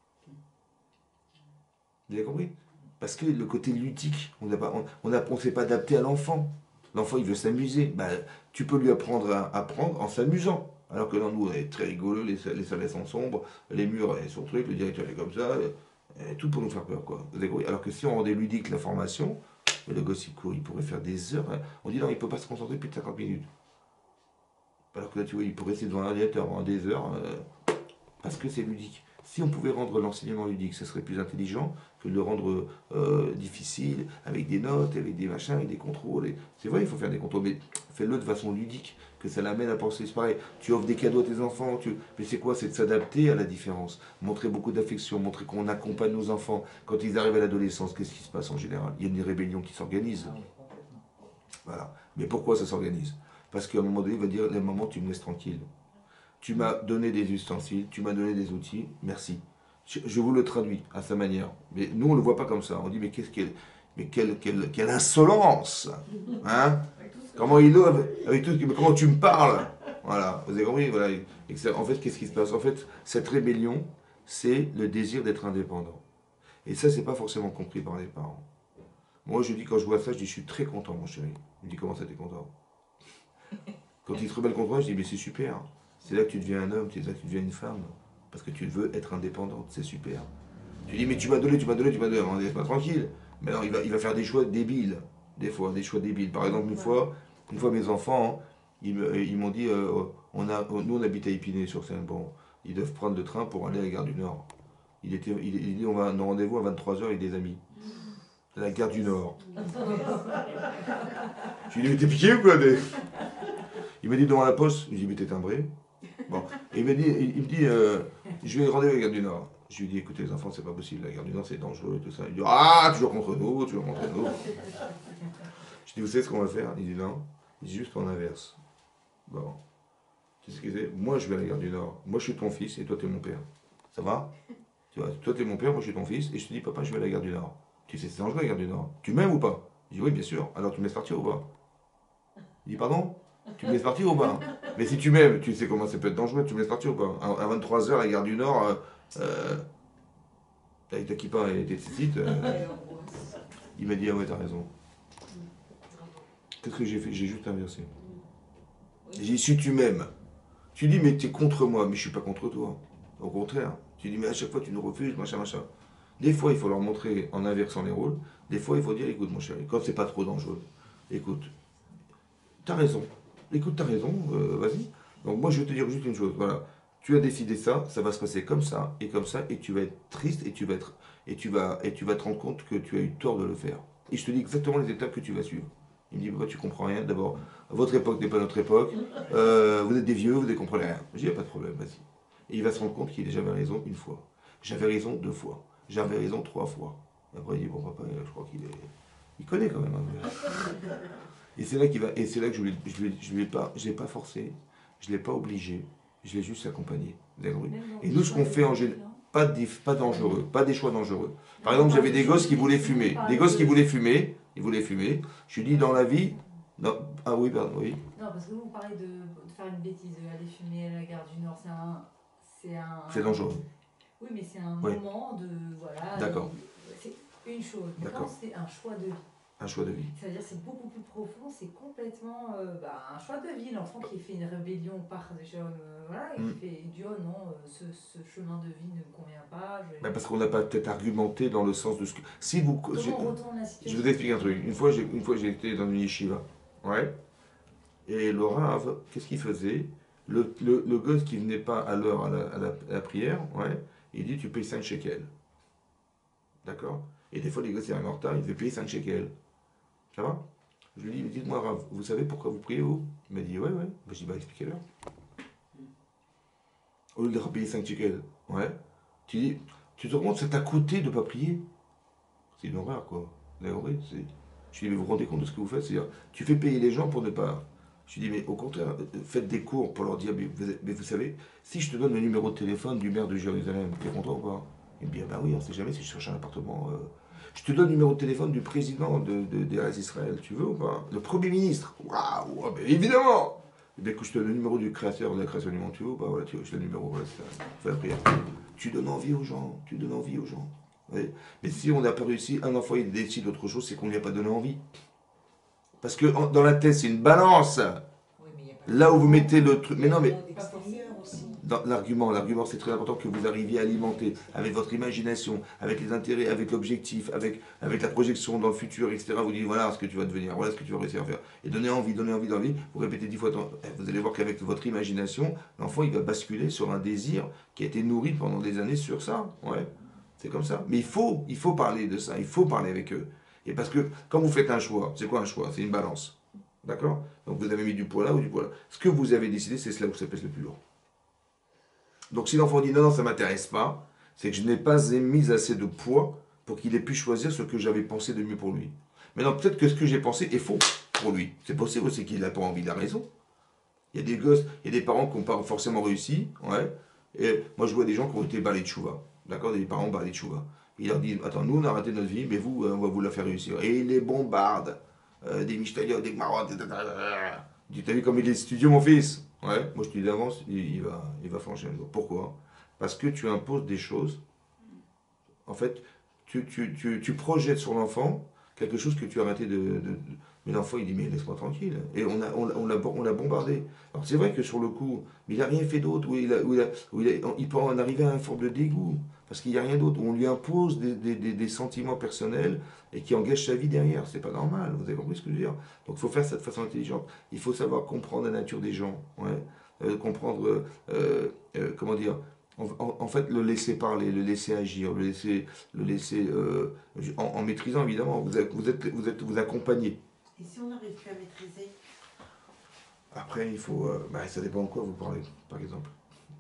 Vous avez compris? Parce que le côté ludique, on ne on, on s'est pas adapté à l'enfant. L'enfant, il veut s'amuser. Bah, tu peux lui apprendre à apprendre en s'amusant. Alors que là, nous, on est très rigolo, les, les salles sont sombres, les murs elles sont trucs, le directeur est comme ça, et tout pour nous faire peur, quoi. Vous avez compris? Alors que si on rendait ludique la formation, le gosse, il, court, il pourrait faire des heures. Hein. On dit non, il ne peut pas se concentrer plus de cinquante minutes. Alors que là, tu vois, il pourrait rester devant un ordinateur pendant des heures, euh, parce que c'est ludique. Si on pouvait rendre l'enseignement ludique, ce serait plus intelligent que de le rendre euh, difficile, avec des notes, avec des machins, avec des contrôles. Et... C'est vrai, il faut faire des contrôles, mais fais-le de façon ludique, que ça l'amène à penser. C'est pareil, tu offres des cadeaux à tes enfants, tu... mais c'est quoi? C'est de s'adapter à la différence. Montrer beaucoup d'affection, montrer qu'on accompagne nos enfants. Quand ils arrivent à l'adolescence, qu'est-ce qui se passe en général? Il y a une rébellion qui s'organise. Voilà. Mais pourquoi ça s'organise? Parce qu'à un moment donné, il va dire, les mamans, tu me laisses tranquille. Tu m'as donné des ustensiles, tu m'as donné des outils, merci. Je, je vous le traduis à sa manière. Mais nous, on ne le voit pas comme ça. On dit, mais qu'est-ce qu'elle. Mais quelle, quelle, quelle insolence, hein? Comment il ose, avec tout, mais comment tu me parles? Voilà, vous avez compris, voilà. Et que ça- en fait, qu'est-ce qui se passe? En fait, cette rébellion, c'est le désir d'être indépendant. Et ça, c'est pas forcément compris par les parents. Moi, je dis, quand je vois ça, je dis, je suis très content, mon chéri. Il me dit, comment ça, t'es content? Quand il se rebelle contre moi, je dis, mais c'est super. C'est là que tu deviens un homme, c'est là que tu deviens une femme. Parce que tu veux être indépendante, c'est super. Tu dis, mais tu m'as donné, tu m'as donné, tu m'as donné, on laisse-moi tranquille. Mais non, il va, il va faire des choix débiles, des fois, des choix débiles. Par exemple, une fois, une fois mes enfants, hein, ils, me- ils m'ont dit, euh, on a, nous on habite à Épinay sur Seine, bon, ils doivent prendre le train pour aller à la gare du Nord. Il, était, il, il dit, on va un rendez-vous à vingt-trois heures avec des amis. À la gare du Nord. Je lui ai dit, mais t'es piqué ou quoi des... Il m'a dit devant la poste, je lui ai dit, mais t'es timbré. Bon, et il me dit, il, il me dit euh, je vais rendez-vous à la gare du Nord. Je lui ai dit, écoutez les enfants, c'est pas possible, la gare du Nord c'est dangereux et tout ça. Il dit, ah, toujours contre nous, toujours contre nous. Je dis, vous savez ce qu'on va faire? Il dit, non, il dit juste en inverse. Bon, tu sais ce que c'est? Moi je vais à la gare du Nord, moi je suis ton fils et toi t'es mon père. Ça va? Tu vois, toi t'es mon père, moi je suis ton fils, et je te dis, papa, je vais à la gare du Nord. Tu sais, c'est dangereux la gare du Nord. Tu m'aimes ou pas? Je dis, oui, bien sûr. Alors tu me laisses partir ou pas? Il dit, pardon? Tu me laisses partir ou pas? Mais si tu m'aimes, tu sais comment ça peut être dangereux, tu me laisses partir ou pas? À vingt-trois heures, la gare du Nord, euh, euh, avec ta kippa et tes tzitzit, euh, il m'a dit, ah ouais, t'as raison. Qu'est-ce que j'ai fait? J'ai juste inversé. J'ai dit, si tu m'aimes, tu dis, mais t'es contre moi, mais je suis pas contre toi. Au contraire. Tu dis, mais à chaque fois, tu nous refuses, machin, machin. Des fois, il faut leur montrer en inversant les rôles. Des fois, il faut dire, écoute, mon chéri, quand c'est pas trop dangereux, écoute, t'as raison. Écoute, t'as raison, euh, vas-y. Donc moi, je vais te dire juste une chose. Voilà, tu as décidé ça, ça va se passer comme ça et comme ça, et tu vas être triste et tu vas être et tu vas et tu vas te rendre compte que tu as eu tort de le faire. Et je te dis exactement les étapes que tu vas suivre. Il me dit, pourquoi tu comprends rien? D'abord, votre époque n'est pas notre époque. Euh, vous êtes des vieux, vous ne comprenez rien. Je dis, il n'y a pas de problème, vas-y. Et il va se rendre compte qu'il j'avais raison une fois. J'avais raison deux fois. J'avais raison trois fois. Et après, il dit, bon, papa, je crois qu'il est. Il connaît quand même. Hein. Et c'est là qu'il va. Et c'est là que je ne je lui, je lui ai pas, je l'ai pas forcé, je ne l'ai pas obligé, je l'ai juste accompagné. Vous avez compris? Et nous, ce qu'on fait en général, pas, des, pas dangereux, pas des choix dangereux. Par exemple, j'avais des gosses qui voulaient fumer. Des gosses qui voulaient fumer, ils voulaient fumer. Je lui dis dans la vie. Non, ah oui, pardon, oui. Non, parce que vous parlez de, de faire une bêtise, d'aller fumer à la gare du Nord, c'est un. C'est un. C'est dangereux. Oui, mais c'est un Oui. moment de. Voilà. D'accord. C'est une chose. Mais D'accord. quand c'est un choix de vie, Un choix de vie. C'est-à-dire c'est beaucoup plus profond, c'est complètement euh, bah, un choix de vie. L'enfant qui fait une rébellion par déjà, euh, voilà, il Mm. fait il dit oh non, euh, ce, ce chemin de vie ne me convient pas. Je... Ben, parce qu'on n'a pas peut-être argumenté dans le sens de ce que... Si vous... Comment je, on retourne la je situation? vous explique un truc. Une fois, j'ai une fois, j'ai été dans une yeshiva. Ouais. Et le rave, qu'est-ce qu'il faisait? Le, le, le gosse qui venait pas à l'heure à la, à la, à la prière, ouais, il dit tu payes cinq shekels. D'accord? Et des fois, les gosses, ils arrivent en retard, il fait payer cinq shekels. Ça va? Je lui dis, mais dites-moi, Rav, vous savez pourquoi vous priez vous? Il m'a dit, ouais, ouais. Ben, je dis, bah, expliquez-leur. Au lieu de leur payer cinq shekels, ouais. Tu dis, tu te rends compte, ça t'a coûté de ne pas prier? C'est une horreur, quoi. La horreur, c'est. Je dis, mais vous vous rendez compte de ce que vous faites? C'est-à-dire, tu fais payer les gens pour ne pas. Je dis, mais au contraire, faites des cours pour leur dire, mais vous, mais vous savez, si je te donne le numéro de téléphone du maire de Jérusalem, tu es content ou pas? Il me dit, ah ben oui, on sait jamais si je cherche un appartement. Euh, je te donne le numéro de téléphone du président de, de, des Israël, tu veux ou pas? Le Premier ministre. Waouh, ah ben évidemment. Et bien, que je te donne le numéro du créateur de la création du monde, tu veux ou pas? Voilà, tu veux, je te le numéro, voilà, c'est ça. Fais la prière. Tu donnes envie aux gens, tu donnes envie aux gens. Oui. Mais si on n'a pas réussi, un enfant il décide autre chose, c'est qu'on ne lui a pas donné envie. Parce que en, dans la tête, c'est une balance. Oui, mais il y a pas Là où vous mettez le truc. Mais non, mais. d'extérieur aussi. Dans l'argument, l'argument c'est très important que vous arriviez à alimenter avec votre imagination, avec les intérêts, avec l'objectif, avec, avec la projection dans le futur, et cetera. Vous dites voilà ce que tu vas devenir, voilà ce que tu vas réussir à faire. Et donner envie, donner envie, donner envie, vous répétez dix fois, vous allez voir qu'avec votre imagination, l'enfant il va basculer sur un désir qui a été nourri pendant des années sur ça. Ouais, c'est comme ça. Mais il faut, il faut parler de ça, il faut parler avec eux. Et parce que quand vous faites un choix, c'est quoi un choix? C'est une balance. D'accord? Donc vous avez mis du poids là ou du poids là. Ce que vous avez décidé, c'est cela où ça pèse le plus lourd. Donc si l'enfant dit non, non, ça ne m'intéresse pas, c'est que je n'ai pas mis assez de poids pour qu'il ait pu choisir ce que j'avais pensé de mieux pour lui. Maintenant, peut-être que ce que j'ai pensé est faux pour lui. C'est possible aussi qu'il n'a pas envie, il a raison. Il y a des gosses, il y a des parents qui n'ont pas forcément réussi. Ouais. Et moi, je vois des gens qui ont été balais de chouva. D'accord? Des parents balais de chouva. Ils leur disent, attends, nous, on a raté notre vie, mais vous, on va vous la faire réussir. Et ils les bombardent. Euh, des Mishtayot, des Gmarot, tu t'as vu comme il est studieux, mon fils? Ouais, moi je te dis d'avance, il, il, va, il va franchir un jour. Pourquoi? Parce que tu imposes des choses. En fait, tu, tu, tu, tu projettes sur l'enfant quelque chose que tu as arrêté de. de, de... Mais l'enfant il dit mais laisse-moi tranquille. Et on l'a on, on, on l'a bombardé. Alors c'est vrai que sur le coup, mais il n'a rien fait d'autre, où il, a, où il, a, où il, a, il peut en arriver à une forme de dégoût. Parce qu'il n'y a rien d'autre. On lui impose des, des, des, des sentiments personnels et qui engagent sa vie derrière. C'est pas normal. Vous avez compris ce que je veux dire? Donc il faut faire ça de façon intelligente. Il faut savoir comprendre la nature des gens. Ouais. Euh, comprendre, euh, euh, comment dire, en, en, en fait, le laisser parler, le laisser agir, le laisser, le laisser euh, en, en maîtrisant évidemment. Vous êtes, vous êtes, vous êtes, vous accompagnez. Et si on n'arrive plus à maîtriser? Après, il faut, euh, bah, ça dépend de quoi vous parlez, par exemple.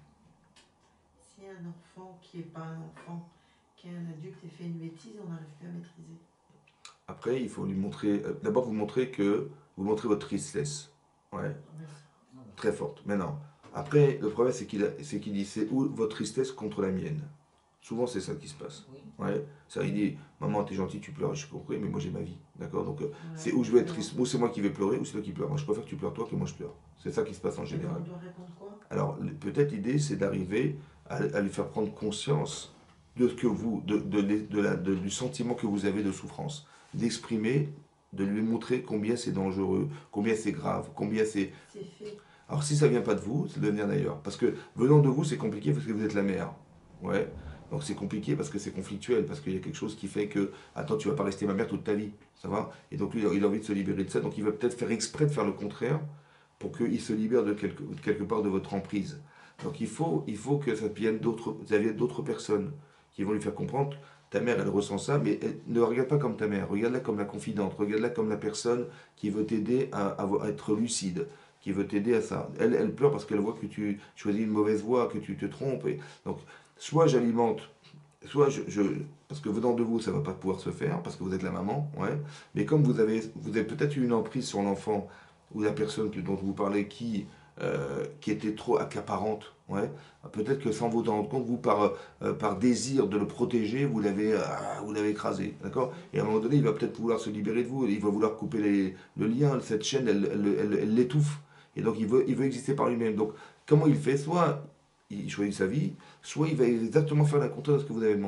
Si un enfant qui n'est pas un enfant, qui est un adulte et fait une bêtise, on n'arrive plus à maîtriser. Après, il faut lui montrer, euh, d'abord vous montrer que, vous montrez votre tristesse. Ouais. Très forte. Maintenant, après, le problème, c'est qu'il a- c'est qu'il dit, c'est où votre tristesse contre la mienne? Souvent, c'est ça qui se passe. Oui. Ouais. Ça, il dit, maman, t'es gentil, tu pleures, je comprends, mais moi j'ai ma vie. D'accord? Donc, euh, c'est où je vais être triste, ou c'est moi qui vais pleurer, ou c'est toi qui pleure. Moi, je préfère que tu pleures toi que moi je pleure. C'est ça qui se passe en Et général. on doit répondre quoi? Alors, le- peut-être l'idée, c'est d'arriver à, à lui faire prendre conscience de ce que vous, de, de, de, de la, de- du sentiment que vous avez de souffrance, d'exprimer, de lui montrer combien c'est dangereux, combien c'est grave, combien c'est. C'est fait. Alors, si ça vient pas de vous, ça doit venir d'ailleurs. Parce que venant de vous, c'est compliqué parce que vous êtes la mère. Ouais. Donc c'est compliqué parce que c'est conflictuel, parce qu'il y a quelque chose qui fait que, attends, tu vas pas rester ma mère toute ta vie, ça va? Et donc lui, il a envie de se libérer de ça, donc il va peut-être faire exprès de faire le contraire pour qu'il se libère de quelque, de quelque part de votre emprise. Donc il faut, il faut que ça vienne d'autres, ça vienne d'autres personnes qui vont lui faire comprendre, ta mère elle ressent ça, mais elle, ne la regarde pas comme ta mère, regarde-la comme la confidente, regarde-la comme la personne qui veut t'aider à, à, à être lucide, qui veut t'aider à ça. Elle, elle pleure parce qu'elle voit que tu choisis une mauvaise voie, que tu te trompes. Et donc, soit j'alimente, soit je, je- parce que venant de vous, ça ne va pas pouvoir se faire, parce que vous êtes la maman, ouais. Mais comme vous avez, vous avez peut-être eu une emprise sur l'enfant ou la personne que- dont vous parlez qui, euh, qui était trop accaparante, ouais. Peut-être que sans vous en rendre compte, vous, par, euh, par désir de le protéger, vous l'avez ah, vous l'avez écrasé, d'accord? Et à un moment donné, il va peut-être vouloir se libérer de vous, il va vouloir couper les- le lien, cette chaîne, elle elle- elle- elle l'étouffe. Et donc, il veut, il veut exister par lui-même. Donc, comment il fait? Soit il choisit sa vie, soit il va exactement faire la contraire de ce que vous avez demandé.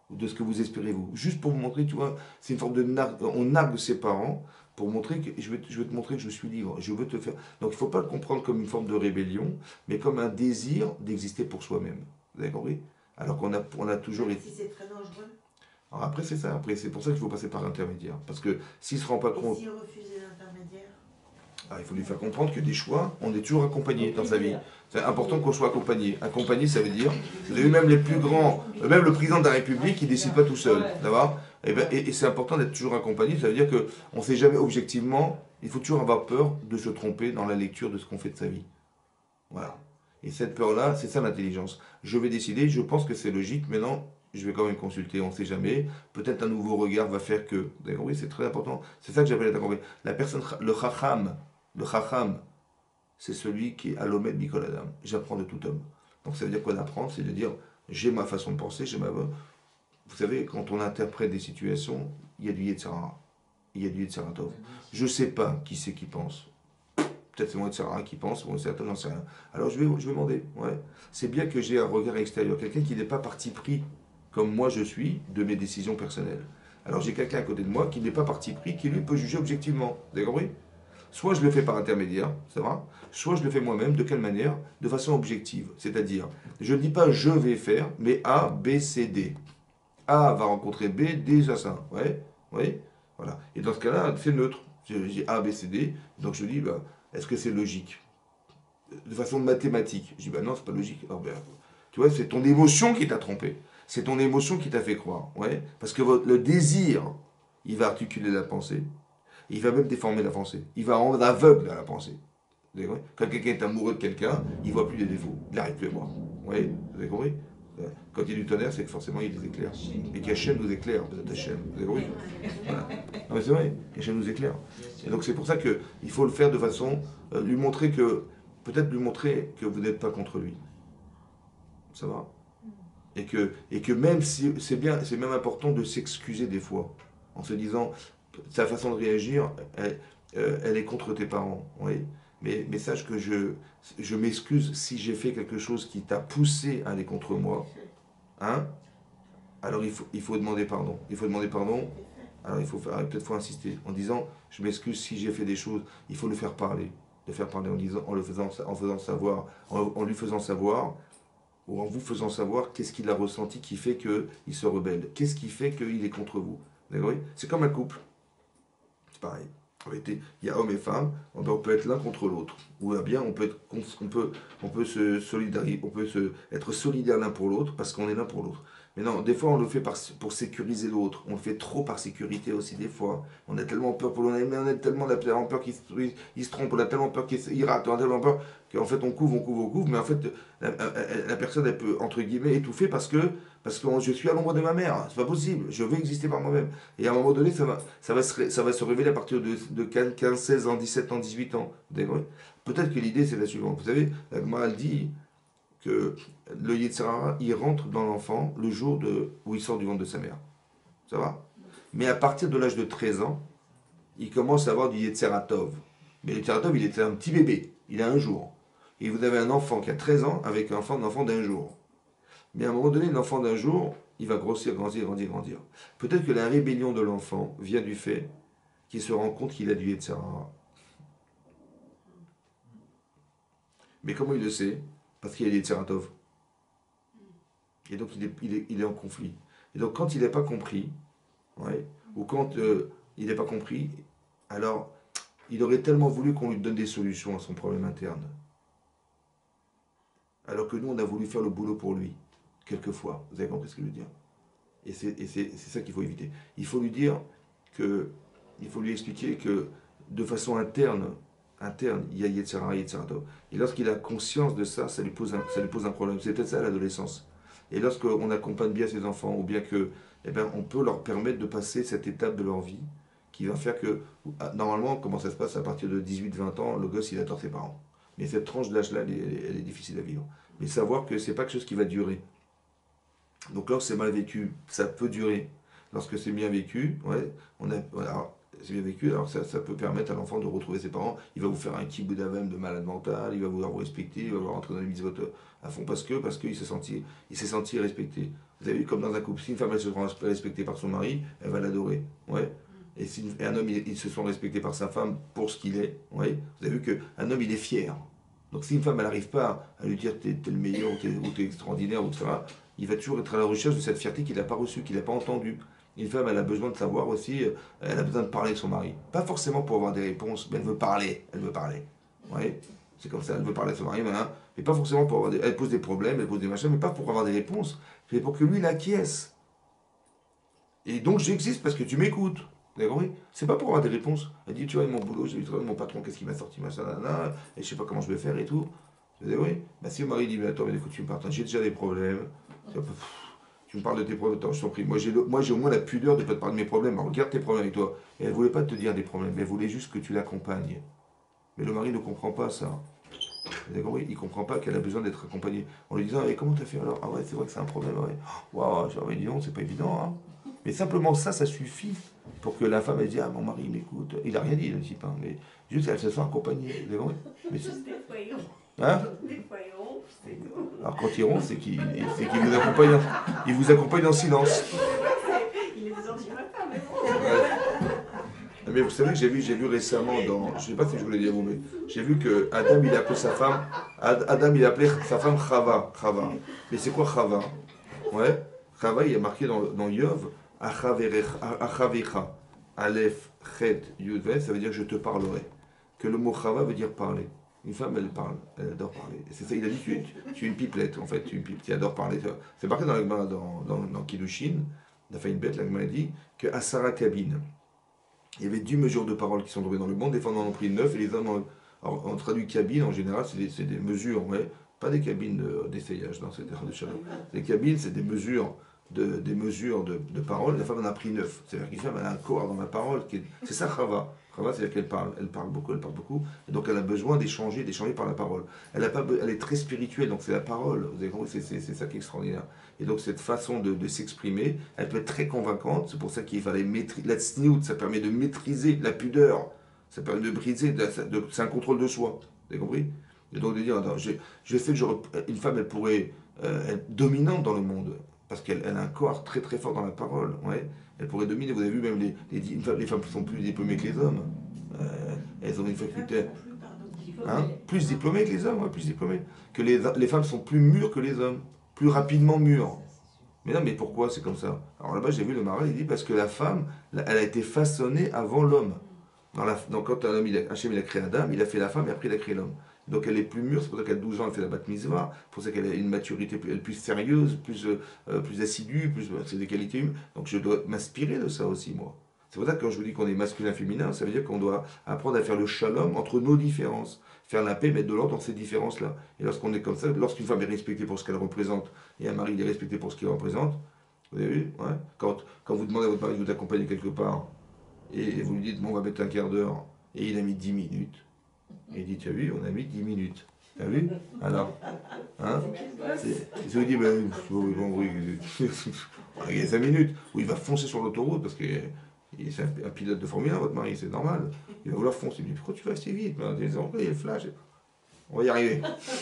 ou de ce que vous espérez vous. Juste pour vous montrer, tu vois, c'est une forme de nar- on nargue ses parents pour montrer que je vais, te- je vais te montrer que je suis libre, je veux te faire. Donc il ne faut pas le comprendre comme une forme de rébellion, mais comme un désir d'exister pour soi-même. Vous avez compris? Alors qu'on a, on a toujours Même été. si c'est très dangereux. Alors après c'est ça, après c'est pour ça qu'il faut passer par l'intermédiaire. Parce que s'il ne se rend pas Et compte, si on refusait l'intermédiaire? ah, il faut lui faire comprendre que des choix, on est toujours accompagné dans sa vie. C'est important qu'on soit accompagné. Accompagné, ça veut dire, vous avez vu même les plus grands, même le président de la République, il ne décide pas tout seul. D'accord? Et, ben, et, et c'est important d'être toujours accompagné, ça veut dire qu'on ne sait jamais objectivement, il faut toujours avoir peur de se tromper dans la lecture de ce qu'on fait de sa vie. Voilà. Et cette peur-là, c'est ça l'intelligence. Je vais décider, je pense que c'est logique, mais non, je vais quand même consulter, on ne sait jamais. Peut-être un nouveau regard va faire que. Vous avez compris, c'est très important. C'est ça que j'appelle être accompagné. La personne, le chacham, le chacham, c'est celui qui est à l'omède Nicole Adam. J'apprends de tout homme. Donc ça veut dire quoi d'apprendre? C'est de dire, j'ai ma façon de penser, j'ai ma. Vous savez, quand on interprète des situations, il y a du Yetzirah, il y a du Yetzirah Tov. Je ne sais pas qui c'est qui pense. Peut-être c'est mon Yetzirah qui pense, mon Yetzirah Tov, j'en sais rien. Alors je vais, je vais demander, ouais. C'est bien que j'ai un regard extérieur, quelqu'un qui n'est pas parti pris, comme moi je suis, de mes décisions personnelles. Alors j'ai quelqu'un à côté de moi qui n'est pas parti pris, qui lui peut juger objectivement. Vous avez compris? Soit je le fais par intermédiaire, ça va? Soit je le fais moi-même, de quelle manière? De façon objective. C'est-à-dire, je ne dis pas je vais faire, mais A, B, C, D. A va rencontrer B, D, ça, ça. Ouais, oui, voilà. Et dans ce cas-là, c'est neutre. J'ai A, B, C, D. Donc je dis, bah, est-ce que c'est logique? De façon mathématique. Je dis, bah non, c'est pas logique. Alors, ben, tu vois, c'est ton émotion qui t'a trompé. C'est ton émotion qui t'a fait croire. Ouais. Parce que votre, le désir, il va articuler la pensée. Il va même déformer la pensée. Il va rendre aveugle à la pensée. Vous avez compris? Quand quelqu'un est amoureux de quelqu'un, il ne voit plus les défauts. Il n'arrive plus à voir. Vous voyez? Vous avez compris? Quand il y a du tonnerre, c'est que forcément il les éclaire. Et qu'Hachem nous éclaire, peut-être Hachem. Vous avez compris? Voilà. Non mais c'est vrai, Hachem nous éclaire. Et donc c'est pour ça qu'il faut le faire de façon, euh, lui montrer que, peut-être lui montrer que vous n'êtes pas contre lui. Ça va? Et que, et que même si, c'est bien, c'est même important de s'excuser des fois, en se disant, sa façon de réagir, elle, euh, elle est contre tes parents. Oui. Mais, mais sache que je, je m'excuse si j'ai fait quelque chose qui t'a poussé à aller contre moi. Hein? Alors il faut, il faut demander pardon. Il faut demander pardon. Alors il faut faire, peut-être faut insister en disant je m'excuse si j'ai fait des choses. Il faut le faire parler, le faire parler en disant, en le faisant, en faisant savoir, en, en lui faisant savoir ou en vous faisant savoir qu'est-ce qu'il a ressenti qui fait qu'il se rebelle. Qu'est-ce qui fait qu'il est contre vous. D'accord? C'est comme un couple. C'est pareil. Il y a hommes et femmes, on peut être l'un contre l'autre. Ou bien on peut, être, on peut, on peut se solidariser, on peut se, être solidaire l'un pour l'autre parce qu'on est l'un pour l'autre. Mais non, des fois on le fait par, pour sécuriser l'autre. On le fait trop par sécurité aussi des fois. On a tellement peur pour l'autre, mais on a tellement, on a tellement peur qu'il se, il se trompe, on a tellement peur qu'il rate, on a tellement peur qu'en fait on couvre, on couvre, on couvre. Mais en fait la, la personne elle peut entre guillemets étouffer parce que parce que je suis à l'ombre de ma mère, c'est pas possible, je veux exister par moi-même. Et à un moment donné, ça va, ça va, se, ça va se révéler à partir de, de quinze, seize ans, dix-sept ans, dix-huit ans. Peut-être que l'idée c'est la suivante. Vous savez, la Gemara dit que le Yetzirah, il rentre dans l'enfant le jour de, où il sort du ventre de sa mère. Ça va? Mais à partir de l'âge de treize ans, il commence à avoir du Yetzirah Tov. Mais le Yetzirah Tov, il était un petit bébé, il a un jour. Et vous avez un enfant qui a treize ans avec un enfant, un enfant d'un jour. Mais à un moment donné, l'enfant d'un jour, il va grossir, grandir, grandir, grandir. Peut-être que la rébellion de l'enfant vient du fait qu'il se rend compte qu'il a du Yetzirah. Mais comment il le sait? Parce qu'il y a des Yetzirah Tov. Et donc il est, il, est, il est en conflit. Et donc quand il n'est pas compris, ouais, ou quand euh, il n'est pas compris, alors il aurait tellement voulu qu'on lui donne des solutions à son problème interne. Alors que nous, on a voulu faire le boulot pour lui. Quelquefois, vous avez compris ce que je veux dire? Et c'est ça qu'il faut éviter. Il faut lui dire que, il faut lui expliquer que de façon interne, interne, il y a Yetzirah, Yetzirah Tov. Et lorsqu'il a conscience de ça, ça lui pose un, ça lui pose un problème. C'est peut-être ça l'adolescence. Et lorsqu'on accompagne bien ses enfants, ou bien que, eh ben, on peut leur permettre de passer cette étape de leur vie, qui va faire que, normalement, comment ça se passe à partir de dix-huit vingt ans, le gosse il adore ses parents. Mais cette tranche d'âge-là, elle, elle, elle est difficile à vivre. Mais savoir que c'est pas quelque chose qui va durer. Donc lorsque c'est mal vécu, ça peut durer. Lorsque c'est bien vécu, ouais, on a, voilà, c'est bien vécu, alors ça, ça peut permettre à l'enfant de retrouver ses parents. Il va vous faire un kibbutz d'avem de malade mental, il va vouloir vous respecter, il va vouloir rentrer dans les mitzvot à fond parce que parce qu'il s'est senti, il s'est senti respecté. Vous avez vu comme dans un couple, si une femme elle se sent respectée par son mari, elle va l'adorer. Ouais. Et, si une, et un homme, il, il se sent respecté par sa femme pour ce qu'il est. Ouais. Vous avez vu qu'un homme, il est fier. Donc si une femme, elle n'arrive pas à lui dire t'es, t'es le meilleur ou t'es, ou t'es extraordinaire, ou et cetera, il va toujours être à la recherche de cette fierté qu'il n'a pas reçue, qu'il n'a pas entendue. Une femme, elle a besoin de savoir aussi, elle a besoin de parler de son mari. Pas forcément pour avoir des réponses, mais elle veut parler. Elle veut parler. Ouais. C'est comme ça, elle veut parler de son mari, voilà. Mais pas forcément pour avoir des... Elle pose des problèmes, elle pose des machins, mais pas pour avoir des réponses. C'est pour que lui, il acquiesce. Et donc, j'existe parce que tu m'écoutes. Vous avez compris? C'est pas pour avoir des réponses. Elle dit, tu vois, mon boulot, j'ai vu mon patron, qu'est-ce qu'il m'a sorti, machin, nanana, et je sais pas comment je vais faire et tout. Vous avez compris? Bah, si le mari dit, mais attends, mais écoute, tu me partages, j'ai déjà des problèmes. Tu me parles de tes problèmes, attends, je t'en prie. Moi, j'ai, moi, j'ai au moins la pudeur de ne pas te parler de mes problèmes. Alors, regarde tes problèmes avec toi. Et elle voulait pas te dire des problèmes, elle voulait juste que tu l'accompagnes. Mais le mari ne comprend pas ça. Vous avez compris? Il ne comprend pas qu'elle a besoin d'être accompagnée. En lui disant, eh, comment t'as fait alors? Ah ouais, c'est vrai que c'est un problème, ouais. Waouh, j'aurais dit non, c'est pas évident. Hein. Mais simplement ça, ça suffit pour que la femme, elle dise, ah, mon mari m'écoute. Il n'a rien dit, le type, hein, mais juste elle se sent accompagnée. Vous avez compris? Mais c'est... Hein? Alors quand il ronfle, c'est qu'il, c'est qu'il vous accompagne, en, il vous accompagne en silence. Il est deux heures du matin, mais bon. Ouais. Mais vous savez que j'ai vu, j'ai vu récemment dans, je ne sais pas si je vous l'ai dit à vous, mais j'ai vu que Adam il a appelé sa femme, Adam il a appelé sa femme Chava, Chava. Mais c'est quoi Chava? Ouais, Chava il est marqué dans, dans Yov, Achavecha, Aleph, Chet, Yud, ça veut dire je te parlerai. Que le mot Chava veut dire parler. Une femme, elle parle, elle adore parler. C'est ça, il a dit, tu es, tu es une pipelette, en fait, tu es une pipe, tu adores parler. C'est marqué dans la dans, dans, dans Kiddushin, on a fait une bête, la Gemara dit, que à Sarah Kabine, il y avait dix mesures de paroles qui sont tombées dans le monde, les femmes en ont pris neuf, et les hommes, en, alors, on traduit cabine, en général, c'est des, c'est des mesures, mais pas des cabines de, d'essayage, non, c'est des de chaleur. Les cabines, c'est des mesures de, des mesures de, de paroles, la femme en a pris neuf. C'est-à-dire qu'une femme, elle a un corps dans la parole, qui est, c'est ça, Chava. Chava, c'est-à-dire qu'elle parle, elle parle beaucoup, elle parle beaucoup, et donc elle a besoin d'échanger, d'échanger par la parole. Elle, a pas, elle est très spirituelle, donc c'est la parole, vous avez compris, c'est, c'est, c'est ça qui est extraordinaire. Et donc cette façon de, de s'exprimer, elle peut être très convaincante, c'est pour ça qu'il fallait maîtriser, la tsniout, ça permet de maîtriser la pudeur, ça permet de briser, de, de, c'est un contrôle de soi, vous avez compris? Et donc de dire, attends, j'ai, j'ai fait, genre, une femme, elle pourrait euh, être dominante dans le monde, parce qu'elle elle a un corps très très fort dans la parole, ouais. Elle pourrait dominer, vous avez vu, même les, les, les femmes sont plus diplômées que les hommes. Euh, elles ont une faculté. Hein, plus diplômées que les hommes, ouais, plus diplômées. Que les, les femmes sont plus mûres que les hommes, plus rapidement mûres. Mais non, mais pourquoi c'est comme ça? Alors là-bas, j'ai vu le Maral, il dit parce que la femme, elle a été façonnée avant l'homme. Dans la, donc quand un homme, il a, Hachem, il a créé Adam, il a fait la femme et après il a créé l'homme. Donc elle est plus mûre, c'est pour ça qu'à douze ans elle fait la bat mitzvah, c'est pour ça qu'elle a une maturité plus, plus sérieuse, plus, euh, plus assidue, plus, c'est des qualités humaines. Donc je dois m'inspirer de ça aussi, moi. C'est pour ça que quand je vous dis qu'on est masculin-féminin, ça veut dire qu'on doit apprendre à faire le shalom entre nos différences, faire la paix, mettre de l'ordre dans ces différences-là. Et lorsqu'on est comme ça, lorsqu'une femme est respectée pour ce qu'elle représente, et un mari il est respecté pour ce qu'il représente, vous avez vu, ouais, quand, quand vous demandez à votre mari de vous accompagner quelque part, et vous lui dites, bon, on va mettre un quart d'heure, et il a mis dix minutes, et il dit, tu as vu, on a mis dix minutes. Tu as vu? Alors, hein? Il se dit, ben, bon, oui, il y a cinq minutes, où il va foncer sur l'autoroute, parce que c'est un pilote de Formule un, votre mari, c'est normal. Il va vouloir foncer. Il dit, pourquoi tu vas assez vite? Ben, il y a le flash. On va y arriver.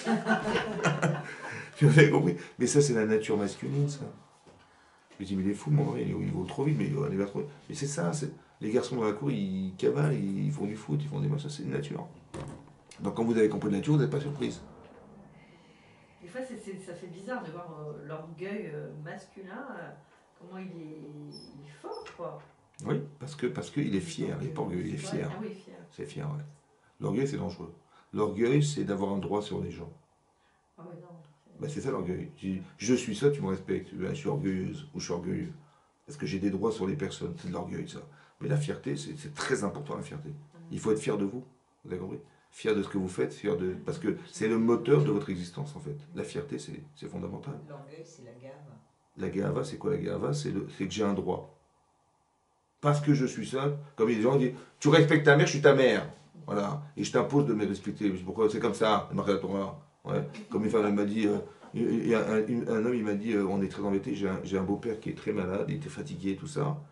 Tu avez compris? Mais ça, c'est la nature masculine, ça. Je dis, mais il est fou, mon mari, il va trop vite, mais il va trop vite. Mais c'est ça, c'est... Les garçons dans la cour, ils cavalent, ils font du foot, ils font des matchs, c'est une nature. Donc quand vous avez compris la nature, vous n'êtes pas surprise. Des fois, c'est, c'est, ça fait bizarre de voir euh, l'orgueil euh, masculin, euh, comment il est, il est fort, quoi. Oui, parce que parce qu'il est fier, il n'est pas orgueilleux, il est fier. Ah oui, fier. C'est fier, ouais. L'orgueil, c'est dangereux. L'orgueil, c'est d'avoir un droit sur les gens. Ah oui, non. Ben, c'est ça l'orgueil. Je, je suis ça, tu me respectes. Ben, je suis orgueilleuse ou je suis orgueilleux. Parce que j'ai des droits sur les personnes, c'est de l'orgueil, ça. Mais la fierté, c'est, c'est très important, la fierté. Il faut être fier de vous, vous avez compris? Fier de ce que vous faites, fier de... parce que c'est le moteur de votre existence, en fait. La fierté, c'est, c'est fondamental. L'orgueil, c'est la gava. La gava, c'est quoi la gava? C'est, le, c'est que j'ai un droit. Parce que je suis ça, comme les gens disent, tu respectes ta mère, je suis ta mère. Voilà. Et je t'impose de me respecter. Pourquoi? C'est comme ça, marqué la Torah. Ouais. Comme une femme, elle m'a dit, euh, il y a un, un, un homme, il m'a dit, euh, on est très embêtés, j'ai un, j'ai un beau-père qui est très malade, il était fatigué, tout ça.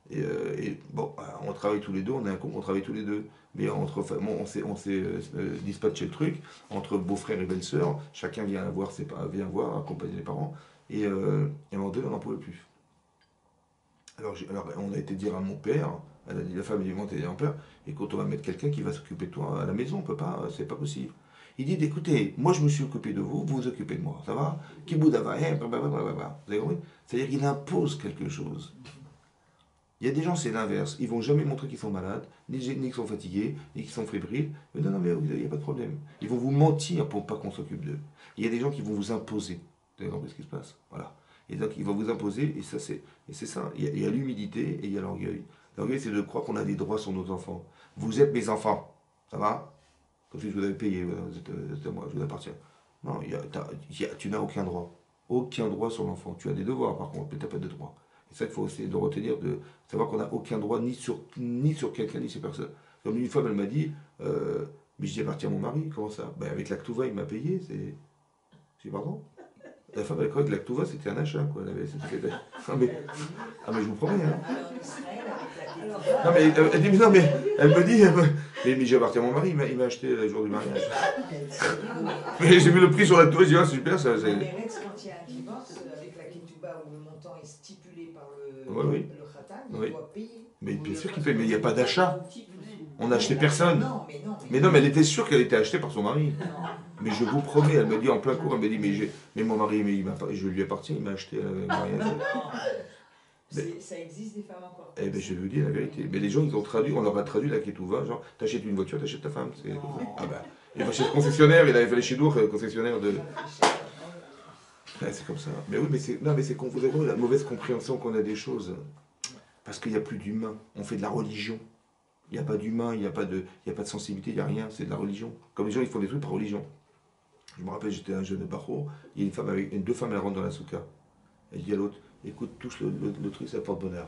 Et, euh, et bon, on travaille tous les deux, on est un couple, on travaille tous les deux. Mais entre, bon, on s'est, on s'est euh, dispatché le truc, entre beau-frère et belle-sœur, chacun vient voir, ses, vient voir, accompagner les parents, et, euh, et à un moment donné, on n'en pouvait plus. Alors, alors, on a été dire à mon père, elle a dit, la femme est montée à mon père, et quand on va mettre quelqu'un qui va s'occuper de toi à la maison, on peut pas, c'est pas possible. Il dit, écoutez, moi je me suis occupé de vous, vous vous occupez de moi, ça va? Kiboudava, vous avez compris? C'est-à-dire qu'il impose quelque chose. Il y a des gens, c'est l'inverse. Ils vont jamais montrer qu'ils sont malades, ni, ni qu'ils sont fatigués, ni qu'ils sont fébriles. Mais non, non, mais il n'y a pas de problème. Ils vont vous mentir pour pas qu'on s'occupe d'eux. Il y a des gens qui vont vous imposer. Vous avez compris ce qui se passe? Voilà. Et donc, ils vont vous imposer, et ça, c'est, et c'est ça. Il y a, il y a l'humilité et il y a l'orgueil. L'orgueil, c'est de croire qu'on a des droits sur nos enfants. Vous êtes mes enfants. Ça va? Comme si je vous avais payé. Vous êtes, vous êtes à moi, je vous appartiens. Non, il y a, il y a, tu n'as aucun droit. Aucun droit sur l'enfant. Tu as des devoirs, par contre, mais tu n'as pas de droit. C'est ça qu'il faut essayer de retenir, de savoir qu'on n'a aucun droit ni sur, ni sur quelqu'un, ni sur personne. Comme une femme, elle m'a dit, euh, mais je dis appartient à mon mari, comment ça? Ben, avec l'Actuva, il m'a payé, c'est... Je dis pardon? La femme, elle croyait que l'Actuva, c'était un achat, quoi. Elle avait... c'était... Ah, mais... ah, mais je vous promets, hein. Non, mais elle, dit, non, mais elle me dit, mais, mais j'ai appartient à mon mari, il m'a, il m'a acheté le jour du mariage. Mais j'ai vu le prix sur l'Actuva, j'ai dit, ah, c'est super, ça. C'est... Mais Rex, quand il y a un divorce, avec la ketouba où le montant est stipulé par le, ouais, oui. le khatam, il oui. doit payer. Mais bien sûr qu'il paye, mais il n'y a pas d'achat. On n'a acheté personne. Non, mais non. Mais, mais non, mais elle était sûre qu'elle était achetée par son mari. non. Mais je vous promets, elle me dit en plein cours, elle me dit, mais, j'ai, mais mon mari, mais il m'a, je lui appartiens, il m'a acheté le mariage. Non, c'est, ça existe des femmes encore. Eh bien, je vous dis la vérité. Mais les gens, ils ont traduit, on leur a traduit la ketouva, genre, t'achètes une voiture, t'achètes ta femme. C'est comme ça. Ah ben, il va chez le concessionnaire, il avait fait les chidours, le concessionnaire de... Ouais, c'est comme ça. Mais oui, mais c'est, non, mais c'est qu'on vous avez la mauvaise compréhension qu'on a des choses. Parce qu'il n'y a plus d'humain. On fait de la religion. Il n'y a pas d'humain, il n'y a pas de, il n'y a pas de sensibilité, il n'y a rien. C'est de la religion. Comme les gens, ils font des trucs par religion. Je me rappelle, j'étais un jeune barreau, il y a une femme avec, deux femmes, elles rentrent dans la souka. Elle dit à l'autre, écoute, touche le, le, le truc, ça porte bonheur.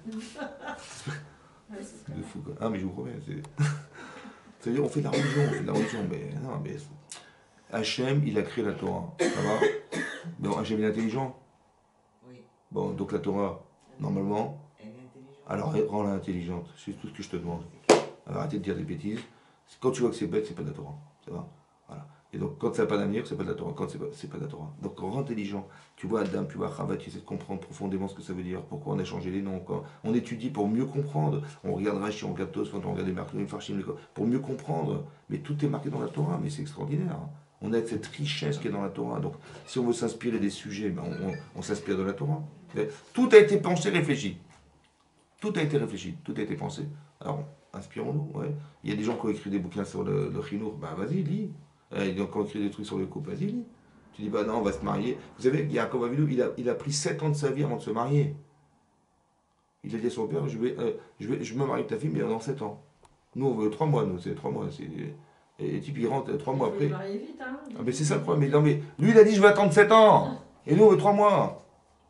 C'est de fou, quoi. Ah, mais je vous promets, c'est... C'est-à-dire, on fait de la religion, on fait de la religion, mais non, mais... Hachem, il a créé la Torah, ça va? Bon, Hachem, il est intelligent. Oui. Bon, donc la Torah, normalement, elle est intelligente. alors rends-la intelligente, c'est tout ce que je te demande. Alors, arrêtez de dire des bêtises. Quand tu vois que c'est bête, c'est pas de la Torah, ça va? Voilà. Et donc, quand ça n'a pas d'avenir, c'est pas de la Torah. Quand c'est pas, c'est pas de la Torah. Donc, rends intelligent. Tu vois Adam, tu vois Chava, tu essaies de comprendre profondément ce que ça veut dire. Pourquoi on a changé les noms. Quand on étudie pour mieux comprendre. On regarde Rashi, on regarde Tos, on regarde les marques, les Farshim, pour mieux comprendre. Mais tout est marqué dans la Torah, mais c'est extraordinaire. On a cette richesse qui est dans la Torah. Donc, si on veut s'inspirer des sujets, ben on, on, on s'inspire de la Torah. Mais tout a été pensé, réfléchi. Tout a été réfléchi, tout a été pensé. Alors, inspirons-nous. Ouais. Il y a des gens qui ont écrit des bouquins sur le, le Chinour. Ben, vas-y, lis. Et donc, quand on écrit des trucs sur le couple, vas-y, lis. Tu dis, bah non, on va se marier. Vous savez, il y a un Avinou, il a, il a pris sept ans de sa vie avant de se marier. Il a dit à son père, je vais, euh, je vais, je me marie avec ta fille, mais dans sept ans. Nous, on veut trois mois, nous, c'est trois mois. C'est... Et le type, il rentre trois mois après. Il faut marier vite, hein. Ah, mais c'est ça le problème. Mais, non, mais lui, il a dit, je vais attendre sept ans. Et nous, on veut trois mois.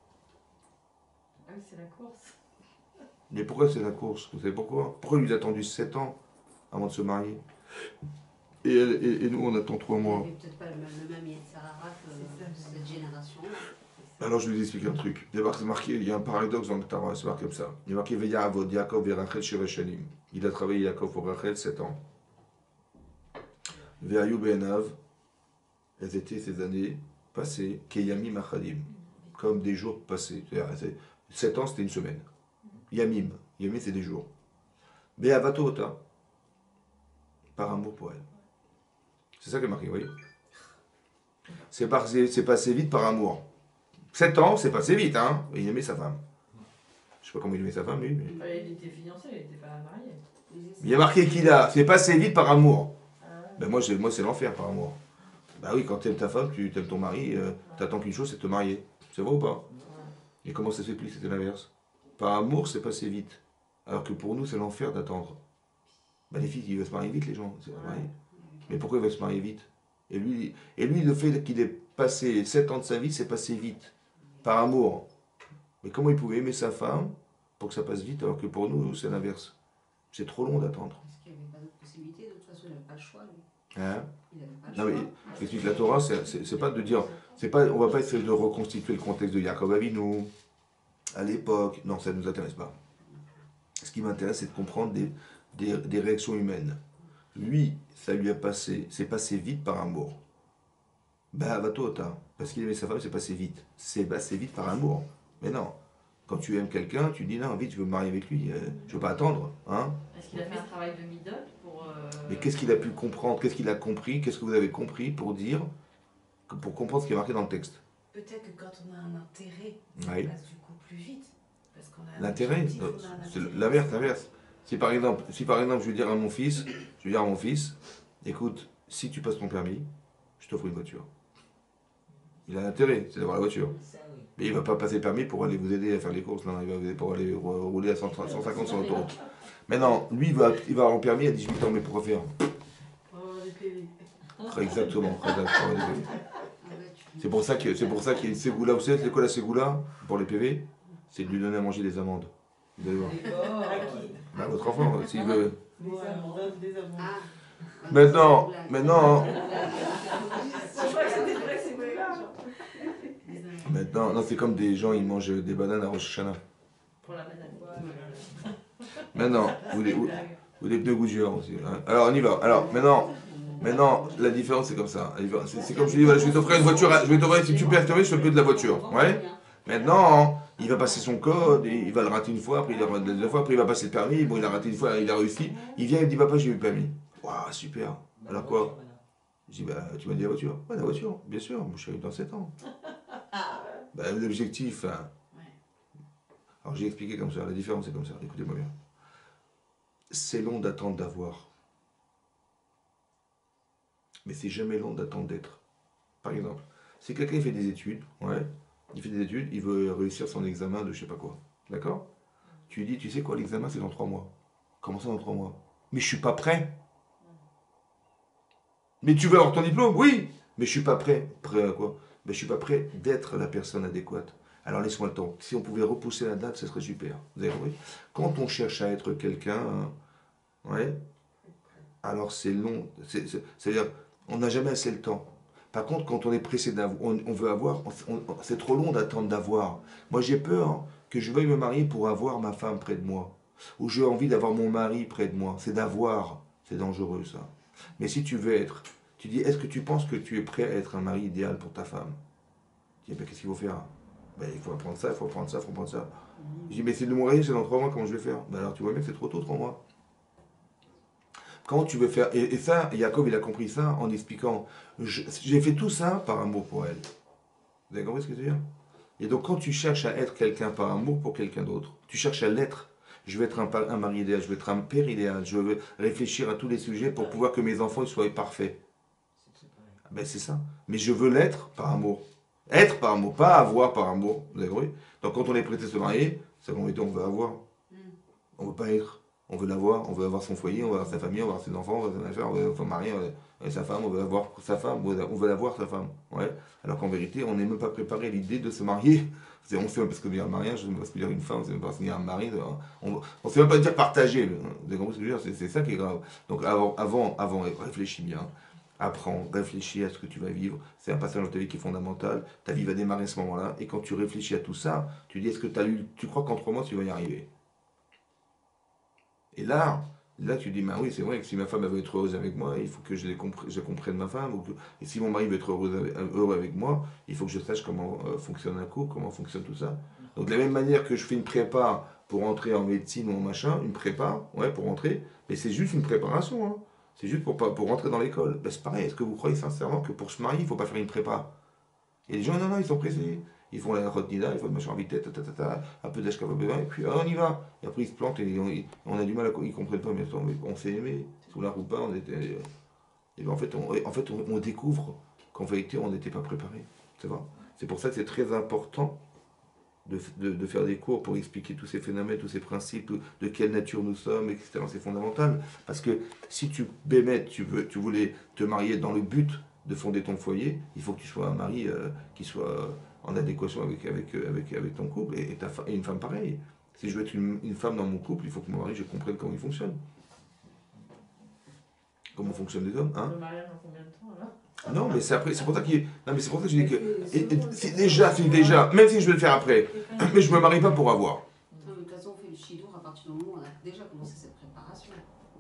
Ah oui, c'est la course. Mais pourquoi c'est la course? Vous savez pourquoi? Pourquoi lui, il a attendu sept ans avant de se marier? Et, elle, et, et nous, on attend trois mois. Il n'y avait peut-être pas le, le même Yetzirah que cette génération. Alors je vais vous expliquer un truc. Il y a marqué, il y a un paradoxe dans le Torah, c'est marqué comme ça. Il y a marqué Veya Avod Yaakov et Rachel chez Shanim. Il a travaillé Yaakov pour Rachel sept ans. Veyayu Benav, elles étaient ces années passées, Keyamim Achadim, comme des jours passés. sept ans, c'était une semaine. Yamim, Yamim, c'est des jours. Be'avato Ota, par amour pour elle. C'est ça qui est marqué, vous voyez. C'est, par, c'est, c'est passé vite par amour. sept ans, c'est passé vite, hein. Il aimait sa femme. Je sais pas comment il aimait sa femme, lui. Mais... Il était fiancé, il n'était pas marié. Il y a marqué qu'il a. C'est passé vite par amour. Ah. Ben moi, c'est, moi, c'est l'enfer par amour. Bah oui, quand tu aimes ta femme, tu aimes ton mari, euh, tu attends qu'une chose, c'est de te marier. C'est vrai ou pas? Et comment ça se fait plus? C'était l'inverse. Par amour, c'est passé vite. Alors que pour nous, c'est l'enfer d'attendre. Ben les filles, ils veulent se marier vite, les gens. C'est vrai. Mais pourquoi ils veulent se marier vite? Et lui, et lui, le fait qu'il ait passé sept ans de sa vie, c'est passé vite. Par amour. Mais comment il pouvait aimer sa femme pour que ça passe vite, alors que pour nous, c'est l'inverse. C'est trop long d'attendre. Parce qu'il n'y avait pas d'autre possibilité, de toute façon, il n'avait pas le choix, lui. Hein? Il n'avait pas le Non, choix. mais j'explique, la Torah, c'est, c'est, c'est pas de dire... C'est pas, on va pas essayer de reconstituer le contexte de Yaakov Avinu, à l'époque. Non, ça ne nous intéresse pas. Ce qui m'intéresse, c'est de comprendre des, des, des réactions humaines. Lui, ça lui a passé, c'est passé vite par amour. Bah, va toi, hein. Parce qu'il aimait sa femme, c'est passé vite. C'est passé vite par amour. Mais non. Quand tu aimes quelqu'un, tu dis non, vite, je veux me marier avec lui. Euh, je veux pas attendre. Hein. Est-ce qu'il a fait un travail de midote pour. Euh... Mais qu'est-ce qu'il a pu comprendre? Qu'est-ce qu'il a compris? Qu'est-ce que vous avez compris pour dire, pour comprendre ce qui est marqué dans le texte? Peut-être que quand on a un intérêt, ça Oui. passe du coup plus vite. Parce qu'on a un L'intérêt, objectif, euh, on a un c'est intérêt. l'inverse, l'inverse. Si par exemple, si par exemple, je vais dire à mon fils, je vais dire à mon fils, écoute, si tu passes ton permis, je t'offre une voiture. Il a intérêt, c'est d'avoir la voiture. Ça, oui. Mais il ne va pas passer le permis pour aller vous aider à faire les courses. Non, il va vous aider pour aller rouler à cent cinquante sur l'autoroute. Mais non, lui, il va, il va avoir le permis à dix-huit ans, mais pourquoi faire? Oh, les P V. Exactement. exactement. Ah ouais, tu- C'est pour ça que c'est pour ça qu'il y a une ségoula. Vous savez, c'est quoi la ségoula pour les P V? C'est de lui donner à manger des amandes. Vous allez voir. À qui? Bah, votre enfant, s'il veut. Des amandes, des amandes. Ah. Maintenant, maintenant, Je crois que c'était vrai, c'est vrai. Des amandes. maintenant, non, c'est comme des gens, ils mangent des bananes à Rosh Hashanah. Pour la banane. Maintenant, vous des, vous, vous des pneus gougères aussi. Hein. Alors, on y va. Alors, maintenant, maintenant, la différence, c'est comme ça. C'est c'est comme je dis, voilà, je vais t'offrir une voiture, à- je vais t'offrir, si tu perds permis, je te paye de la voiture. Ouais. Maintenant, il va passer son code, et il va le rater une fois, après il le rate deux fois, après il va passer le permis, bon, il a raté une fois, il a réussi. Il vient, il me dit, papa, j'ai eu le permis. Waouh, super. Alors quoi? Je dis, bah, tu m'as dit la voiture? Ouais, la voiture, bien sûr, moi je suis dans sept ans. Bah, l'objectif, hein. Alors j'ai expliqué comme ça, la différence c'est comme ça, écoutez-moi bien. C'est long d'attendre d'avoir. Mais c'est jamais long d'attendre d'être. Par exemple, si quelqu'un fait des études, ouais, il fait des études, il veut réussir son examen de je sais pas quoi, d'accord? Tu lui dis, tu sais quoi, l'examen c'est dans trois mois. Comment ça dans trois mois? Mais je suis pas prêt. Mais tu veux avoir ton diplôme? Oui, mais je suis pas prêt. Prêt à quoi? Mais je suis pas prêt d'être la personne adéquate. Alors laisse-moi le temps. Si on pouvait repousser la date, ce serait super. Vous avez compris? Quand on cherche à être quelqu'un, hein, ouais, alors c'est long. C'est- c'est- C'est-à-dire, on n'a jamais assez le temps. Par contre, quand on est pressé d'avoir, on, on veut avoir, on- on- c'est trop long d'attendre d'avoir. Moi, j'ai peur hein, que je veuille me marier pour avoir ma femme près de moi. Ou j'ai envie d'avoir mon mari près de moi. C'est d'avoir. C'est dangereux, ça. Mais si tu veux être, tu dis, est-ce que tu penses que tu es prêt à être un mari idéal pour ta femme? Tu dis, ben, qu'est-ce qu'il faut faire? Ben, il faut apprendre ça, il faut apprendre ça, il faut apprendre ça. Je dis, mais c'est de mon mariage, c'est dans trois mois, comment je vais faire? Ben alors, tu vois bien que c'est trop tôt, trois mois. Quand tu veux faire. Et, et ça, Jacob, il a compris ça en expliquant, je- j'ai fait tout ça par amour pour elle. Vous avez compris ce que je veux dire? Et donc, quand tu cherches à être quelqu'un par amour pour quelqu'un d'autre, tu cherches à l'être. Je veux être un, pa- un mari idéal, je veux être un père idéal, je veux réfléchir à tous les sujets pour pouvoir que mes enfants ils soient parfaits. Ben c'est ça. Mais je veux l'être par amour. Être par amour, pas avoir par amour. Vous avez compris? Donc quand on est prêt à se marier, c'est qu'on on veut avoir. On veut pas être. On veut l'avoir, on veut avoir son foyer, on veut avoir sa famille, on veut avoir ses enfants, on veut avoir, on veut avoir son mari, on veut avoir sa femme, on veut avoir sa femme, on veut on veut avoir sa femme. Ouais. Alors qu'en vérité, on n'est même pas préparé à l'idée de se marier. C'est- On sait même pas ce que veut dire un mariage, on sait même pas ce que veut dire une femme, on sait même pas ce que veut dire un mari. On ne sait même pas dire partager. Vous avez compris ce que je veux dire? C'est c'est ça qui est grave. Donc avant, avant, avant, réfléchis bien. Apprends, réfléchis à ce que tu vas vivre. C'est un passage dans ta vie qui est fondamental. Ta vie va démarrer à ce moment-là. Et quand tu réfléchis à tout ça, tu dis, est-ce que t'as lu, tu crois qu'en trois mois, tu vas y arriver? Et là, là tu dis, bah oui, c'est vrai que si ma femme elle veut être heureuse avec moi, il faut que je, les compre- je comprenne ma femme. Ou que- et si mon mari veut être heureux avec, heureux avec moi, il faut que je sache comment euh, fonctionne un couple, comment fonctionne tout ça. Donc de la même manière que je fais une prépa pour entrer en médecine ou en machin, une prépa, ouais, pour entrer, mais c'est juste une préparation, hein. C'est juste pour, pas- pour rentrer dans l'école. Ben, c'est pareil, est-ce que vous croyez sincèrement que pour se marier, il ne faut pas faire une prépa? Et les gens, non, non, ils sont pressés. Ils font la rodnida, ils font le machin en vitesse, ta, ta, ta, ta, un peu d'ashkava, et puis ah, on y va. Et après ils se plantent et on, on a du mal à. Ils ne comprennent pas, mais attends, mais on s'est aimé. Sous la roupa, on était. Et ben, en fait, on, en fait on, on découvre qu'en vérité, on n'était pas préparé. C'est vrai. C'est pour ça que c'est très important de, de, de faire des cours pour expliquer tous ces phénomènes, tous ces principes, de quelle nature nous sommes, et cetera. C'est fondamental. Parce que si tu bémètes, tu, veux, tu voulais te marier dans le but de fonder ton foyer, il faut que tu sois un mari euh, qui soit euh, en adéquation avec, avec, avec, avec ton couple et, et, ta, et une femme pareille. Si je veux être une, une femme dans mon couple, il faut que mon mari, je comprenne comment il fonctionne. Comment fonctionnent les hommes, hein? Le mariage en combien de temps là? Non, mais c'est après, c'est pour ça qu'il, non, mais c'est pour ça que je dis que, et, et, c'est déjà, c'est déjà, même si je vais le faire après, mais je me marie pas pour avoir. De toute façon, on fait le chidour à partir du moment où on a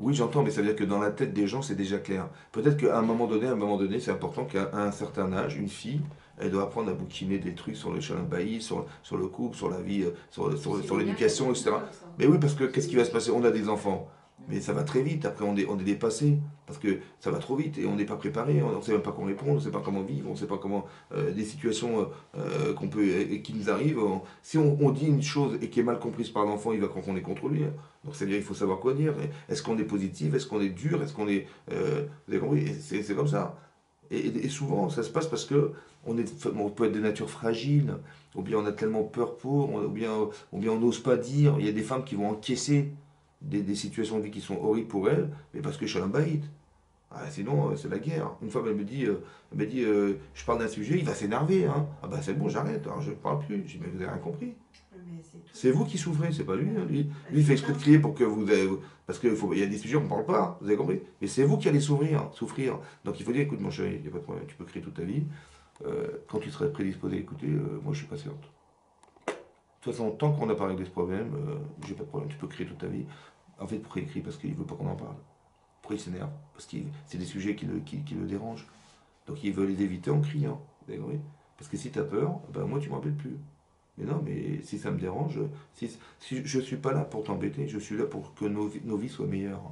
Oui, j'entends, mais ça veut dire que dans la tête des gens, c'est déjà clair. Peut-être qu'à un moment donné, à un moment donné, c'est important qu'à à un certain âge, une fille, elle doit apprendre à bouquiner des trucs sur le chalambaï, sur, sur le couple, sur la vie, euh, sur, sur, C'est sur bien l'éducation, qu'il y ait et cetera. des choses, ça. Mais oui, parce que qu'est-ce qui va se passer? On a des enfants, mais ça va très vite. Après, on est, on est dépassé, parce que ça va trop vite et on n'est pas préparé. On ne sait même pas comment répondre, on ne sait pas comment vivre, on ne sait pas comment euh, des situations euh, qu'on peut, et qui nous arrivent. on- si on, on dit une chose et qui est mal comprise par l'enfant, il va croire qu'on est contre lui. Donc c'est-à-dire il faut savoir quoi dire. Est-ce qu'on est positif? Est-ce qu'on est dur? Est-ce qu'on est... euh, vous avez compris? Et C'est c'est comme ça. Et, et- et souvent, ça se passe parce que on, est, on peut être de nature fragile, ou bien on a tellement peur pour, ou bien, ou bien on n'ose pas dire. Il y a des femmes qui vont encaisser des, des situations de vie qui sont horribles pour elles, mais parce que je suis un baït. Ah, sinon, euh, c'est la guerre. Une femme, elle me dit, euh, elle me dit euh, je parle d'un sujet, il va s'énerver. Hein. Ah bah c'est bon, j'arrête, alors je ne parle plus. Je dis, mais vous avez rien compris. Mais c'est tout. C'est vous qui souffrez, c'est pas lui. Hein, lui. Lui, il fait exprès de crier pour que vous ayez... Parce qu'il y a des sujets qu'on ne parle pas, vous avez compris. Mais c'est vous qui allez souffrir, souffrir. Donc il faut dire, écoute mon chéri, il n'y a pas de problème, tu peux crier toute ta vie. Euh, quand tu serais prédisposé à écouter, euh, moi je suis patiente. De toute façon, tant qu'on n'a pas réglé ce problème, euh, j'ai pas de problème, tu peux crier toute ta vie. En fait, pourquoi il crie? Parce qu'il veut pas qu'on en parle. Pourquoi il s'énerve? Parce que c'est des sujets qui le, qui, qui le dérangent. Donc il veut les éviter en criant. Vous avez compris? Parce que si tu as peur, ben moi tu ne me rappelles plus. Mais non, mais si ça me dérange, si, si je ne suis pas là pour t'embêter, je suis là pour que nos, vies- nos vies soient meilleures.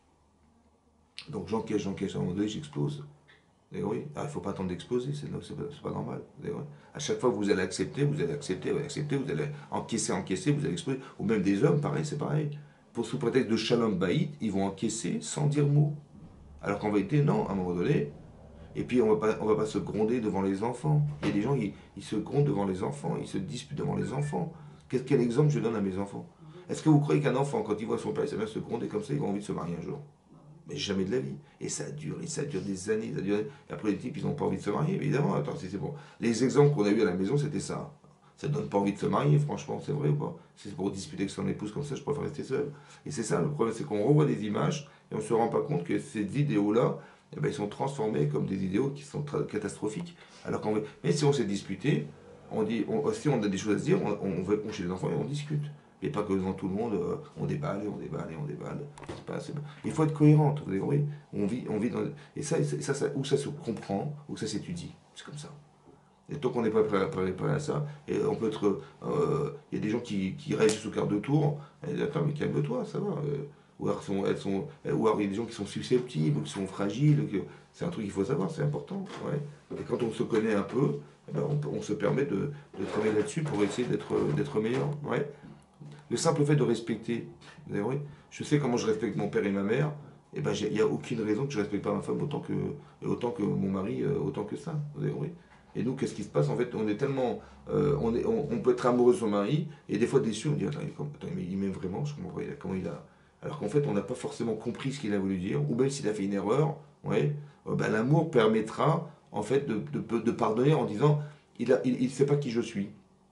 Donc j'encaisse, j'encaisse, à un moment donné, j'explose. Vous avez compris? Ah, il ne faut pas attendre d'exploser, c'est c'est pas, c'est pas normal. Vous avez compris? À chaque fois que vous allez accepter, vous allez accepter, vous allez accepter, vous allez encaisser, encaisser, vous allez exploser. Ou même des hommes, pareil, c'est pareil. Pour sous prétexte de shalom baït, ils vont encaisser sans dire mot. Alors qu'en vérité, non, à un moment donné, et puis on va pas, on va pas se gronder devant les enfants. Il y a des gens qui ils se grondent devant les enfants, ils se disputent devant les enfants. Quel, quel exemple je donne à mes enfants? Est-ce que vous croyez qu'un enfant, quand il voit son père et sa mère se gronder comme ça, il va envie de se marier un jour? Mais jamais de la vie. Et ça dure, et ça dure des années, ça dure... Et après les types, ils n'ont pas envie de se marier, évidemment. Attends, si c'est bon. Les exemples qu'on a eu à la maison, c'était ça. Ça ne donne pas envie de se marier, franchement, c'est vrai ou pas? Si c'est pour disputer avec son épouse comme ça, je préfère rester seul. Et c'est ça, le problème, c'est qu'on revoit des images et on ne se rend pas compte que ces vidéos-là, eh ben, ils sont transformés comme des vidéos qui sont très catastrophiques. Alors qu'on veut... Mais si on s'est disputé, on dit, on... si on a des choses à se dire, on, on va chez les enfants et on discute. Et pas que devant tout le monde, euh, on déballe et on déballe et on déballe. C'est pas, c'est pas- Il faut être cohérente, vous avez compris? On vit, on vit dans... Et ça, et ça, ça, où ça se comprend, où ça s'étudie. C'est comme ça. Et tant qu'on n'est pas prêt à, préparer à ça, et on peut être. euh, Il y a des gens qui, qui réagissent au quart de tour, et disent, attends, mais calme-toi, ça va. euh, ou alors, elles sont, elles sont- ou alors il y a des gens qui sont susceptibles, ou qui sont fragiles. que- C'est un truc qu'il faut savoir, c'est important. Ouais. Et quand on se connaît un peu, eh ben, on, peut- on se permet de, de travailler là-dessus pour essayer d'être d'être meilleur. Ouais. Le simple fait de respecter, vous avez compris? Je sais comment je respecte mon père et ma mère, et ben il n'y a aucune raison que je ne respecte pas ma femme autant que, autant que mon mari, euh, autant que ça. Vous avez compris? Et nous, qu'est-ce qui se passe? En fait, on est tellement. euh, on, est, on, on peut être amoureux de son mari, et des fois déçu, on dit attends, il, attends, mais il m'aime vraiment, je comprends pas, il a- comment il a. Alors qu'en fait, on n'a pas forcément compris ce qu'il a voulu dire, ou même s'il a fait une erreur, ouais, euh, ben, l'amour permettra, en fait, de, de, de pardonner en disant il ne il, il sait pas qui je suis.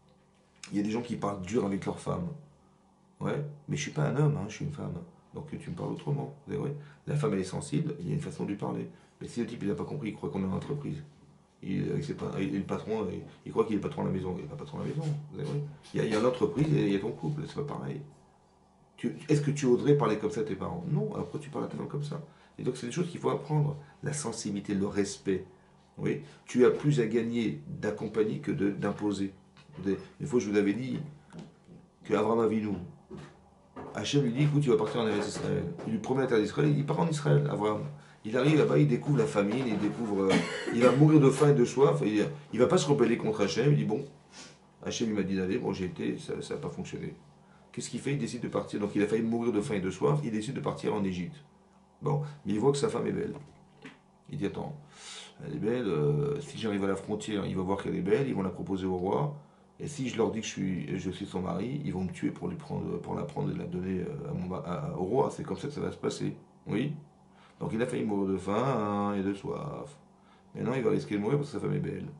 Il y a des gens qui parlent dur avec leur femme. Ouais, mais je suis pas un homme, hein, je suis une femme. Donc tu me parles autrement. Vous savez, ouais. La femme, elle est sensible, il y a une façon de lui parler. Mais si le type, il n'a pas compris, il croit qu'on est en entreprise. Il, avec ses pa- il est le patron, il, il croit qu'il est le patron de la maison. Il n'est pas patron de la maison. Vous savez, ouais. Il y a, il y a l'entreprise et il y a ton couple, c'est pas pareil. Tu- Est-ce que tu oserais parler comme ça à tes parents? Non, alors pourquoi tu parles à ta femme comme ça? Et donc c'est des choses qu'il faut apprendre. La sensibilité, le respect. Oui, tu as plus à gagner d'accompagner que de- d'imposer. Des- Une fois, je vous avais dit que Abraham Avinu, Hachem lui dit, écoute, tu vas partir en Eretz Israël. Il lui promet la terre d'Israël, il part en Israël, Abraham. Il arrive là-bas, il découvre la famine, il découvre... euh, il va mourir de faim et de soif, et il ne va pas se rebeller contre Hachem, il dit, bon, Hachem il m'a dit d'aller, bon j'ai été, ça n'a pas fonctionné. Qu'est-ce qu'il fait? Il décide de partir, donc il a failli mourir de faim et de soif, il décide de partir en Égypte. Bon, mais il voit que sa femme est belle. Il dit, attends, elle est belle, euh, si j'arrive à la frontière, il va voir qu'elle est belle, ils vont la proposer au roi, et si je leur dis que je suis, je suis son mari, ils vont me tuer pour, lui prendre, pour la prendre et la donner à mon, à- à- au roi. C'est comme ça que ça va se passer. Oui. Donc il a failli mourir de faim hein, et de soif. Maintenant, il va risquer de mourir parce que sa femme est belle.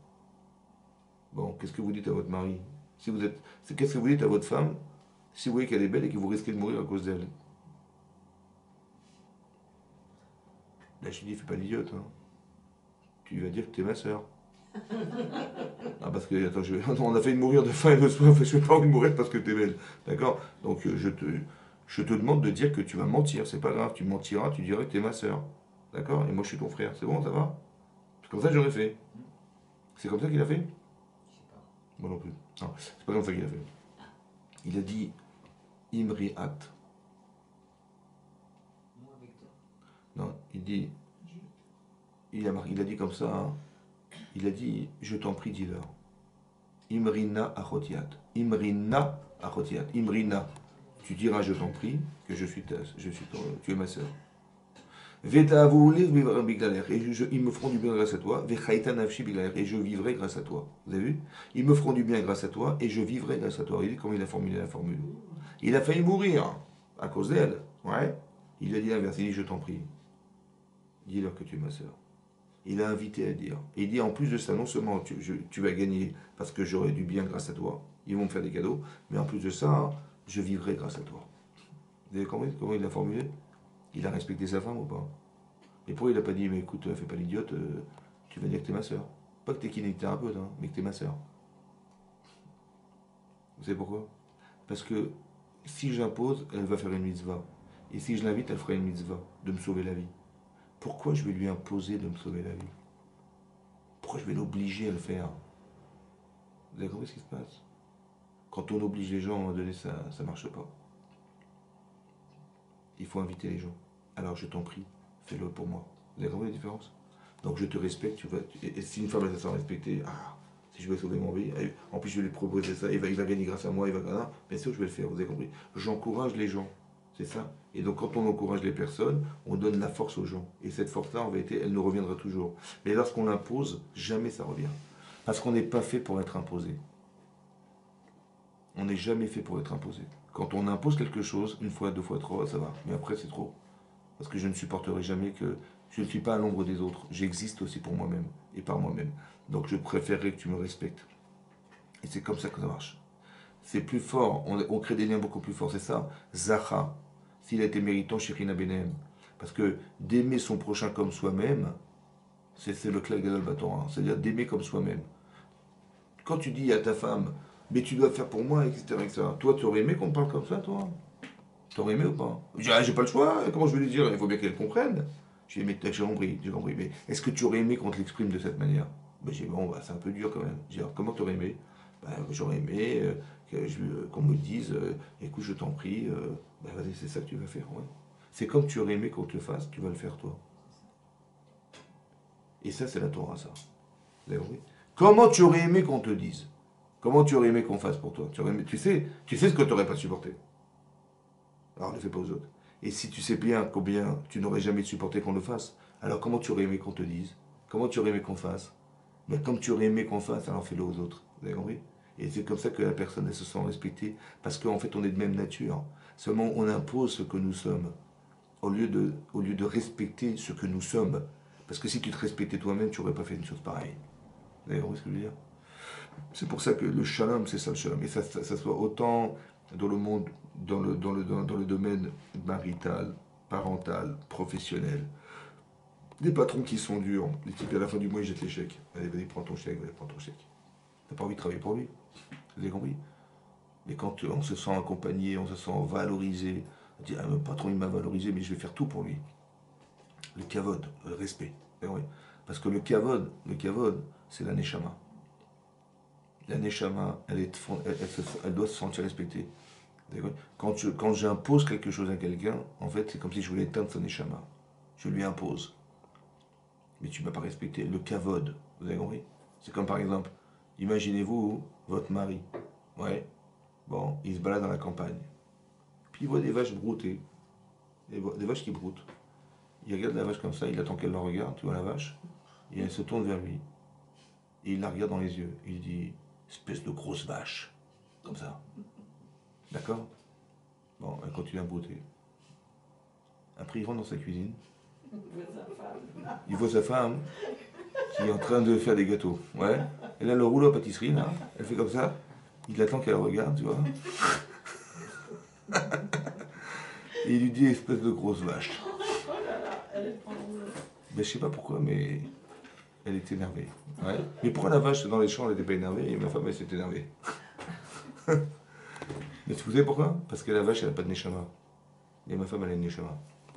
Bon, qu'est-ce que vous dites à votre mari? Si vous êtes, c'est qu'est-ce que vous dites à votre femme si vous voyez qu'elle est belle et que vous risquez de mourir à cause d'elle? Là, je lui dis, fais pas l'idiote. Hein. Tu vas dire que t'es ma soeur. Ah, parce que, attends, je vais- on a failli mourir de faim et de soif, je n'ai pas envie de mourir parce que t'es belle. D'accord? Donc, euh, je te, Je te demande de dire que tu vas mentir, c'est pas grave, tu mentiras, tu diras que tu es ma soeur. D'accord? Et moi je suis ton frère, c'est bon, ça va? C'est comme ça que j'aurais fait. C'est comme ça qu'il a fait? Je sais pas. Moi non plus. Non, c'est pas comme ça qu'il a fait. Il a dit Imriat. Moi avec toi. Non, il dit. Il a, mar- il a dit comme ça. Hein. Il a dit je t'en prie, dis-leur. Imrina achotiat. Imrina achotiat. Imrina. Tu diras je t'en prie que je suis ta, je suis ton, tu es ma sœur. Veta'avoulir biglaler. Et je- ils me feront du bien grâce à toi. Vechaita nafshi biglaler. Et je vivrai grâce à toi. Vous avez vu? Ils me feront du bien grâce à toi et je vivrai grâce à toi. Il dit comment il a formulé la formule. Il a failli mourir à cause d'elle. Ouais. Il a dit l'inverse. Il dit je t'en prie. Dis-leur que tu es ma sœur. Il a invité à dire. Et il dit en plus de ça, non seulement tu, je- tu vas gagner parce que j'aurai du bien grâce à toi, ils vont me faire des cadeaux, mais en plus de ça, je vivrai grâce à toi. Vous avez compris comment il l'a formulé? Il a respecté sa femme ou pas? Et pourquoi il n'a pas dit, mais écoute, fais pas l'idiote, euh, tu vas dire que t'es ma sœur? Pas que t'es kinésithérapeute, hein, mais que t'es ma sœur. Vous savez pourquoi? Parce que si j'impose, elle va faire une mitzvah. Et si je l'invite, elle fera une mitzvah de me sauver la vie. Pourquoi je vais lui imposer de me sauver la vie? Pourquoi je vais l'obliger à le faire? Vous avez compris ce qui se passe? Quand on oblige les gens, à un moment donné, ça ne marche pas. Il faut inviter les gens. Alors je t'en prie, fais-le pour moi. Vous avez compris la différence? Donc je te respecte, tu vas, et si une femme elle se sent respectée, ah, si je vais sauver mon vie, en plus je vais lui proposer ça, il va, il va gagner grâce à moi, il va gagner, bien sûr je vais le faire, vous avez compris? J'encourage les gens, c'est ça. Et donc quand on encourage les personnes, on donne la force aux gens. Et cette force-là, en vérité, elle nous reviendra toujours. Mais lorsqu'on l'impose, jamais ça revient. Parce qu'on n'est pas fait pour être imposé. On n'est jamais fait pour être imposé. Quand on impose quelque chose, une fois, deux fois, trois, ça va. Mais après, c'est trop. Parce que je ne supporterai jamais que... Je ne suis pas à l'ombre des autres. J'existe aussi pour moi-même et par moi-même. Donc je préférerais que tu me respectes. Et c'est comme ça que ça marche. C'est plus fort. On, on crée des liens beaucoup plus forts. C'est ça. Zacha. S'il a été méritant, Shirina Benem. Parce que d'aimer son prochain comme soi-même, c'est, c'est le Klal Gadol Batorah. C'est-à-dire d'aimer comme soi-même. Quand tu dis à ta femme, mais tu dois faire pour moi, et cetera, et cetera. Toi, tu aurais aimé qu'on te parle comme ça, toi? Tu aurais aimé ou pas? Je dis, ah, j'ai pas le choix, comment je vais lui dire? Il faut bien qu'elle comprenne. J'ai dit, mais j'ai compris, j'ai compris, mais est-ce que tu aurais aimé qu'on te l'exprime de cette manière? Ben, j'ai dit, bon, bah, c'est un peu dur quand même. J'ai dit, alors, comment tu aurais aimé? Ben, j'aurais aimé euh, que je- euh, qu'on me dise, euh, écoute, je t'en prie, euh, ben, vas-y, c'est ça que tu vas faire, ouais. C'est comme tu aurais aimé qu'on te le fasse, tu vas le faire toi. Et ça, c'est la Torah, ça. Vous avez compris? Comment tu aurais aimé qu'on te dise? Comment tu aurais aimé qu'on fasse pour toi? Tu, aurais aimé- tu sais, tu sais ce que tu n'aurais pas supporté. Alors ne le fais pas aux autres. Et si tu sais bien combien tu n'aurais jamais supporté qu'on le fasse, alors comment tu aurais aimé qu'on te dise? Comment tu aurais aimé qu'on fasse? Mais comme tu aurais aimé qu'on fasse, alors fais-le aux autres. Vous avez compris? Et c'est comme ça que la personne elle se sent respectée, parce qu'en fait on est de même nature. Seulement on impose ce que nous sommes, au lieu de, au lieu de respecter ce que nous sommes. Parce que si tu te respectais toi-même, tu n'aurais pas fait une chose pareille. Vous avez compris ce que je veux dire? C'est pour ça que le shalom, c'est ça le shalom. Et ça, ça, ça soit autant dans le monde, dans le, dans, le, dans, dans le domaine marital, parental, professionnel. Des patrons qui sont durs, les types à la fin du mois ils jettent les chèques. Allez, vas-y, prends ton chèque, vas-y, prends ton chèque. T'as pas envie de travailler pour lui. Vous avez compris? Mais quand on se sent accompagné, on se sent valorisé, on dit, ah, le patron il m'a valorisé, mais je vais faire tout pour lui. Le kavod, le respect. Vous avez compris? Parce que le kavod, le kavod, c'est la neshama. La neshama, elle, est, elle, elle, se, elle doit se sentir respectée. Quand, je, quand j'impose quelque chose à quelqu'un, en fait, c'est comme si je voulais éteindre son neshama. Je lui impose. Mais tu ne m'as pas respecté. Le kavod, vous avez compris? C'est comme par exemple, imaginez-vous votre mari. Ouais. Bon, il se balade dans la campagne. Puis il voit des vaches broutées. Des, des vaches qui broutent. Il regarde la vache comme ça, il attend qu'elle le regarde, tu vois la vache. Et elle se tourne vers lui. Et il la regarde dans les yeux. Il dit, espèce de grosse vache. Comme ça. D'accord? Bon, elle continue à brouter. Après, il rentre dans sa cuisine. Il voit sa femme qui est en train de faire des gâteaux. Ouais. Elle a le rouleau à pâtisserie, là. Elle fait comme ça. Il attend qu'elle regarde, tu vois. Et il lui dit, espèce de grosse vache. Ben, je sais pas pourquoi, mais elle est énervée. Ouais. Mais pourquoi la vache dans les champs, elle n'était pas énervée et ma femme, elle s'est énervée? Mais vous savez pourquoi? Parce que la vache, elle n'a pas de neshama. Et ma femme, elle a une neshama.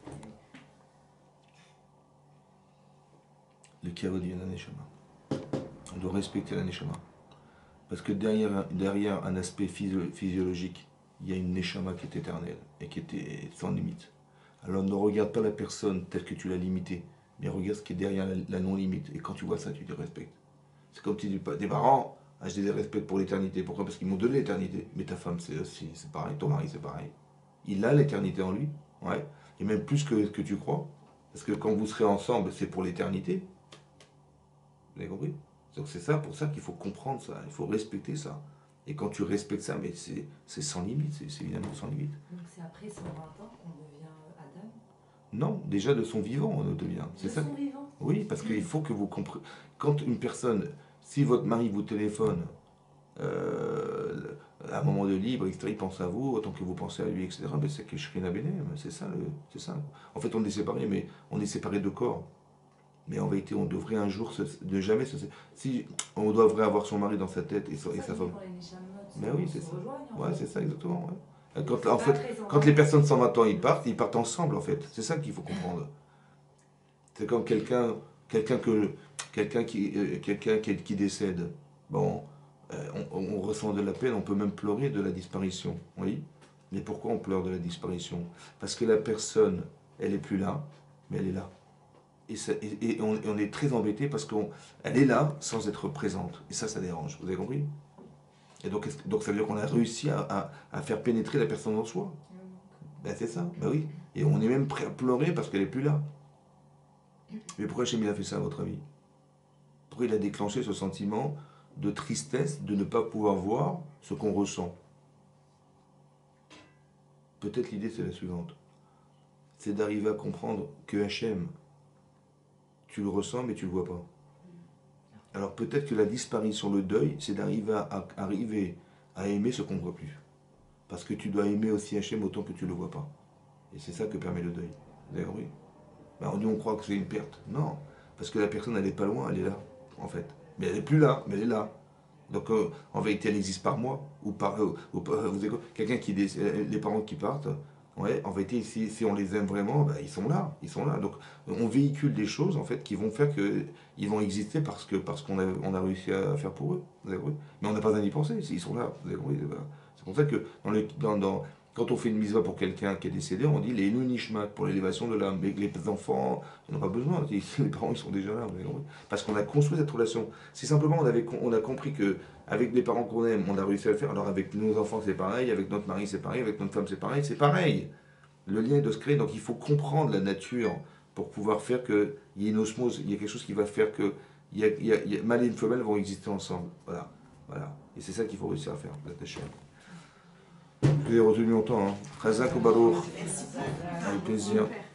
Le kavod vient d'un neshama. On doit respecter la neshama. Parce que derrière, derrière un aspect physio- physiologique, il y a une neshama qui est éternelle et qui est sans limite. Alors ne regarde pas la personne telle que tu l'as limitée, mais regarde ce qui est derrière la, la non-limite. Et quand tu vois ça, tu te respectes. C'est comme tu dis pas, des parents, ah, je les respecte pour l'éternité. Pourquoi? Parce qu'ils m'ont donné l'éternité. Mais ta femme, c'est aussi, c'est pareil. Ton mari, c'est pareil. Il a l'éternité en lui, ouais. Et même plus que ce que tu crois. Parce que quand vous serez ensemble, c'est pour l'éternité. Vous avez compris? Donc c'est ça, pour ça qu'il faut comprendre ça, il faut respecter ça. Et quand tu respectes ça, mais c'est, c'est sans limite, c'est, c'est évidemment sans limite. Donc c'est après cent vingt ans qu'on devient Adam? Non, déjà de son vivant on le devient. C'est De ça. son vivant? Oui, parce qu'il faut que vous compreniez. Quand une personne, si votre mari vous téléphone, euh, à un moment de libre, et cetera, il pense à vous, autant que vous pensez à lui, et cetera, ben c'est que Shrina Benem, c'est ça, le, c'est ça. En fait, on est séparés, mais on est séparés de corps. Mais en vérité, on devrait un jour se, ne jamais se. Si on devrait avoir son mari dans sa tête et, so, et sa femme. Mais oui, c'est ça. Ouais, c'est ça exactement. Ouais. Quand, en fait, quand les personnes sans vingt ans ils partent, ils partent ensemble en fait. C'est ça qu'il faut comprendre. C'est comme quelqu'un, quelqu'un que, quelqu'un qui, euh, quelqu'un qui, qui décède. Bon, euh, on, on ressent de la peine, on peut même pleurer de la disparition. Oui. Mais pourquoi on pleure de la disparition? Parce que la personne, elle est plus là, mais elle est là. Et, ça, et, et on, on est très embêté parce qu'elle est là sans être présente. Et ça, ça dérange. Vous avez compris? Et donc, donc ça veut dire qu'on a réussi à, à, à faire pénétrer la personne en soi. Ben, c'est ça, ben oui. Et on est même prêt à pleurer parce qu'elle n'est plus là. Mais pourquoi Hachem il a fait ça à votre avis? Pourquoi il a déclenché ce sentiment de tristesse de ne pas pouvoir voir ce qu'on ressent? Peut-être l'idée c'est la suivante. C'est d'arriver à comprendre que Hachem, tu le ressens mais tu ne le vois pas. Alors peut-être que la disparition, le deuil, c'est d'arriver à, à, arriver à aimer ce qu'on ne voit plus. Parce que tu dois aimer aussi Hachem autant que tu ne le vois pas. Et c'est ça que permet le deuil. Vous avez compris? Ben, on dit on croit que c'est une perte. Non, parce que la personne elle n'est pas loin, elle est là, en fait. Mais elle n'est plus là, mais elle est là. Donc euh, en vérité elle existe par moi, ou par, euh, ou par euh, vous avez quelqu'un qui, les parents qui partent, ouais, en vérité si, si on les aime vraiment, ben, ils sont là, ils sont là. Donc on véhicule des choses en fait qui vont faire que ils vont exister parce que parce qu'on a, on a réussi à faire pour eux. Vous avez compris? Mais on n'a pas à y penser, ils sont là. Vous avez compris? C'est pour ça que dans le, dans, dans, quand on fait une mitzvah pour quelqu'un qui est décédé, on dit les nishmat pour l'élévation de l'âme. Mais les enfants, ils n'ont pas besoin. Les parents, ils sont déjà là. Parce qu'on a construit cette relation. Si simplement on, avait, on a compris que avec les parents qu'on aime, on a réussi à le faire, alors avec nos enfants, c'est pareil. Avec notre mari, c'est pareil. Avec notre femme, c'est pareil. C'est pareil. Le lien doit se créer. Donc il faut comprendre la nature pour pouvoir faire qu'il y ait une osmose. Il y a quelque chose qui va faire que il y a, il y a, il y a, mâle et une femelle vont exister ensemble. Voilà. Voilà. Et c'est ça qu'il faut réussir à faire. Je l'ai retenu longtemps. Hein. Chazak ou Baruch. Avec plaisir.